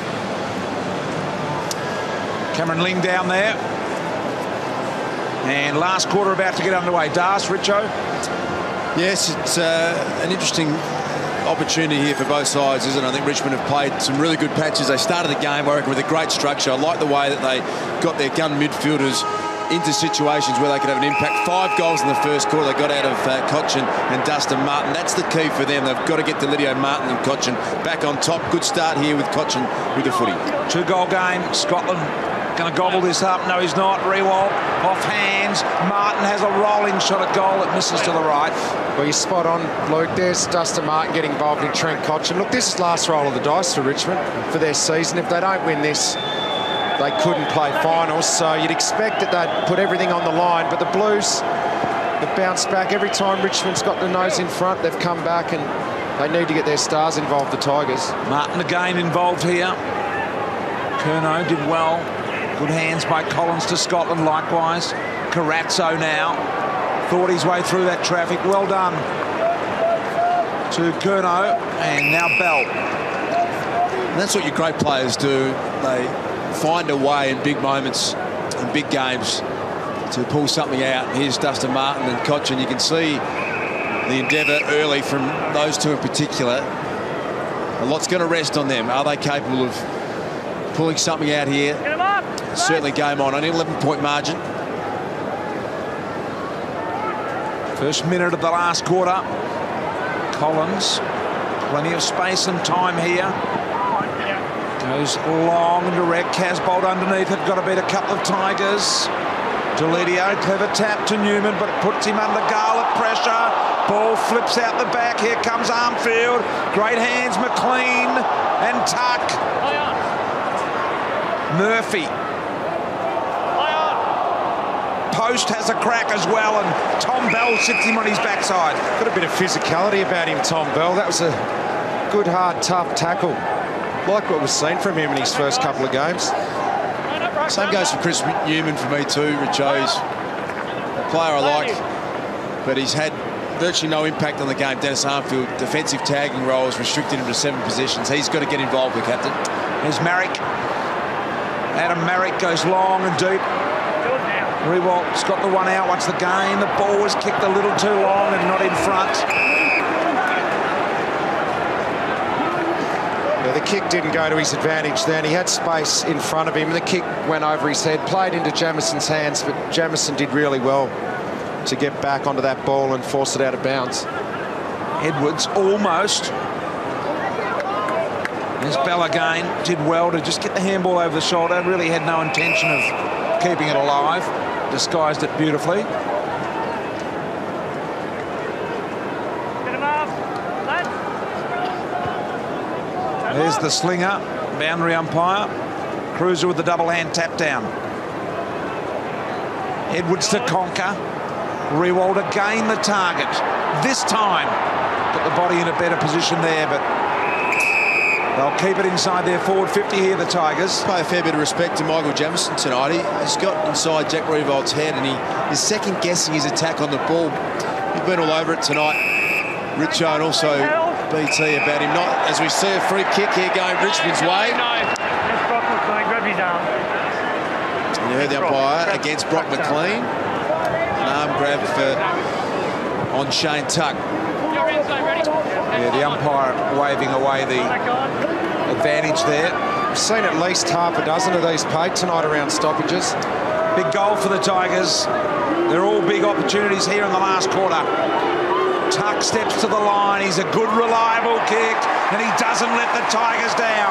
A: Cameron Ling down there. And last quarter about to get underway. Das, Richo?
D: Yes, it's an interesting opportunity here for both sides, isn't it? I think Richmond have played some really good patches. They started the game, I reckon, with a great structure. I like the way that they got their gun midfielders into situations where they could have an impact. 5 goals in the first quarter they got out of Cochin and Dustin Martin. That's the key for them. They've got to get Delidio, Martin and Cochin back on top. Good start here with Cochin with the footy.
A: 2-goal game. Scotland going to gobble this up. No, he's not. Rewalt off hands. Martin has a rolling shot at goal. It misses to the right.
C: Well, you're spot on, Luke. There's Dustin Martin getting involved in Trent Cochin. Look, this is last roll of the dice for Richmond for their season. If they don't win this, they couldn't play finals. So you'd expect that they'd put everything on the line. But the Blues have bounced back. Every time Richmond's got the nose in front, they've come back and they need to get their stars involved, the Tigers.
A: Martin again involved here. Curnow did well. Good hands by Collins to Scotland likewise. Carazzo now. Thought his way through that traffic. Well done to Curnow. And now Bell.
D: And that's what your great players do. They find a way in big moments and big games to pull something out. Here's Dustin Martin and Cochin. You can see the endeavour early from those two in particular. A lot's going to rest on them. Are they capable of pulling something out here? Certainly game on. Only 11-point margin.
A: First minute of the last quarter. Collins, plenty of space and time here. Goes long and direct. Casbolt underneath it. Got to beat a couple of Tigers. Delidio, clever tap to Newman, but it puts him under Garlick pressure. Ball flips out the back. Here comes Armfield. Great hands, McLean and Tuck. Murphy. Post has a crack as well, and Tom Bell sits him on his backside.
C: Got a bit of physicality about him, Tom Bell. That was a good, hard, tough tackle. Like what we've seen from him in his first couple of games.
D: Same goes for Chris Newman for me too, Richo. He's a player I like, but he's had virtually no impact on the game. Dennis Armfield, defensive tagging roles restricted him to 7 positions. He's got to get involved, the captain.
A: There's Marrick. Adam Marrick goes long and deep. Rewalt's got the one out once the gain. The ball was kicked a little too long and not in front.
C: Yeah, the kick didn't go to his advantage then. He had space in front of him. The kick went over his head, played into Jamison's hands, but Jamison did really well to get back onto that ball and force it out of bounds.
A: Edwards almost. There's Bell again. Did well to just get the handball over the shoulder. Really had no intention of keeping it alive. Disguised it beautifully. There's the slinger, boundary umpire. Cruiser with the double hand tap down. Edwards to Conker. Rewald again the target. This time, put the body in a better position there, but they'll keep it inside their forward 50 here, the Tigers.
D: Pay a fair bit of respect to Michael Jamison tonight. He's got inside Jack Rewald's head and he's second-guessing his attack on the ball. He's been all over it tonight. Richo and also BT about him. Not as we see a free kick here going Richmond's way. And you heard the umpire against Brock McLean. An arm grab on Shane Tuck.
A: Yeah, the umpire waving away the advantage there.
C: We've seen at least half a dozen of these paid tonight around stoppages.
A: Big goal for the Tigers. They're all big opportunities here in the last quarter. Tuck steps to the line. He's a good, reliable kick, and he doesn't let the Tigers down.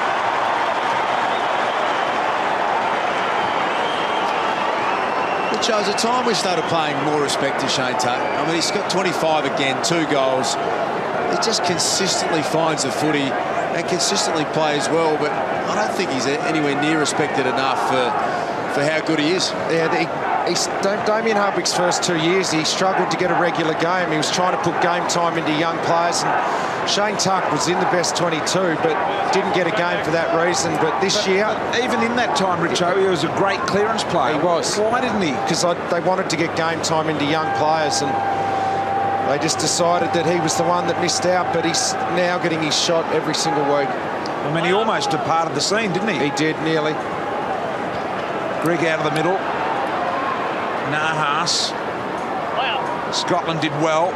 D: It shows a time we started paying more respect to Shane Tuck. I mean, he's got 25 again, 2 goals. He just consistently finds the footy and consistently plays well, but I don't think he's anywhere near respected enough for how good he is.
C: Yeah, Damien Hardwick's first 2 years, he struggled to get a regular game. He was trying to put game time into young players, and Shane Tuck was in the best 22, but didn't get a game for that reason. But this year...
A: Even in that time, Richo, he was a great clearance player.
C: He was.
A: Why didn't he?
C: Because they wanted to get game time into young players, and they just decided that he was the one that missed out, but he's now getting his shot every single week.
A: I mean, he almost departed the scene, didn't he?
C: He did, nearly.
A: Grigg out of the middle. Nahas. Scotland did well.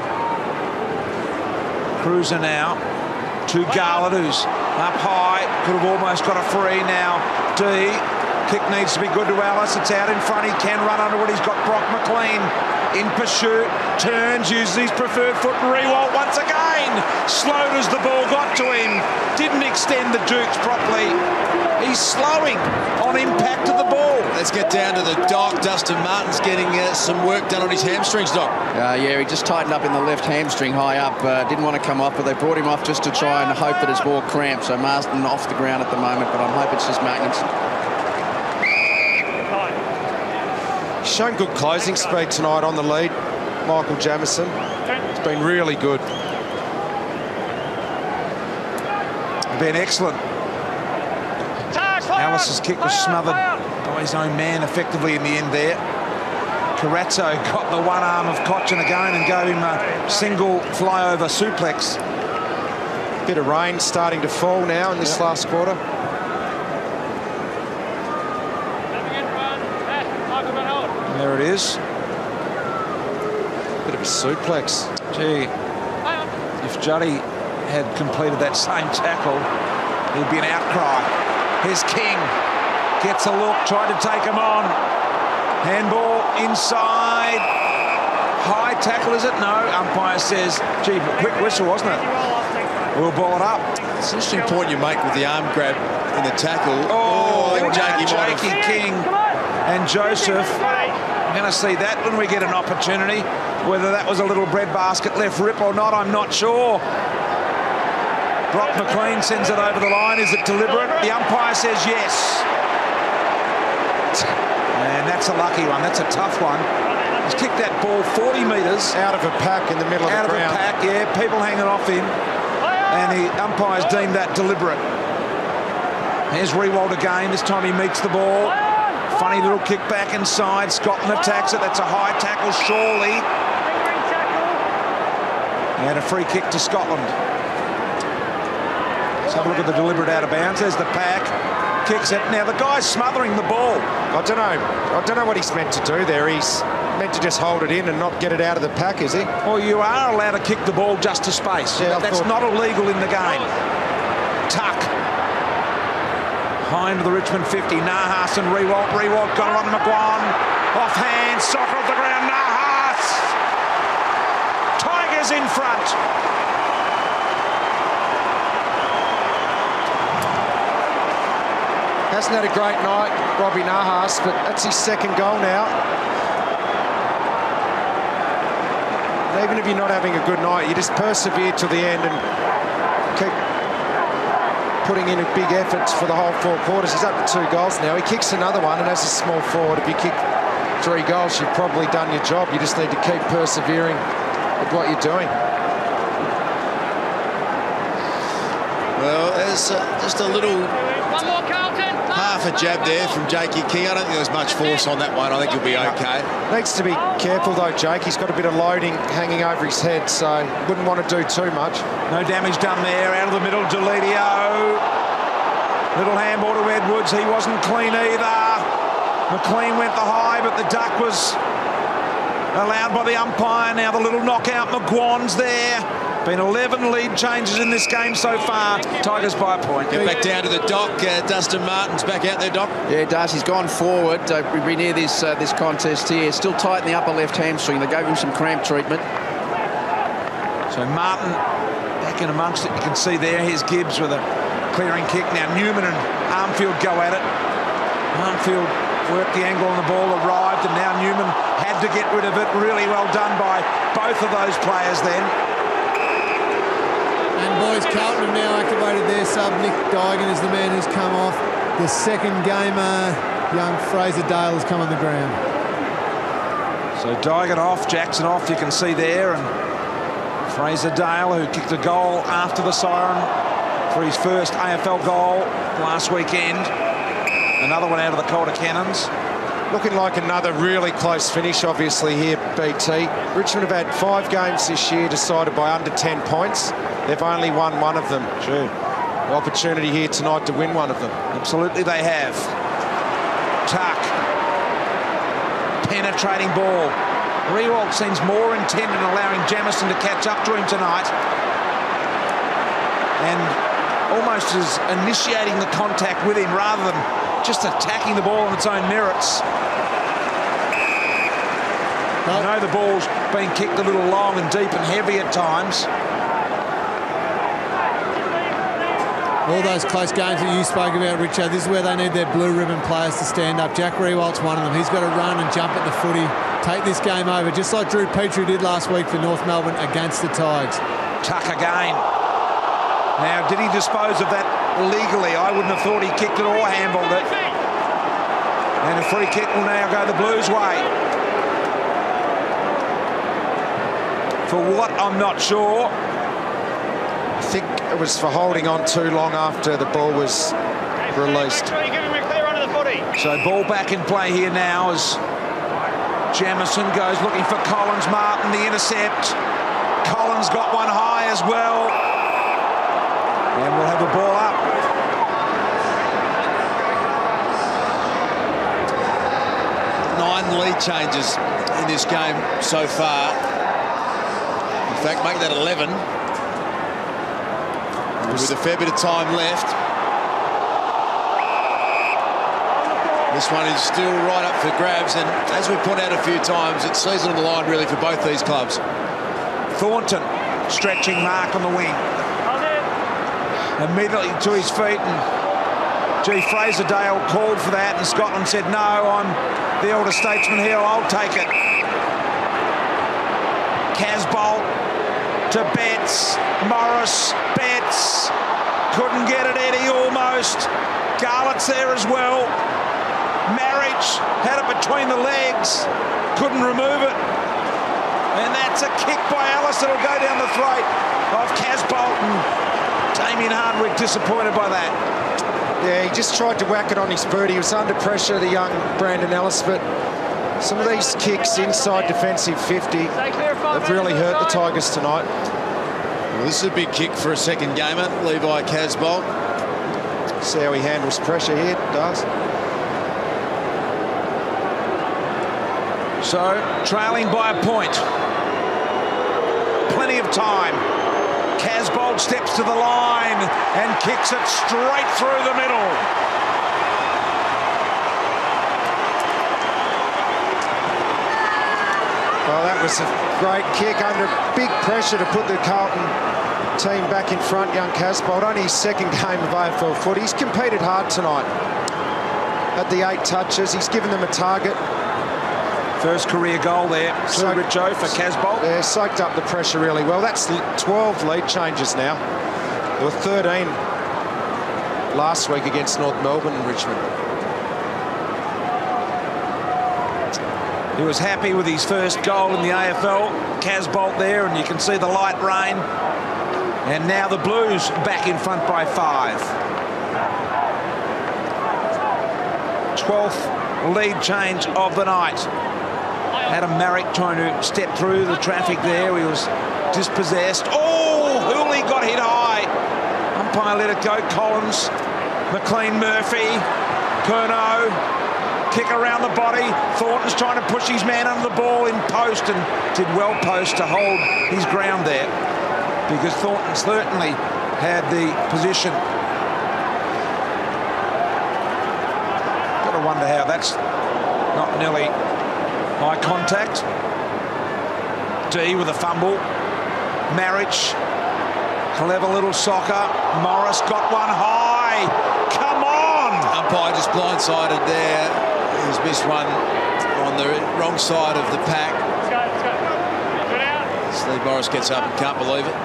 A: Cruiser now to Garland, who's up high. Could have almost got a free now. D. Kick needs to be good to Alice. It's out in front. He can run under it. He's got Brock McLean in pursuit. Turns, uses his preferred foot and Rewalt once again. Slowed as the ball got to him. Didn't extend the dukes properly. He's slowing on impact of the ball.
D: Let's get down to the dock. Dustin Martin's getting some work done on his hamstrings, Doc.
I: Yeah, he just tightened up in the left hamstring high up. Didn't want to come off, but they brought him off just to try and hope that it's more cramped. So Marsden off the ground at the moment, but I'm hoping it's just maintenance.
C: He's shown good closing speed tonight on the lead, Michael Jamieson. It's been really good.
A: Been excellent. Alice's kick was smothered by his own man effectively in the end there. Carazzo got the one arm of Cochin again and gave him a single flyover suplex.
C: Bit of rain starting to fall now in this last quarter.
A: There it is.
C: Bit of a suplex.
A: Gee, if Juddy had completed that same tackle, there'd be an outcry. Here's King. Gets a look, tried to take him on. Handball inside. High tackle, is it? No. Umpire says, gee, quick whistle, wasn't it? We'll ball it up.
D: It's an interesting point you make with the arm grab in the tackle.
A: Oh,
D: Jakey
A: King and Joseph. I'm going to see that when we get an opportunity. Whether that was a little breadbasket left rip or not, I'm not sure. Brock McLean sends it over the line. Is it deliberate? The umpire says yes. And that's a lucky one. That's a tough one. He's kicked that ball 40 metres.
C: Out of a pack in the middle of the ground.
A: Out of a pack, yeah. People hanging off him. And the umpires deemed that deliberate. Here's Rewalt again. This time he meets the ball. Funny little kick back inside. Scotland attacks it. That's a high tackle, surely. And a free kick to Scotland. Let's have a look at the deliberate out of bounds. There's the pack. Kicks it. Now the guy's smothering the ball.
C: I don't know what he's meant to do there. He's meant to just hold it in and not get it out of the pack, is he?
A: Well, you are allowed to kick the ball just to space. Yeah, that's not illegal in the game. Tuck. High into the Richmond 50. Nahas and Rewalt. Rewalt got it on McGuan. Offhand. Soccer off the ground. Nahas. Tigers in front.
C: Hasn't had a great night, Robbie Nahas, but that's his second goal now. And even if you're not having a good night, you just persevere till the end and keep putting in big efforts for the whole 4 quarters. He's up to 2 goals now. He kicks another one, and as a small forward, if you kick 3 goals, you've probably done your job. You just need to keep persevering with what you're doing.
D: Well, there's just a little...
E: One more, Carlton.
D: Half a jab there from Jakey King. I don't think there was much force on that one. I think he'll be okay.
C: Needs to be careful though, Jake. He's got a bit of loading hanging over his head, so wouldn't want to do too much.
A: No damage done there. Out of the middle, Deledio. Little handball to Edwards. He wasn't clean either. McLean went the high, but the duck was allowed by the umpire. Now the little knockout. McGuan's there. Been 11 lead changes in this game so far. Tigers by a point.
D: Get back down to the dock. Dustin Martin's back out there, Doc.
I: Yeah, it does. He's gone forward. We'll be near this contest here. Still tight in the upper left hamstring. They gave him some cramp treatment.
A: So Martin back in amongst it. You can see there. Here's Gibbs with a clearing kick. Now Newman and Armfield go at it. Armfield worked the angle on the ball, arrived, and now Newman had to get rid of it. Really well done by both of those players then.
F: And boys, Carlton have now activated their sub. Nick Dygan is the man who's come off. The second gamer, young Fraser Dale, has come on the ground.
A: So Dugan off, Jackson off, you can see there, and Fraser Dale, who kicked a goal after the siren for his first AFL goal last weekend. Another one out of the Calder Cannons.
C: Looking like another really close finish, obviously, here, BT. Richmond have had 5 games this year decided by under 10 points. They've only won one of them.
A: True.
C: The opportunity here tonight to win one of them.
A: Absolutely they have. Tuck. Penetrating ball. Riewoldt seems more intent in allowing Jamison to catch up to him tonight. And almost is initiating the contact with him rather than just attacking the ball on its own merits. I know the ball's been kicked a little long and deep and heavy at times.
F: All those close games that you spoke about, Richard, this is where they need their blue ribbon players to stand up. Jack Riewoldt's one of them. He's got to run and jump at the footy, take this game over, just like Drew Petrie did last week for North Melbourne against the Tigers.
A: Tuck again. Now, did he dispose of that legally? I wouldn't have thought he kicked it or handballed it. And a free kick will now go the Blues' way. For what, I'm not sure.
C: I think it was for holding on too long after the ball was released.
A: So ball back in play here now as Jamison goes looking for Collins. Martin, the intercept. Collins got one high as well. And we'll have the ball up.
D: Nine lead changes in this game so far. In fact, make that 11. With a fair bit of time left. This one is still right up for grabs, and as we've pointed out a few times, it's season on the line really for both these clubs.
A: Thornton stretching mark on the wing. Immediately to his feet, and Fraser Dale called for that, and Scotland said, no, I'm the elder statesman here, I'll take it. Casbolt to Betts, Morris, Betts, couldn't get it, Eddie almost. Garlett's there as well. Marriage had it between the legs, couldn't remove it. And that's a kick by Ellis that'll go down the throat of Casbolt, and Damien Hardwick disappointed by that.
C: Yeah, he just tried to whack it on his boot. He was under pressure, the young Brandon Ellis, but some of these kicks inside defensive 50 have really hurt the Tigers tonight.
D: Well, this is a big kick for a second gamer, Levi Casbolt.
C: See how he handles pressure here, does.
A: So, trailing by a point. Plenty of time. Casbolt steps to the line and kicks it straight through the middle.
C: Well, that was a great kick under big pressure to put the Carlton team back in front. Young Casbolt, only his second game of AFL footy. He's competed hard tonight. At the 8 touches, he's given them a target.
A: First career goal there, Richo for Casbolt.
C: Yeah, soaked up the pressure really well. That's 12 lead changes now. There were 13 last week against North Melbourne and Richmond.
A: He was happy with his first goal in the AFL. Casbolt there, and you can see the light rain. And now the Blues back in front by 5. 12th lead change of the night. Adam Marrick trying to step through the traffic there. He was dispossessed. Oh, Hooley got hit high. Umpire let it go. Collins, McLean, Murphy, Curnow, kick around the body. Thornton's trying to push his man under the ball in post, and did well post to hold his ground there, because Thornton certainly had the position. Got to wonder how that's not nearly high contact. D with a fumble. Marriage. Clever little soccer. Morris got one high. Come on!
D: Umpire just blindsided there. He's missed one on the wrong side of the pack.
G: Let's go. Good out.
D: Steve Morris gets up and can't believe it.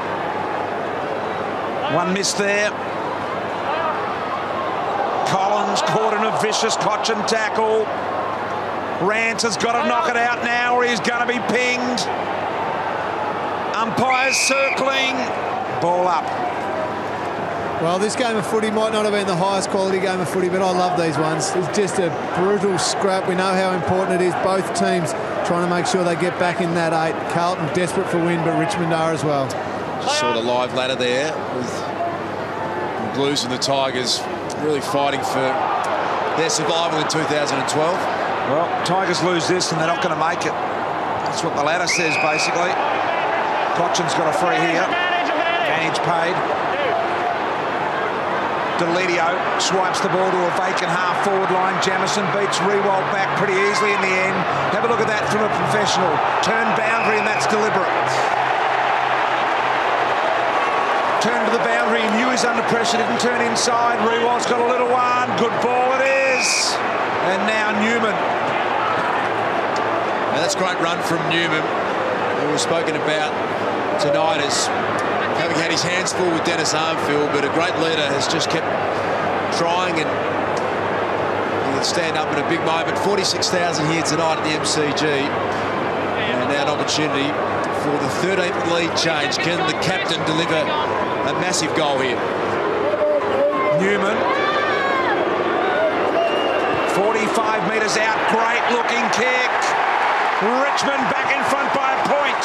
A: One miss there. Collins caught in a vicious Cochin tackle. Rance has got to knock it out now or he's going to be pinged. Umpires circling. Ball up.
F: Well, this game of footy might not have been the highest quality game of footy, but I love these ones. It's just a brutal scrap. We know how important it is. Both teams trying to make sure they get back in that 8. Carlton desperate for win, but Richmond are as well.
D: Just saw the live ladder there with the Blues and the Tigers really fighting for their survival in 2012.
A: Well, Tigers lose this and they're not going to make it. That's what the ladder says, basically. Cochin's got a free here. Advantage paid. Deledio swipes the ball to a vacant half-forward line. Jamison beats Rewald back pretty easily in the end. Have a look at that from a professional. Turn boundary, and that's deliberate. Turn to the boundary, he knew he's under pressure, didn't turn inside. Rewald's got a little one. Good ball it is. And now Newman.
D: Now that's a great run from Newman, who was spoken about tonight as having had his hands full with Dennis Armfield, but a great leader has just kept trying and he can stand up in a big moment. 46,000 here tonight at the MCG, and now an opportunity for the 13th lead change. Can the captain deliver a massive goal here?
A: Newman. 45 metres out, great looking kick. Richmond back in front by a point.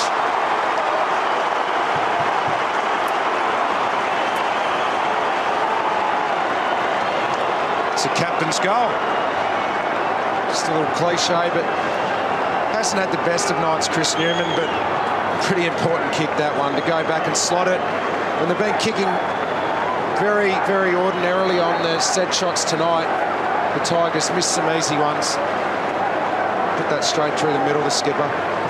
C: It's a captain's goal. Just a little cliche, but hasn't had the best of nights, Chris Newman, but pretty important kick, that one, to go back and slot it. When they've been kicking very, very ordinarily on the set shots tonight, the Tigers missed some easy ones. Put that straight through the middle, the skipper.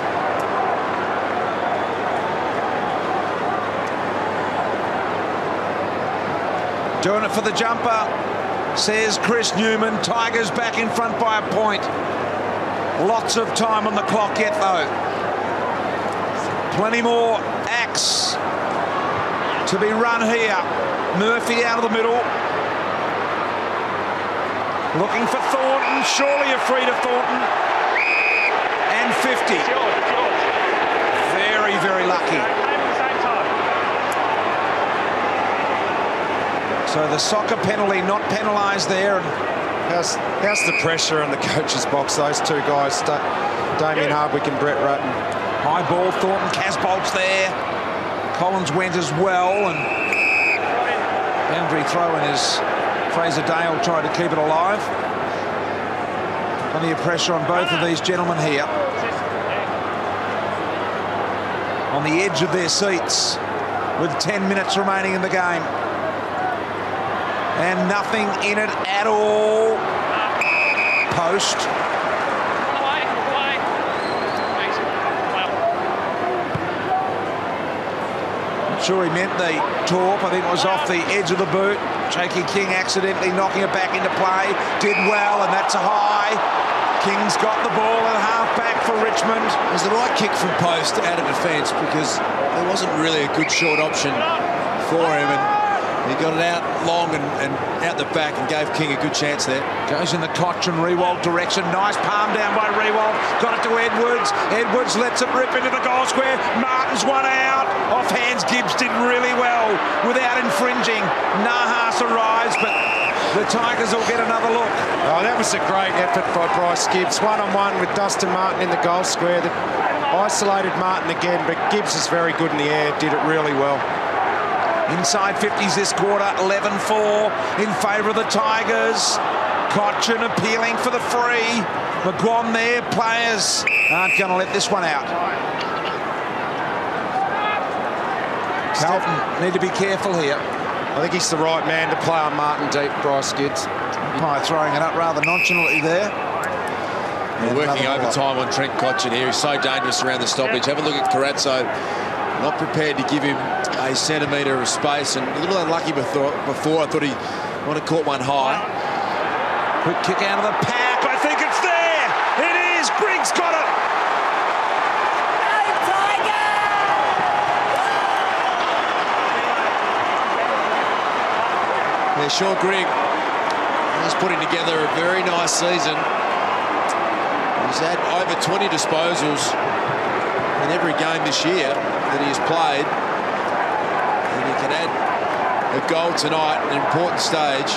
A: Doing it for the jumper, says Chris Newman. Tigers back in front by a point. Lots of time on the clock yet, though. Plenty more acts to be run here. Murphy out of the middle. Looking for Thornton. Surely a free to Thornton. And 50. Very, very lucky. So the soccer penalty not penalised there.
C: How's the pressure in the coach's box? Those two guys, Damien Hardwick and Brett Ratton.
A: High ball, Thornton, Casbolt's there. Collins went as well, and boundary throw in as Fraser Dale tried to keep it alive. Plenty of pressure on both of these gentlemen here. On the edge of their seats with 10 minutes remaining in the game. And nothing in it at all. Post. Not sure he meant the torp. I think it was off the edge of the boot. Jakey King accidentally knocking it back into play. Did well, and that's a high. King's got the ball and half back for Richmond.
D: It was the right kick from post out of defence because there wasn't really a good short option for him. And he got it out long and out the back and gave King a good chance there.
A: Goes in the Cochin Rewald direction. Nice palm down by Rewald. Got it to Edwards. Edwards lets it rip into the goal square. Martin's one out. Off hands. Gibbs did really well without infringing. Nahas arrives, but the Tigers will get another look.
C: Oh, that was a great effort by Bryce Gibbs. One-on-one with Dustin Martin in the goal square. That isolated Martin again, but Gibbs is very good in the air. Did it really well.
A: Inside 50s this quarter, 11-4 in favour of the Tigers. Cochin appealing for the free. McGuan there, players aren't going to let this one out. Carlton need to be careful here.
C: I think he's the right man to play on Martin deep, Bryce Gibbs.
A: Umpire throwing it up rather nonchalantly there.
D: We're working overtime on Trent Cochin here. He's so dangerous around the stoppage. Have a look at Carazzo. Not prepared to give him a centimetre of space, and a little unlucky before. I thought he might have caught one high.
A: Quick kick out of the pack. I think it's there. It is. Griggs got it.
D: Yeah, Sean Grigg is putting together a very nice season. He's had over 20 disposals in every game this year that he has played. And he can add a goal tonight, an important stage.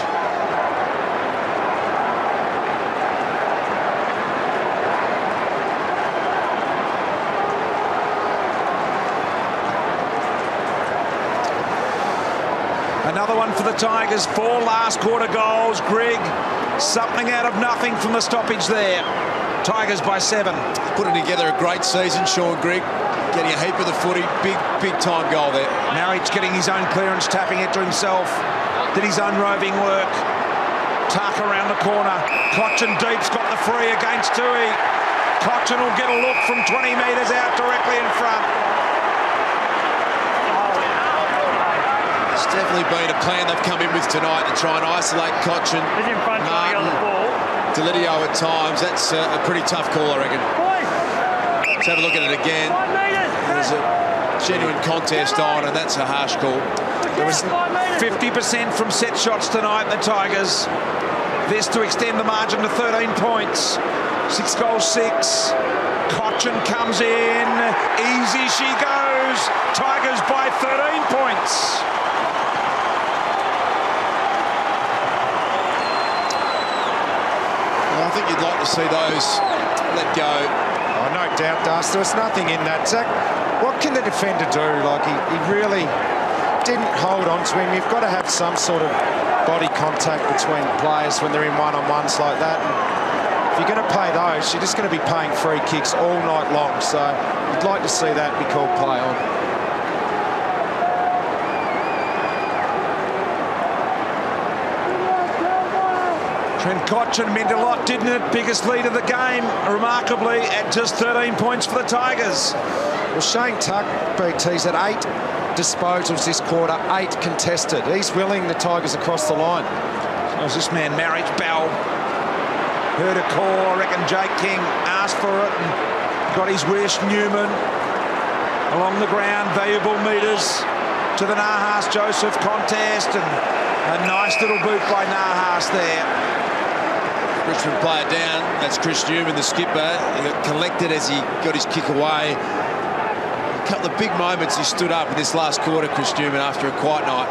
A: Another one for the Tigers, 4 last quarter goals. Greg, something out of nothing from the stoppage there. Tigers by 7.
D: Putting together a great season, Sean Grigg, getting a heap of the footy. Big time goal there.
A: Marriage getting his own clearance, tapping it to himself. Did his own roving work. Tuck around the corner. Cochin deep's got the free against Tui. Cochin will get a look from 20 metres out directly in front.
D: It's definitely been a plan they've come in with tonight to try and isolate Cochin.
G: He's in front trying to get on the ball.
D: Delidio at times. That's a pretty tough call, I reckon. Let's have a look at it again. There's a genuine contest on, and that's a harsh call.
A: There was 50% from set shots tonight, the Tigers. This to extend the margin to 13 points. 6 goals, 6. Cochin comes in. Easy she goes. Tigers by 13 points.
D: I think you'd like to see those let go.
C: Oh, no doubt, Dust. There was nothing in that. Zach, what can the defender do? Like, he really didn't hold on to him. You've got to have some sort of body contact between players when they're in one-on-ones like that. And if you're going to play those, you're just going to be paying free kicks all night long. So you'd like to see that be called play on.
A: Trent Cochin meant a lot, didn't it? Biggest lead of the game, remarkably, at just 13 points for the Tigers.
C: Well, Shane Tuck, BT's had 8 disposals this quarter, 8 contested. He's willing the Tigers across the line.
A: So was this man, Marriage Bell. Heard a call, I reckon Jake King asked for it and got his wish. Newman along the ground, valuable metres to the Nahas Joseph contest, and a nice little boot by Nahas there.
D: Richmond player down. That's Chris Newman, the skipper. He got collected as he got his kick away. A couple of big moments he stood up in this last quarter, Chris Newman, after a quiet night.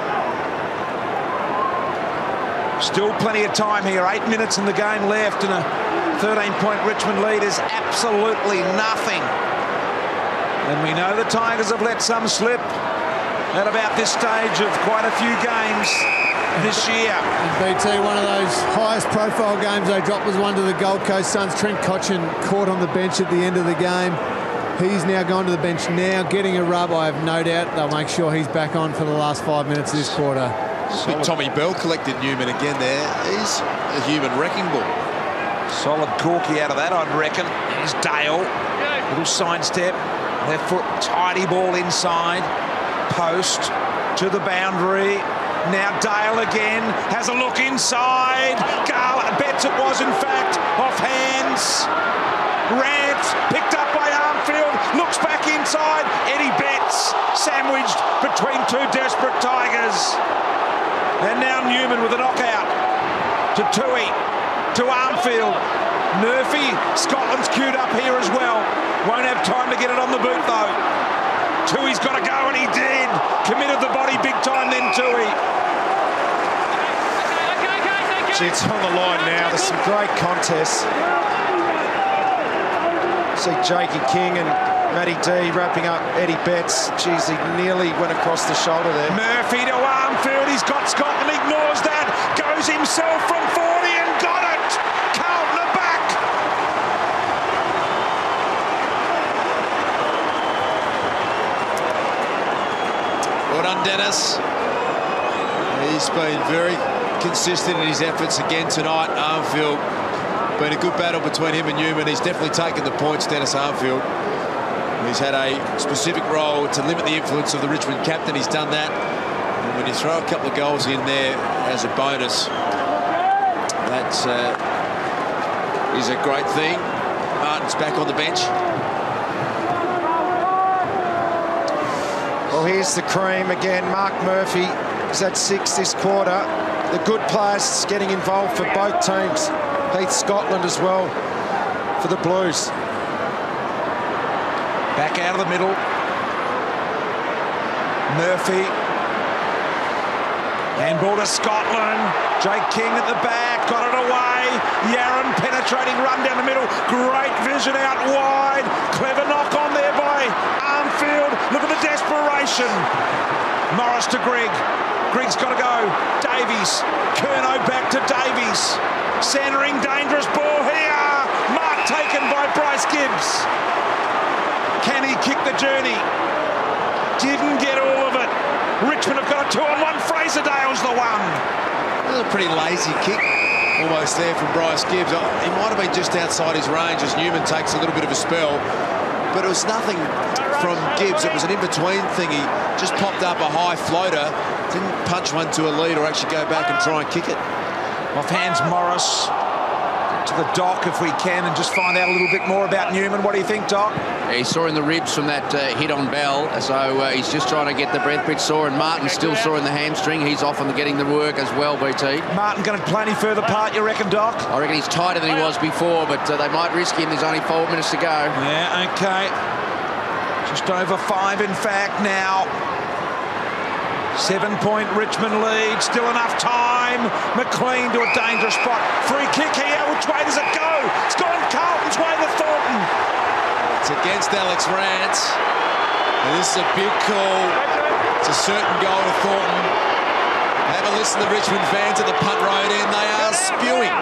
A: Still plenty of time here. 8 minutes in the game left, and a 13-point Richmond lead is absolutely nothing. And we know the Tigers have let some slip at about this stage of quite a few games this year.
F: And BT, one of those highest profile games they dropped was one to the Gold Coast Suns. Trent Cochin caught on the bench at the end of the game. He's now gone to the bench now, getting a rub. I have no doubt they'll make sure he's back on for the last 5 minutes of this quarter.
D: Big Tommy Bell collected Newman again there. He's a human wrecking ball.
A: Solid corky out of that, I'd reckon. Here's Dale. Little sidestep. Left foot, tidy ball inside. Post to the boundary. Now Dale again has a look inside. Garland bets it was in fact off hands. Rant picked up by Armfield. Looks back inside. Eddie Betts sandwiched between 2 desperate Tigers. And now Newman with a knockout to Tui, to Armfield. Murphy, Scotland's queued up here as well. Won't have time to get it on the boot though. Tui's got to go, and he did. Committed the body big time then, Tui.
C: Gee, it's on the line now. There's some great contests. See Jakey King and Matty D wrapping up Eddie Betts. Geez, he nearly went across the shoulder there.
A: Murphy to Armfield. He's got Scotland, ignores that. Goes himself from 40 and got it. Carlton are back.
D: Well done, Dennis. He's been very consistent in his efforts again tonight. Armfield, been a good battle between him and Newman. He's definitely taken the points, Dennis Armfield. He's had a specific role to limit the influence of the Richmond captain. He's done that. And when you throw a couple of goals in there as a bonus, that is a great thing. Martin's back on the bench.
C: Well, here's the cream again. Mark Murphy is at 6 this quarter. The good players getting involved for both teams. Heath Scotland as well for the Blues.
A: Back out of the middle. Murphy. Handball to Scotland. Jake King at the back, got it away. Yaron penetrating run down the middle. Great vision out wide. Clever knock on there by Armfield. Look at the desperation. Morris to Grigg. Grigg's got to go. Davies. Curnow back to Davies. Centering, dangerous ball here. Mark taken by Bryce Gibbs. Can he kick the journey? Didn't get all of it. Richmond have got a 2-on-1. Fraser Dale's the one.
D: That was a pretty lazy kick almost there from Bryce Gibbs. He might have been just outside his range as Newman takes a little bit of a spell. But it was nothing from Gibbs. It was an in-between thing. He just popped up a high floater. Didn't punch one to a lead or actually go back and try and kick it.
A: Off hands Morris. To the Doc if we can and just find out a little bit more about Newman. What do you think, Doc?
I: Yeah, he saw in the ribs from that hit on Bell, so he's just trying to get the breath bit sore, and Martin still sore in the hamstring. He's off on getting the work as well, BT.
A: Martin going to play any further part, you reckon, Doc?
I: I reckon he's tighter than he was before, but they might risk him. There's only 4 minutes to go.
A: Yeah, OK. Just over 5, in fact, now. 7-point Richmond lead. Still enough time. McLean to a dangerous spot. Free kick here. Which way does it go? It's gone Carlton's way to Thornton.
D: It's against Alex Rance. And this is a big call. It's a certain goal to Thornton. Have a listen to the Richmond fans at the punt road end. They are spewing.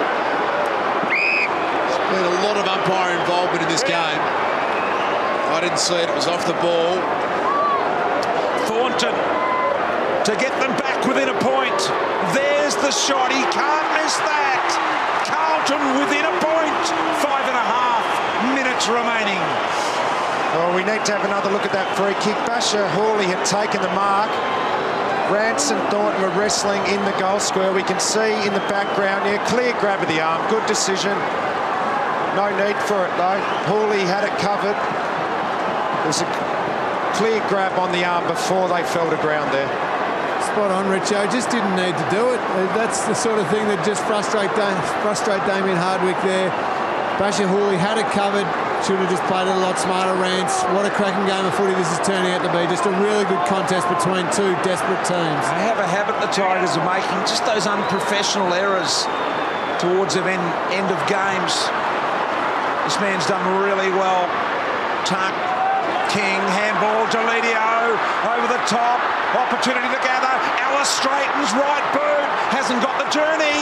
D: There's been a lot of umpire involvement in this game. I didn't see it. It was off the ball.
A: Thornton to get them back within a point. There's the shot. He can't miss that. Carlton within a point. 5.5 minutes remaining.
C: Well, we need to have another look at that free kick. Basher Hawley had taken the mark. Rance and Thornton were wrestling in the goal square. We can see in the background here, clear grab of the arm. Good decision. No need for it, though. Hawley had it covered. There was a clear grab on the arm before they fell to ground there.
F: Spot on, Richo. Just didn't need to do it. That's the sort of thing that just frustrate Damien Hardwick there. Basher Hawley had it covered. Should have just played it a lot smarter, Rance. What a cracking game of footy this is turning out to be. Just a really good contest between two desperate teams.
A: They have a habit, the Tigers, of making just those unprofessional errors towards the end of games. This man's done really well. Tuck, King, handball, Deledio, over the top, opportunity to gather. Ellis straightens, right boot, hasn't got the journey.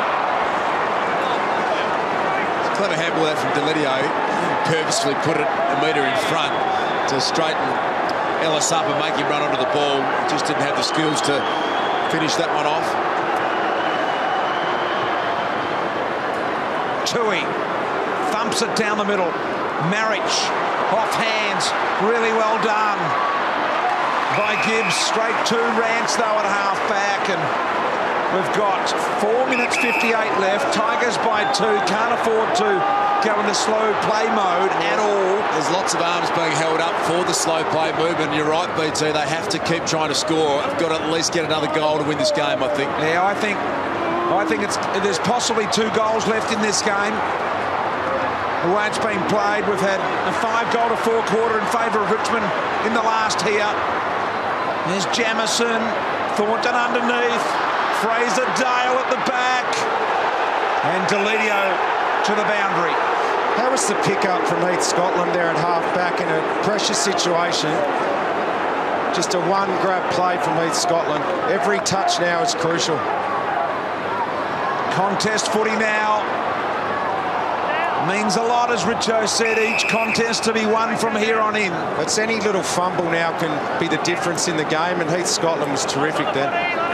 D: Clever handball out from Deledio. Purposefully put it a metre in front to straighten Ellis up and make him run onto the ball. Just didn't have the skills to finish that one off.
A: Tui thumps it down the middle. Marriage off hands, really well done by Gibbs. Straight to Rance though at half back, and we've got 4 minutes 58 left. Tigers by 2. Can't afford to go in the slow play mode at all.
D: There's lots of arms being held up for the slow play movement. You're right, BT. They have to keep trying to score. I've got to at least get another goal to win this game, I think.
A: Yeah, I think there's possibly 2 goals left in this game. The way it's been played, we've had a 5-goal to 4-quarter in favour of Richmond in the last here. There's Jamison, Thornton underneath, Fraser Dale at the back, and Deledio to the boundary.
C: How was the pick-up from Heath Scotland there at half-back in a pressure situation? Just a one-grab play from Heath Scotland. Every touch now is crucial.
A: Contest footy now. Means a lot, as Richo said, each contest to be won from here on in.
C: It's any little fumble now can be the difference in the game, and Heath Scotland was terrific then.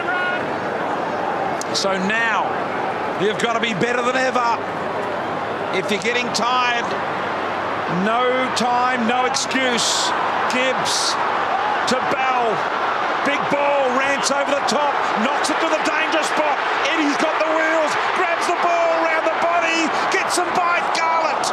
A: So now, you've got to be better than ever. If you're getting tired, no time, no excuse. Gibbs to Bell. Big ball, Rance over the top, knocks it to the danger spot. Eddie's got the wheels, grabs the ball round the body, gets him by Garlett.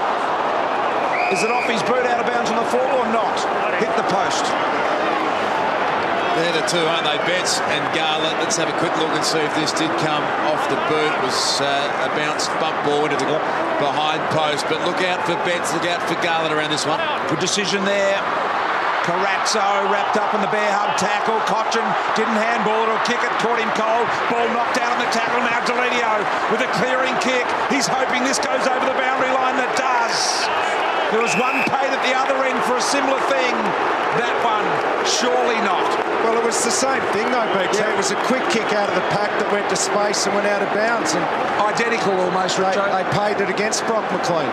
A: Is it off his boot out of bounds on the floor or not? Hit the post.
D: They're the two, aren't they? Betts and Garland. Let's have a quick look and see if this did come off the boot. It was a bounce bump ball into the behind post. But look out for Betts, look out for Garland around this one.
A: Good decision there. Carazzo wrapped up in the bear hug tackle. Cochin didn't handball it or kick it, caught him cold. Ball knocked down on the tackle. Now Delidio with a clearing kick. He's hoping this goes over the boundary line. That does. There was one paid at the other end for a similar thing. That one, surely not.
C: Well, it was the same thing though, BT. Yeah. It was a quick kick out of the pack that went to space and went out of bounds. And
A: identical almost, Richo.
C: They paid it against Brock McLean.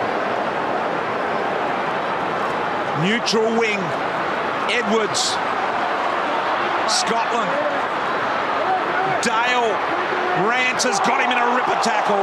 A: Neutral wing. Edwards. Scotland. Dale. Rance has got him in a ripper tackle.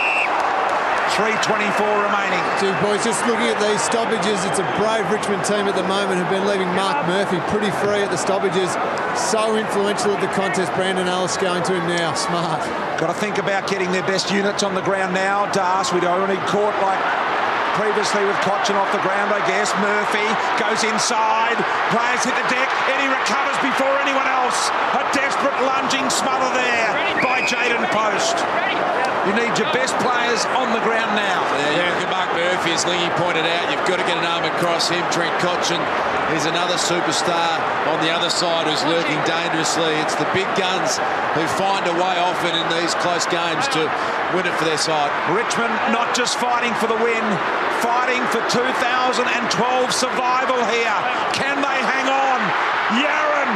A: 3:24 remaining.
F: Gee, boys, just looking at these stoppages, it's a brave Richmond team at the moment who've been leaving Mark Murphy pretty free at the stoppages. So influential at the contest. Brandon Ellis going to him now. Smart.
A: Got to think about getting their best units on the ground now. Das, we'd only caught like previously with Cochin off the ground, I guess. Murphy goes inside. Players hit the deck. Eddie recovers before anyone else. A desperate lunging smother there by Jaden Post. You need your best players on the ground now.
D: Yeah, look at Mark Murphy, as Lingy pointed out. You've got to get an arm across him. Trent Cochin is another superstar on the other side who's lurking dangerously. It's the big guns who find a way often in these close games to win it for their side.
A: Richmond not just fighting for the win, fighting for 2012 survival here. Can they hang on? Yaron,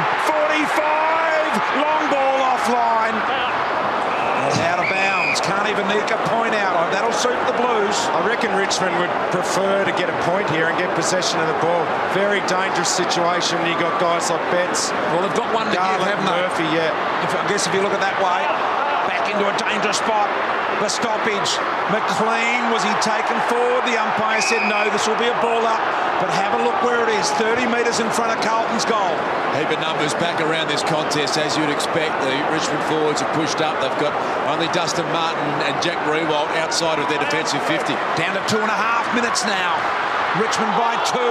A: 45, long ball offline. Out of bounds, can't even nick a point out. That'll suit the Blues.
C: I reckon Richmond would prefer to get a point here and get possession of the ball. Very dangerous situation. You got guys like Betts.
A: Well, they've got one to give, haven't they?
C: Murphy, yeah.
A: I guess if you look at that way, back into a dangerous spot. The stoppage. McLean, was he taken forward? The umpire said no, this will be a ball up. But have a look where it is, 30 metres in front of Carlton's goal.
D: Heap of numbers back around this contest, as you'd expect. The Richmond forwards have pushed up. They've got only Dustin Martin and Jack Rewalt outside of their defensive 50.
A: Down to 2.5 minutes now. Richmond by 2.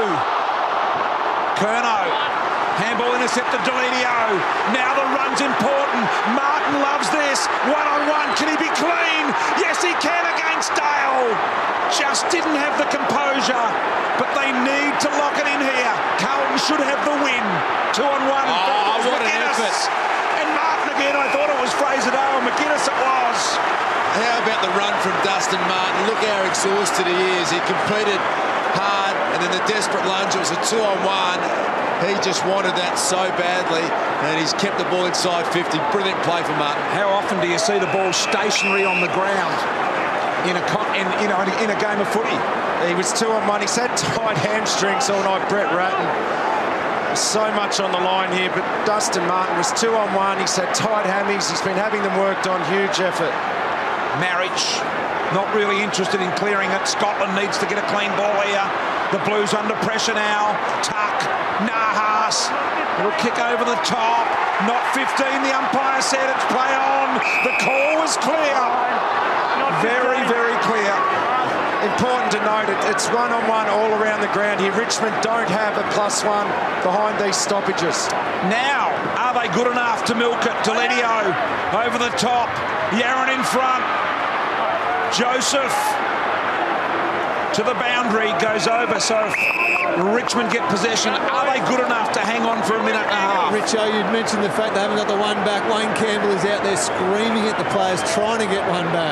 A: Curnow. Handball intercepted Delidio. Now the run's important. Martin loves this. One-on-one. Can he be clean? Yes, he can against Dale. Just didn't have the composure. But they need to lock it in here. Carlton should have the win. 2-on-1.
D: Oh, what an effort.
A: And Martin again. I thought it was Fraser Dale. McGuinness it was.
D: How about the run from Dustin Martin? Look how exhausted he is. He competed hard, and then the desperate lunge. It was a 2-on-1. He just wanted that so badly, and he's kept the ball inside 50. Brilliant play for Martin.
A: How often do you see the ball stationary on the ground in a game of footy?
C: He was 2-on-1. He's had tight hamstrings all night, Brett Ratton. So much on the line here, but Dustin Martin was 2-on-1. He's had tight hammies. He's been having them worked on. Huge effort.
A: Marriage, not really interested in clearing it. Scotland needs to get a clean ball here. The Blues under pressure now. Tuck, Nahas. It'll kick over the top. Not 15, the umpire said. It's play on. The call was clear. Very, very clear.
C: Important to note, it's one-on-one all around the ground here. Richmond don't have a +1 behind these stoppages.
A: Now, are they good enough to milk it? Delidio over the top. Yaron in front. Joseph to the boundary, goes over. So Richmond get possession. Are they good enough to hang on for a minute and a half?
F: Richo, you'd mentioned the fact they haven't got the one back. Wayne Campbell is out there screaming at the players, trying to get one back.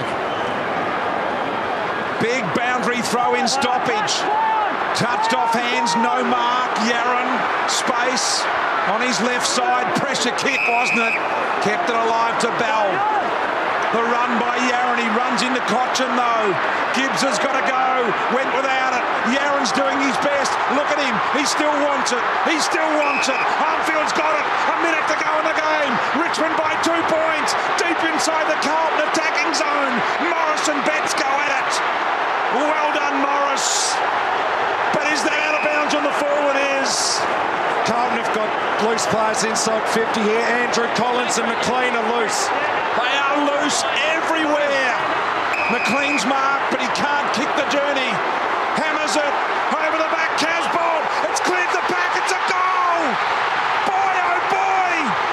A: Big boundary throw-in stoppage. Touched off hands, no mark. Yaron, space on his left side. Pressure kick, wasn't it? Kept it alive to Bell. The run by Yaron, he runs into Cochin though. Gibbs has got to go, went without it. Yaron's doing his best. Look at him, he still wants it. He still wants it. Armfield's got it. A minute to go in the game. Richmond by 2 points. Deep inside the Carlton attacking zone. Morris and Betts go at it. Well done, Morris. But is that out of bounds on the forward? Is.
C: Carlton have got loose players inside 50 here. Andrew Collins and McLean are loose.
A: They are loose everywhere. McLean's marked, but he can't kick the journey. Hammers it over the back. Casbolt. It's cleared the pack. It's a goal. Boy, oh boy.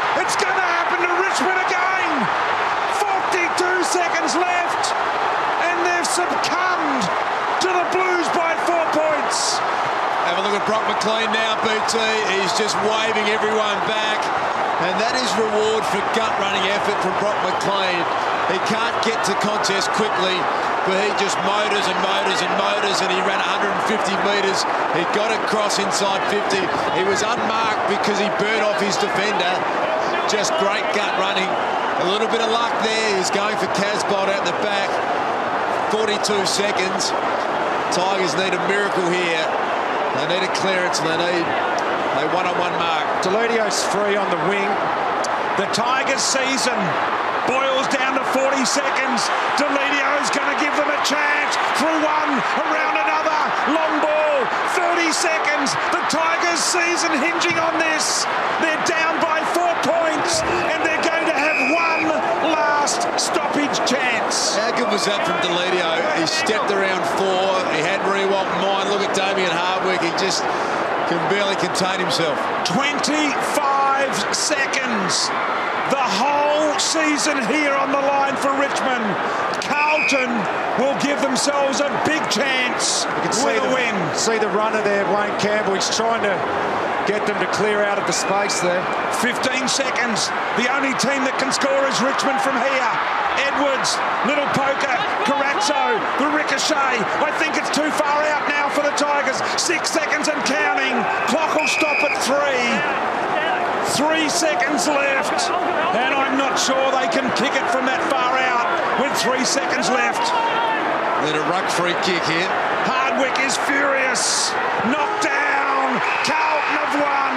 D: Brock McLean now, BT. He's just waving everyone back. And that is reward for gut-running effort from Brock McLean. He can't get to contest quickly, but he just motors and motors and motors, and he ran 150 metres. He got across inside 50. He was unmarked because he burnt off his defender. Just great gut running. A little bit of luck there. He's going for Casbolt out the back. 42 seconds. Tigers need a miracle here. They need a clearance, and they need a one-on-one mark.
A: Delidio's free on the wing. The Tigers season boils down to 40 seconds. Delidio's going to give them a chance. Through one, around another. Long ball, 30 seconds. The Tigers season hinging on this. They're down by 4 points, and they're going to have one last stoppage chance.
D: How good was that from Delidio? He stepped around 4. He had Rewalt in mind. Look at Damien Hardwick. He just can barely contain himself.
A: 25 seconds. The whole season here on the line for Richmond. Carlton will give themselves a big chance with a win.
C: See the runner there, Wayne Campbell. He's trying to get them to clear out of the space there.
A: 15 seconds. The only team that can score is Richmond from here. Edwards, little poker, Carazzo, the ricochet. I think it's too far out now for the Tigers. 6 seconds and counting. Clock will stop at 3. 3 seconds left, and I'm not sure they can kick it from that far out with 3 seconds left.
D: Then a ruck free kick here.
A: Hardwick is furious. Knocked down. Carlton have won.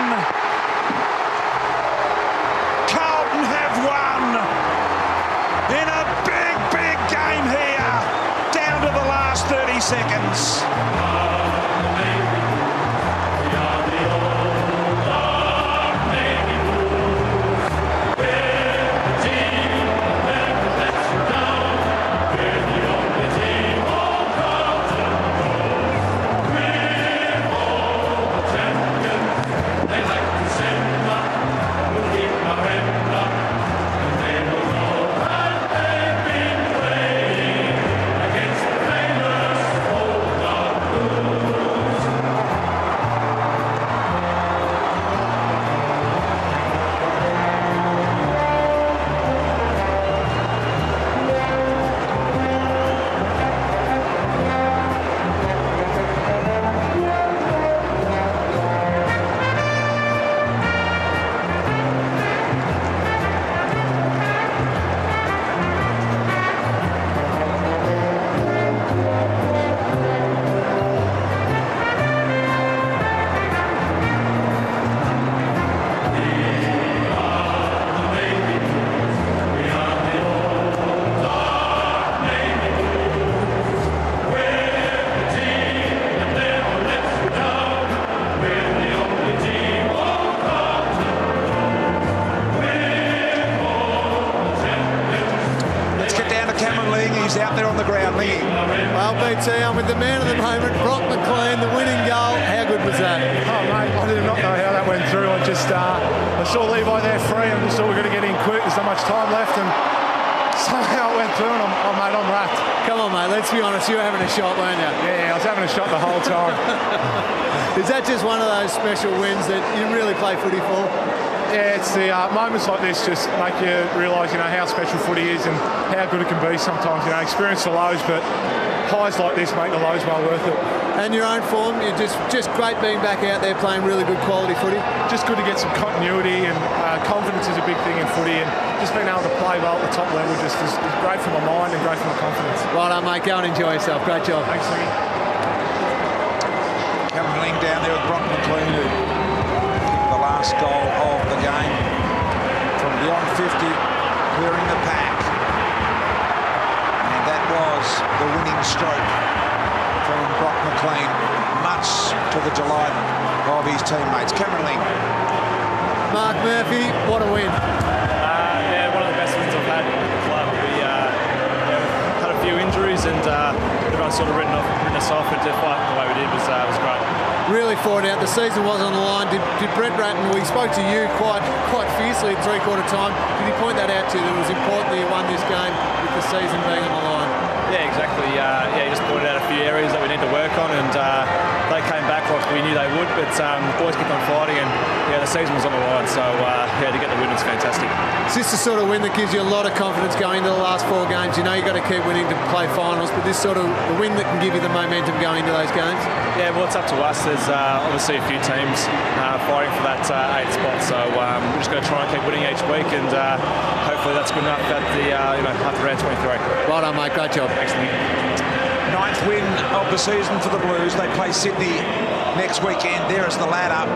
A: Carlton have won in a big, big game here. Down to the last 30 seconds. He's out there on the ground, Lee.
F: Well, BT, I'm with the man of the moment, Brock McLean, the winning goal. How good was that?
J: Oh, mate, I did not know how that went through. I saw Levi there free and just thought we were going to get in quick. There's not much time left, and somehow it went through, and I'm wrapped.
F: Come on, mate, let's be honest. You were having a shot, weren't you?
J: Yeah, I was having a shot the whole time.
F: Is that just one of those special wins that you really play footy for?
J: Yeah, it's the moments like this just make you realise, how special footy is and how good it can be sometimes. Experience the lows, but highs like this make the lows well worth it.
F: And your own form, you're just great being back out there playing really good quality footy.
J: Just good to get some continuity, and confidence is a big thing in footy, and just being able to play well at the top level just is great for my mind and great for my confidence.
F: Right on, mate. Go and enjoy yourself. Great job.
J: Thanks, Lee.
A: Cameron down there with Brock McLean, who kicked the last goal of the game from beyond 50, clearing the pack. And that was the winning stroke from Brock McLean, much to the delight of his teammates. Cameron Ling.
F: Mark Murphy, what a win.
K: Yeah, one of the best wins I've had at the club. We had a few injuries, and everyone's sort of written us off, and to fight the way we did was great.
F: Really fought out. The season was on the line. Did Brett Ratton, we spoke to you quite fiercely at three-quarter time. Did he point that out to you, that it was important that you won this game with the season being on the line?
K: Yeah, exactly. He just pointed out a few areas that we need to work on, and they came back like we knew they would, but the boys kept on fighting, and yeah, the season was on the line. So yeah, to get the win was fantastic.
F: It's just the sort of win that gives you a lot of confidence going into the last 4 games. You know you've got to keep winning to play finals, but this sort of the win that can give you the momentum going into those games.
K: Yeah, well, it's up to us. There's obviously a few teams fighting for that 8th spot, so we're just going to try and keep winning each week, and hopefully that's good enough at the after round 23.
F: Well done, mate. Great job.
K: Excellent.
A: 9th win of the season for the Blues. They play Sydney next weekend. There is the ladder.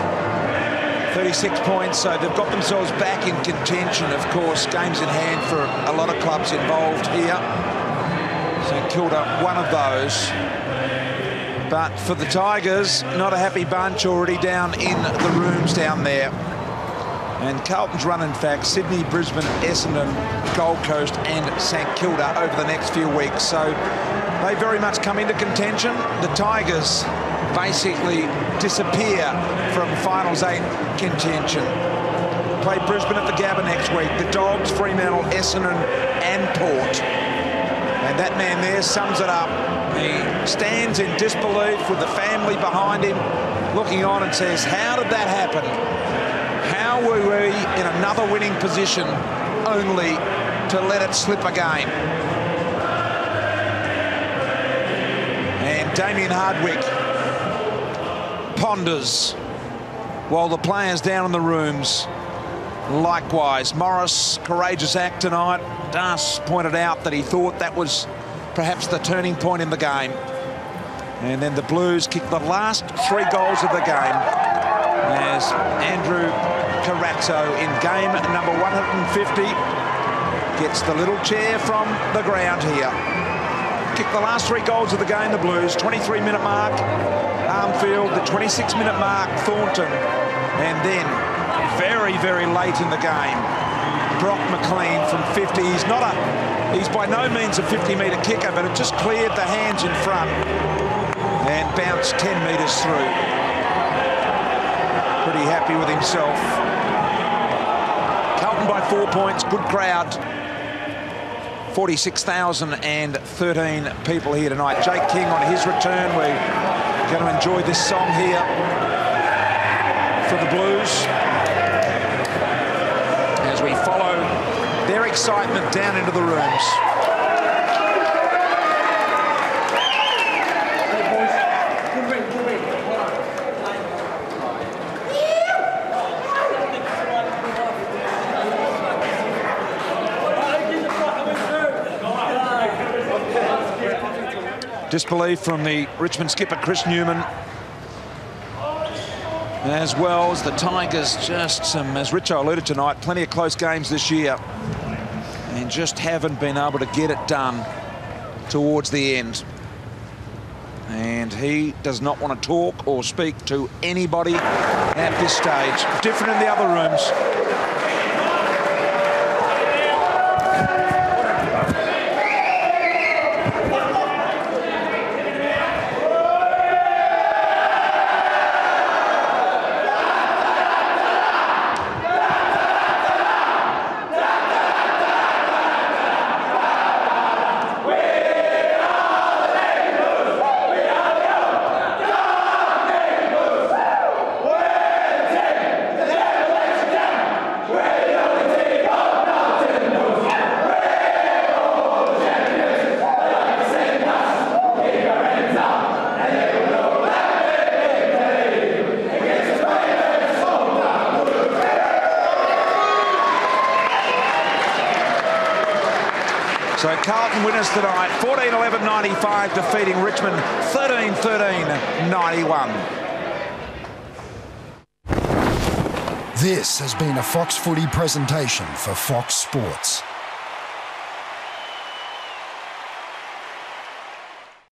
A: 36 points, so they've got themselves back in contention. Of course, games in hand for a lot of clubs involved here. St Kilda, one of those. But for the Tigers, not a happy bunch, already down in the rooms down there. And Carlton's run, in fact, Sydney, Brisbane, Essendon, Gold Coast and St Kilda over the next few weeks. So they very much come into contention. The Tigers basically disappear from Finals 8 contention. Play Brisbane at the Gabba next week. The Dogs, Fremantle, Essendon and Port. And that man there sums it up. He stands in disbelief with the family behind him, looking on and says, how did that happen? How were we in another winning position only to let it slip again? And Damien Hardwick ponders while the players down in the rooms likewise. Morris, courageous act tonight. Das pointed out that he thought that was perhaps the turning point in the game. And then the Blues kicked the last 3 goals of the game as Andrew Carazzo in game number 150 gets the little chair from the ground here. Kicked the last 3 goals of the game, the Blues. 23-minute mark, Armfield. The 26-minute mark, Thornton. And then, very, very late in the game, Brock McLean from 50. He's by no means a 50-metre kicker, but it just cleared the hands in front and bounced 10 metres through. Pretty happy with himself. Carlton by 4 points, good crowd. 46,013 people here tonight. Jake King on his return. We're going to enjoy this song here for the Blues as we follow their excitement down into the rooms. Disbelief from the Richmond skipper, Chris Newman, as well as the Tigers. Just some, as Richo alluded tonight, plenty of close games this year and just haven't been able to get it done towards the end. And he does not want to talk or speak to anybody at this stage. Different in the other rooms. So Carlton winners tonight, 14-11-95, defeating Richmond 13-13-91.
L: This has been a Fox Footy presentation for Fox Sports.